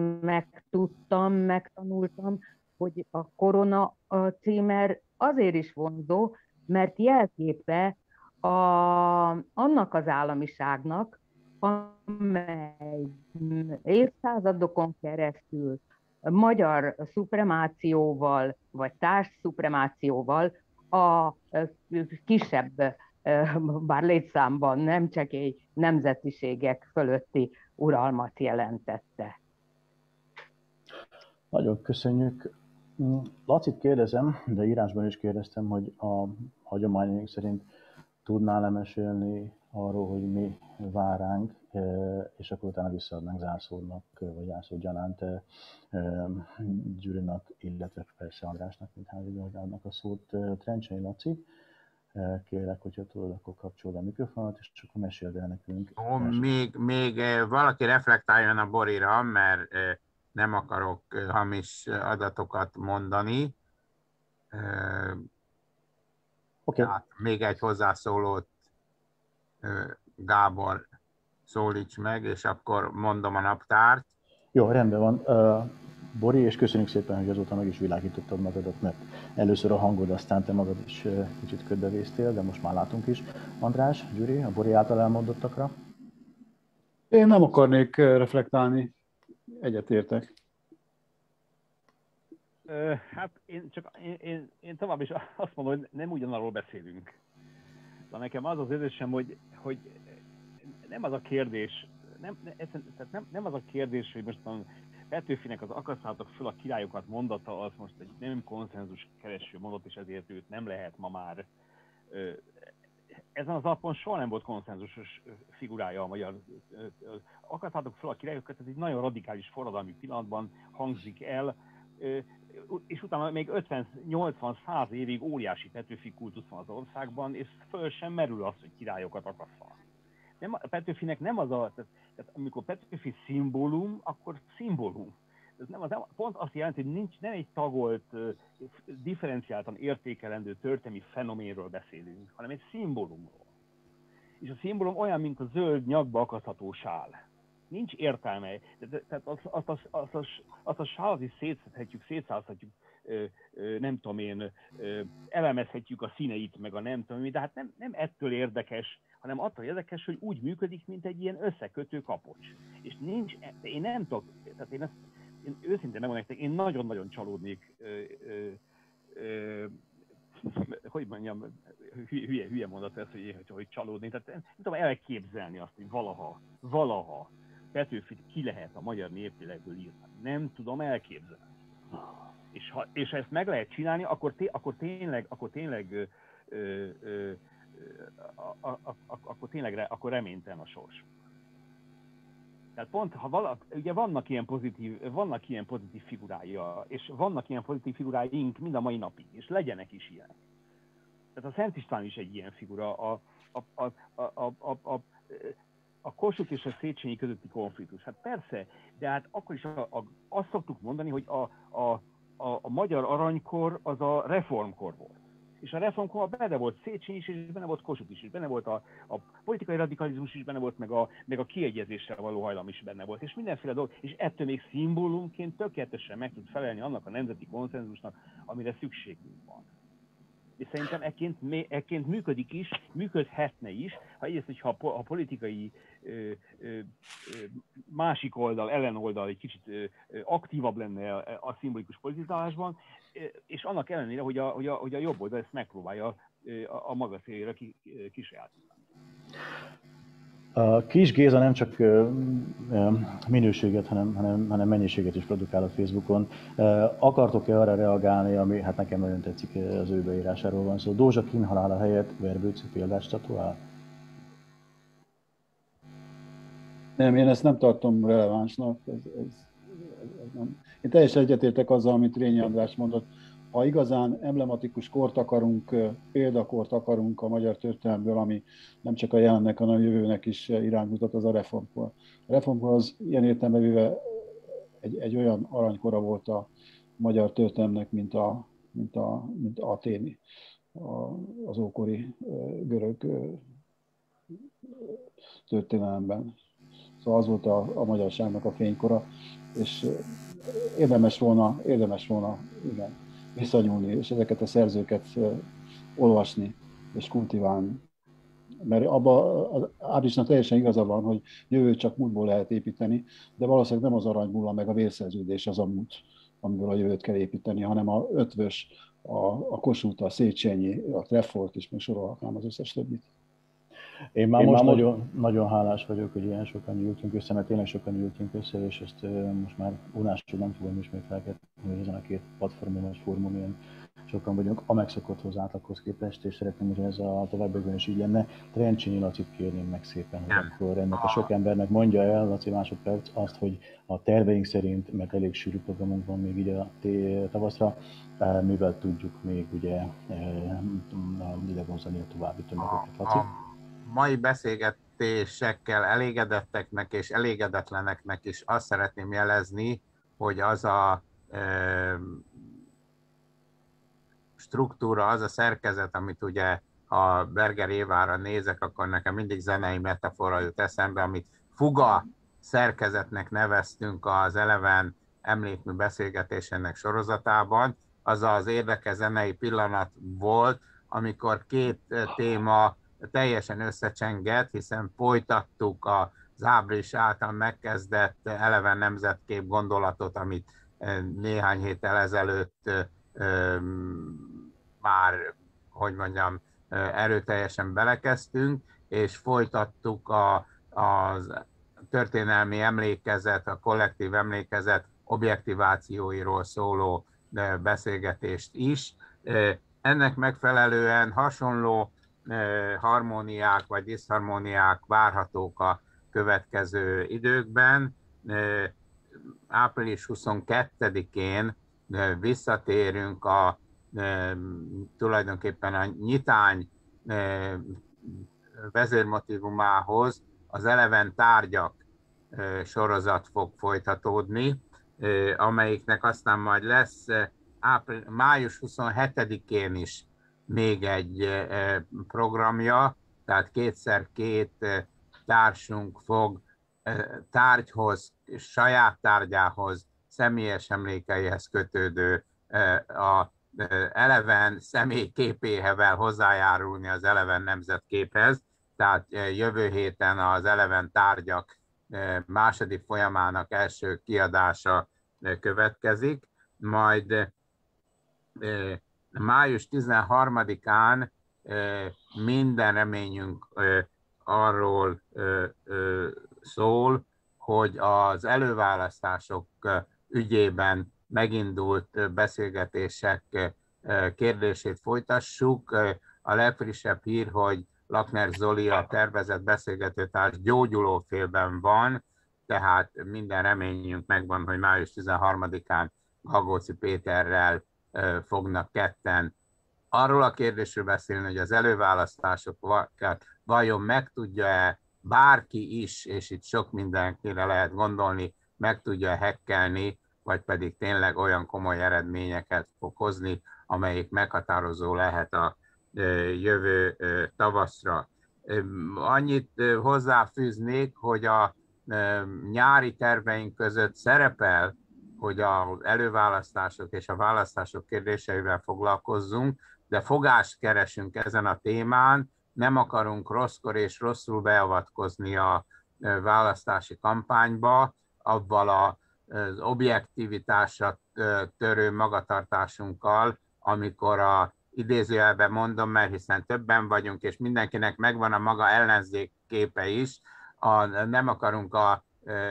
megtanultam, hogy a korona címer azért is vonzó, mert jelképe annak az államiságnak, amely évszázadokon keresztül magyar szupremációval, vagy társszupremációval a kisebb, bár létszámban nem csekély nemzetiségek fölötti uralmat jelentette. Nagyon köszönjük. Lacit kérdezem, de írásban is kérdeztem, hogy a hagyományaink szerint tudnál mesélni arról, hogy mi vár ránk, és akkor utána visszaadnánk Zászlónak, vagy Zászló Gyanánt, Gyurinak, illetve persze Andrásnak, mint házigazdának a szót. Trencsei Laci, kérlek, hogyha tudod, akkor kapcsolod a mikrofonot, és akkor meséld el nekünk. Még valaki reflektáljon a Borira, mert nem akarok hamis adatokat mondani. Okay. Tehát még egy hozzászólót, Gábor, szólíts meg, és akkor mondom a naptárt. Jó, rendben van. Bori, és köszönjük szépen, hogy azóta meg is világítottad magadat, mert először a hangod, aztán te magad is kicsit ködbevéztél, de most már látunk is. András, Gyuri, a Bori által elmondottakra? Én nem akarnék reflektálni, egyetértek. Hát én tovább is azt mondom, hogy nem ugyanarról beszélünk. De nekem az az érzésem, hogy nem az a kérdés, nem az a kérdés, hogy most a Petőfinek az akasszátok föl a királyokat mondata, az most egy nem konszenzus kereső mondat, és ezért őt nem lehet ma már. Ezen az alapon soha nem volt konszenzusos figurája a magyar. Akasszátok föl a királyokat, ez egy nagyon radikális forradalmi pillanatban hangzik el, és utána még 50-80-100 évig óriási Petőfi kultusz van az országban, és föl sem merül az, hogy királyokat akasszal. A Petőfinek nem az a, tehát amikor Petőfi szimbólum, akkor szimbólum. Ez nem, pont azt jelenti, hogy nem egy tagolt, differenciáltan értékelendő történelmi fenoménről beszélünk, hanem egy szimbólumról. És a szimbólum olyan, mint a zöld nyakba akasztható sál. Nincs értelme. Tehát azt a sálat is szétszázhatjuk, nem tudom én, elemezhetjük a színeit, meg a nem tudom én, de hát nem ettől érdekes, hanem attól érdekes, hogy úgy működik, mint egy ilyen összekötő kapocs. És nincs, én nem tudok, tehát én őszintén megmondom nektek, én nagyon-nagyon csalódnék, hogy mondjam, hülye mondat ez, hogy csalódni, tehát nem tudom elképzelni azt, hogy valaha Petőfit ki lehet a magyar néplélegből írni. Nem tudom elképzelni. És ha ezt meg lehet csinálni, akkor tényleg reménytelen a sors. Tehát pont, ugye vannak ilyen pozitív figurája, és vannak ilyen pozitív figuráink mind a mai napig, és legyenek is ilyenek. Tehát a Szent István is egy ilyen figura, a Kossuth és a Széchenyi közötti konfliktus. Hát persze, de hát akkor is azt szoktuk mondani, hogy a magyar aranykor az a reformkor volt. És a reformkorban benne volt Széchenyi is, és benne volt Kossuth is, és benne volt a politikai radikalizmus is benne volt, meg a kiegyezéssel való hajlam is benne volt, és mindenféle dolog, és ettől még szimbólumként tökéletesen meg tud felelni annak a nemzeti konszenzusnak, amire szükségünk van. És szerintem ekként működik is, működhetne is, ha egyrészt, hogyha a politikai másik oldal, ellenoldal egy kicsit aktívabb lenne a szimbolikus politizálásban, és annak ellenére, hogy a jobb oldal ezt megpróbálja a maga céljára kisajátítani. A Kis Géza nem csak minőséget, hanem mennyiséget is produkál a Facebookon. Akartok-e arra reagálni, ami hát nekem nagyon tetszik, az ő beírásáról van szó. Dózsa kínhalála helyett Verbőci példát statuál? Nem, én ezt nem tartom relevánsnak. Ez nem. Én teljesen egyetértek azzal, amit Rényi András mondott. Ha igazán emblematikus kort akarunk, példakort akarunk a magyar történelmből, ami nem csak a jelennek, hanem a jövőnek is irányt mutat, az a reformkor. A reformkor az ilyen értelemben véve egy olyan aranykora volt a magyar történelemnek, mint Athéni, az ókori görög történelemben. Szóval az volt a magyarságnak a fénykora, és érdemes volna igen, visszanyúlni, és ezeket a szerzőket olvasni és kultiválni. Mert abban Ábrisnak teljesen igaza van, hogy jövőt csak múltból lehet építeni, de valószínűleg nem az aranybulla meg a vérszerződés az a múlt, amiből a jövőt kell építeni, hanem a Ötvös, a Kossuth, a Széchenyi, a Treffort is, még sorolhatnám az összes többit. Én már most nagyon hálás vagyok, hogy ilyen sokan gyűltünk össze, mert tényleg sokan gyűltünk össze, és ezt most már unásul nem fogom ismételgetni, hogy ezen a két platformon vagy fórumon ilyen sokan vagyunk, a megszokotthoz átlaghoz képest, és szeretném, hogy ez a továbbiakban is így lenne. Trencsényi Lacit kérném meg szépen, hogy akkor ennek a sok embernek mondja el, Laci másodperc, azt, hogy a terveink szerint, mert elég sűrű programunk van még így a tavaszra, mivel tudjuk még ugye ide vonzani a további tömegeket. Laci? Mai beszélgetésekkel elégedetteknek és elégedetleneknek is azt szeretném jelezni, hogy az a struktúra, az a szerkezet, amit ugye ha Berger Évára nézek, akkor nekem mindig zenei metafora jut eszembe, amit fuga szerkezetnek neveztünk az Eleven emlékmű beszélgetésének sorozatában. Az az érdekes zenei pillanat volt, amikor két téma teljesen összecsengett, hiszen folytattuk az Ábris által megkezdett Eleven nemzetkép gondolatot, amit néhány héttel ezelőtt már, hogy mondjam, erőteljesen belekezdtünk, és folytattuk az történelmi emlékezet, a kollektív emlékezet objektivációiról szóló beszélgetést is. Ennek megfelelően hasonló harmóniák vagy diszharmóniák várhatók a következő időkben. Április 22-én visszatérünk tulajdonképpen a nyitány vezérmotívumához, az Eleven tárgyak sorozat fog folytatódni, amelyiknek aztán majd lesz május 27-én is még egy programja, tehát kétszer-két társunk fog tárgyhoz, saját tárgyához, személyes emlékeihez kötődő a Eleven személy képével hozzájárulni az Eleven nemzetképhez, tehát jövő héten az Eleven tárgyak második folyamának első kiadása következik, majd május 13-án minden reményünk arról szól, hogy az előválasztások ügyében megindult beszélgetések kérdését folytassuk. A legfrissebb hír, hogy Lakner Zoli, a tervezett beszélgetőtárs gyógyulófélben van, tehát minden reményünk megvan, hogy május 13-án Gagóci Péterrel fognak ketten arról a kérdésről beszélni, hogy az előválasztásokat vajon meg tudja-e bárki is, és itt sok mindenkire lehet gondolni, meg tudja hekkelni, vagy pedig tényleg olyan komoly eredményeket fog hozni, amelyik meghatározó lehet a jövő tavaszra. Annyit hozzáfűznék, hogy a nyári terveink között szerepel, hogy az előválasztások és a választások kérdéseivel foglalkozzunk, de fogást keresünk ezen a témán, nem akarunk rosszkor és rosszul beavatkozni a választási kampányba, avval az objektivitásra törő magatartásunkkal, amikor idézőjelben mondom, mert hiszen többen vagyunk, és mindenkinek megvan a maga ellenzékképe is, nem akarunk a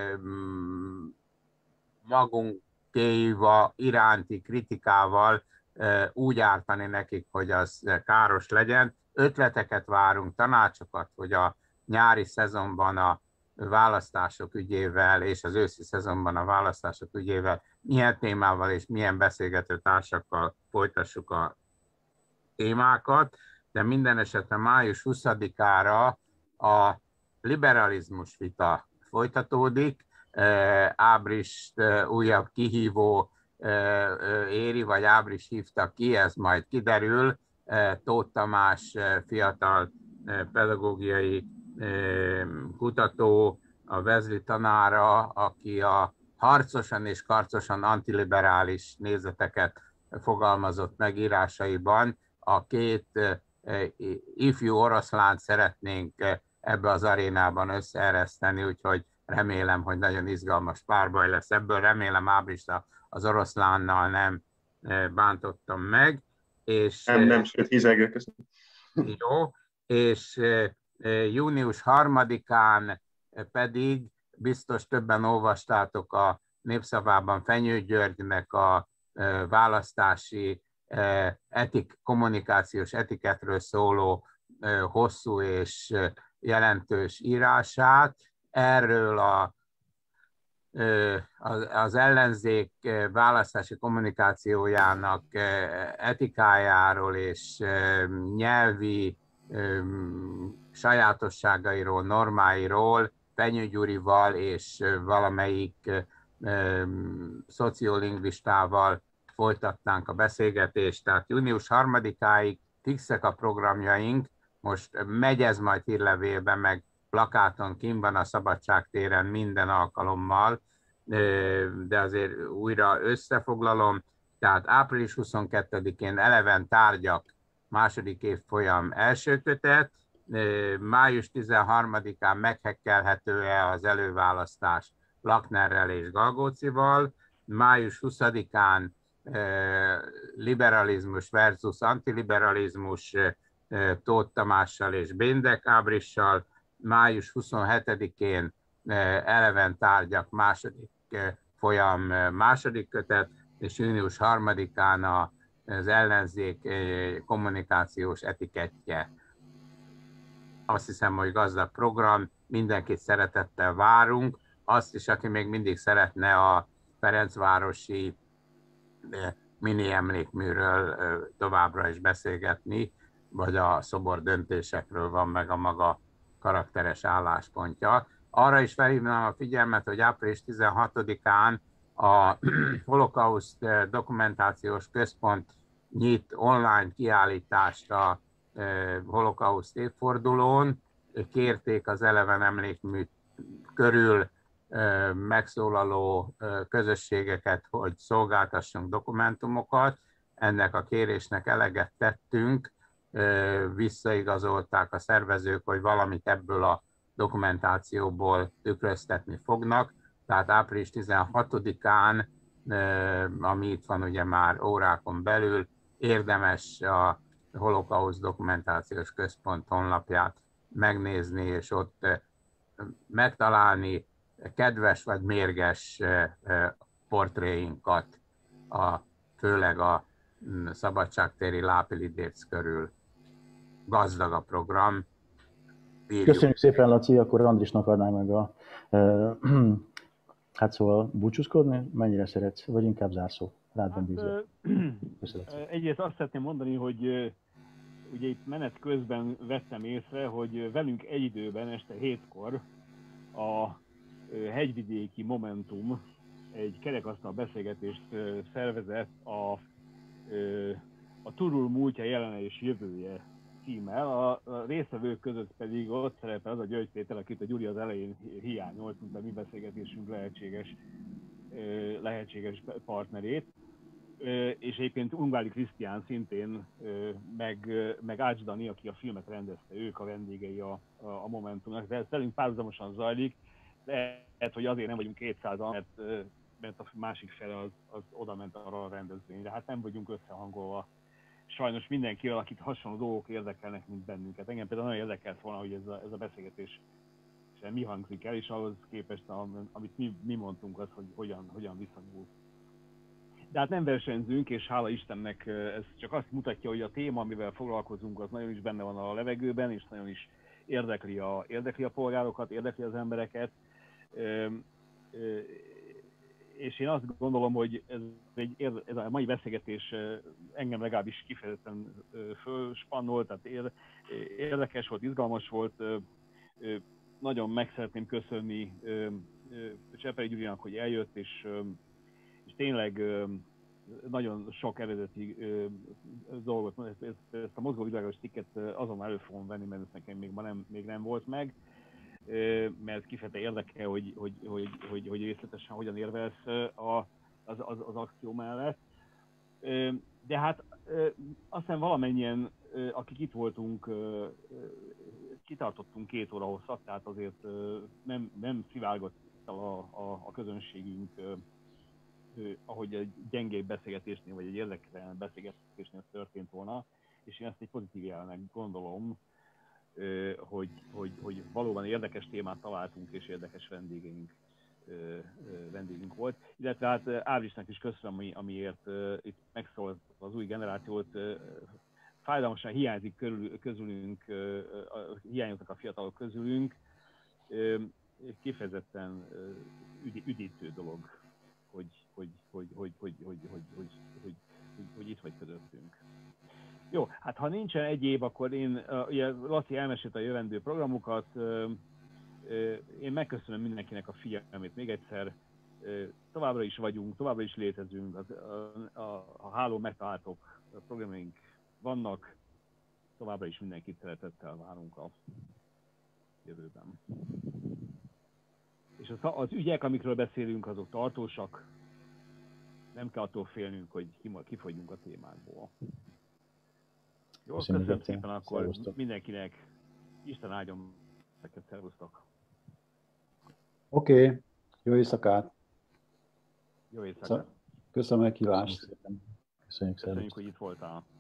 magunkéva iránti kritikával úgy ártani nekik, hogy az káros legyen. Ötleteket várunk, tanácsokat, hogy a nyári szezonban a választások ügyével és az őszi szezonban a választások ügyével milyen témával és milyen beszélgető társakkal folytassuk a témákat, de minden esetre május 20-ára a liberalizmus vita folytatódik, Ábrist újabb kihívó éri, vagy Ábris hívta ki, ez majd kiderül. Tóth Tamás fiatal pedagógiai kutató, a Wesley tanára, aki a harcosan és karcosan antiliberális nézeteket fogalmazott meg írásaiban. A két ifjú oroszlánt szeretnénk ebbe az arénában összeereszteni, úgyhogy remélem, hogy nagyon izgalmas párbaj lesz ebből. Remélem Ábrist az oroszlánnal nem bántottam meg. És, nem, sőt, hizegő, köszönöm. Jó, és június 3-án pedig biztos többen olvastátok a Népszavában Fenyő Györgynek a választási kommunikációs etiketről szóló hosszú és jelentős írását. Erről az ellenzék választási kommunikációjának etikájáról és nyelvi sajátosságairól, normáiról Fenyő Gyurival és valamelyik szociolingvistával folytatnánk a beszélgetést. Tehát június 3-áig fixek a programjaink, most megy ez majd hírlevélben, meg plakáton kint van a Szabadságtéren minden alkalommal, de azért újra összefoglalom. Tehát április 22-én Eleven tárgyak második évfolyam első kötet, május 13-án meghekkelhető-e az előválasztás Laknerrel és Galgócival, május 20-án liberalizmus versus antiliberalizmus Tóth Tamással és Béndek Ábrissal, május 27-én Eleven tárgyak második folyam második kötet, és június 3-án az ellenzék kommunikációs etikettje. Azt hiszem, hogy gazdag program, mindenkit szeretettel várunk, azt is, aki még mindig szeretne a ferencvárosi mini emlékműről továbbra is beszélgetni, vagy a szobor döntésekről van meg a maga karakteres álláspontja. Arra is felhívnám a figyelmet, hogy április 16-án a Holokauszt Dokumentációs Központ nyit online kiállítást a Holokauszt évfordulón. Kérték az Eleven emlékmű körül megszólaló közösségeket, hogy szolgáltassunk dokumentumokat. Ennek a kérésnek eleget tettünk, visszaigazolták a szervezők, hogy valamit ebből a dokumentációból tükröztetni fognak. Tehát április 16-án, ami itt van ugye már órákon belül, érdemes a Holokauszt Dokumentációs Központ honlapját megnézni, és ott megtalálni kedves vagy mérges portréinkat, főleg a szabadságtéri lápilidérc körül. Gazdag a program. Írjuk. Köszönjük szépen, Laci, akkor Andrisnak adnám meg a... hát szóval búcsúzkodni? Mennyire szeretsz? Vagy inkább zárszó? Rád van bízva. Egyrészt azt szeretném mondani, hogy ugye itt menet közben vettem észre, hogy velünk egy időben este 7-kor a Hegyvidéki Momentum egy kerekasztal beszélgetést szervezett a Turul múltja, jelene és jövője címmel. A résztvevők között pedig ott szerepel az a György Péter, akit a Gyuri az elején hiányolt, mint a mi beszélgetésünk lehetséges partnerét. És egyébként Ungvári Krisztián szintén, meg Ács Dani, aki a filmet rendezte, ők a vendégei a Momentumnak. De ez velünk párhuzamosan zajlik, de lehet, hogy azért nem vagyunk 200-an, mert a másik fele az oda ment arra a rendezvényre. Hát nem vagyunk összehangolva. Sajnos mindenkivel, akit hasonló dolgok érdekelnek, mint bennünket. Engem például nagyon érdekelt volna, hogy ez a beszélgetés mi hangzik el, és ahhoz képest, amit mi mondtunk, az, hogy hogyan viszonyul. De hát nem versenyzünk, és hála Istennek ez csak azt mutatja, hogy a téma, amivel foglalkozunk, az nagyon is benne van a levegőben, és nagyon is érdekli a polgárokat, érdekli az embereket. És én azt gondolom, hogy ez a mai beszélgetés engem legalábbis kifejezetten fölspannolt, tehát érdekes volt, izgalmas volt. Nagyon meg szeretném köszönni Csepeli Gyurinak, hogy eljött, és tényleg nagyon sok eredeti dolgot, ezt a mozgóvilágos cikket azon elő fogom venni, mert ez nekem még nem volt meg, mert kifejezetten érdekel, hogy részletesen hogyan érvelsz az akció mellett. De hát aztán valamennyien, akik itt voltunk, kitartottunk 2 óra hosszat, tehát azért nem szivárgott a közönségünk, ahogy egy gyengébb beszélgetésnél, vagy egy érdektelen beszélgetésnél történt volna, és én ezt egy pozitív jelnek gondolom, hogy valóban érdekes témát találtunk, és érdekes vendégünk volt. Illetve hát Ábrisnak is köszönöm, amiért itt megszólt az új generációt. Fájdalmasan hiányzik közülünk, hiányoznak a fiatalok közülünk. Kifejezetten üdítő dolog, hogy itt vagy közöttünk. Jó, hát ha nincsen egyéb, akkor ugye Laci elmesélte a jövendő programokat, én megköszönöm mindenkinek a figyelmét még egyszer, továbbra is vagyunk, továbbra is létezünk, a háló megtaláltok, a programjaink vannak, továbbra is mindenkit szeretettel várunk a jövőben. És az ügyek, amikről beszélünk, azok tartósak, nem kell attól félnünk, hogy kifogyjunk a témákból. Jó, köszönöm szépen akkor szervusztok. Mindenkinek. Isten áldjon neked, szervusztok. Oké. Jó éjszakát. Jó éjszakát. Köszönöm a meghívást. Köszönjük, köszönjük, hogy itt voltál.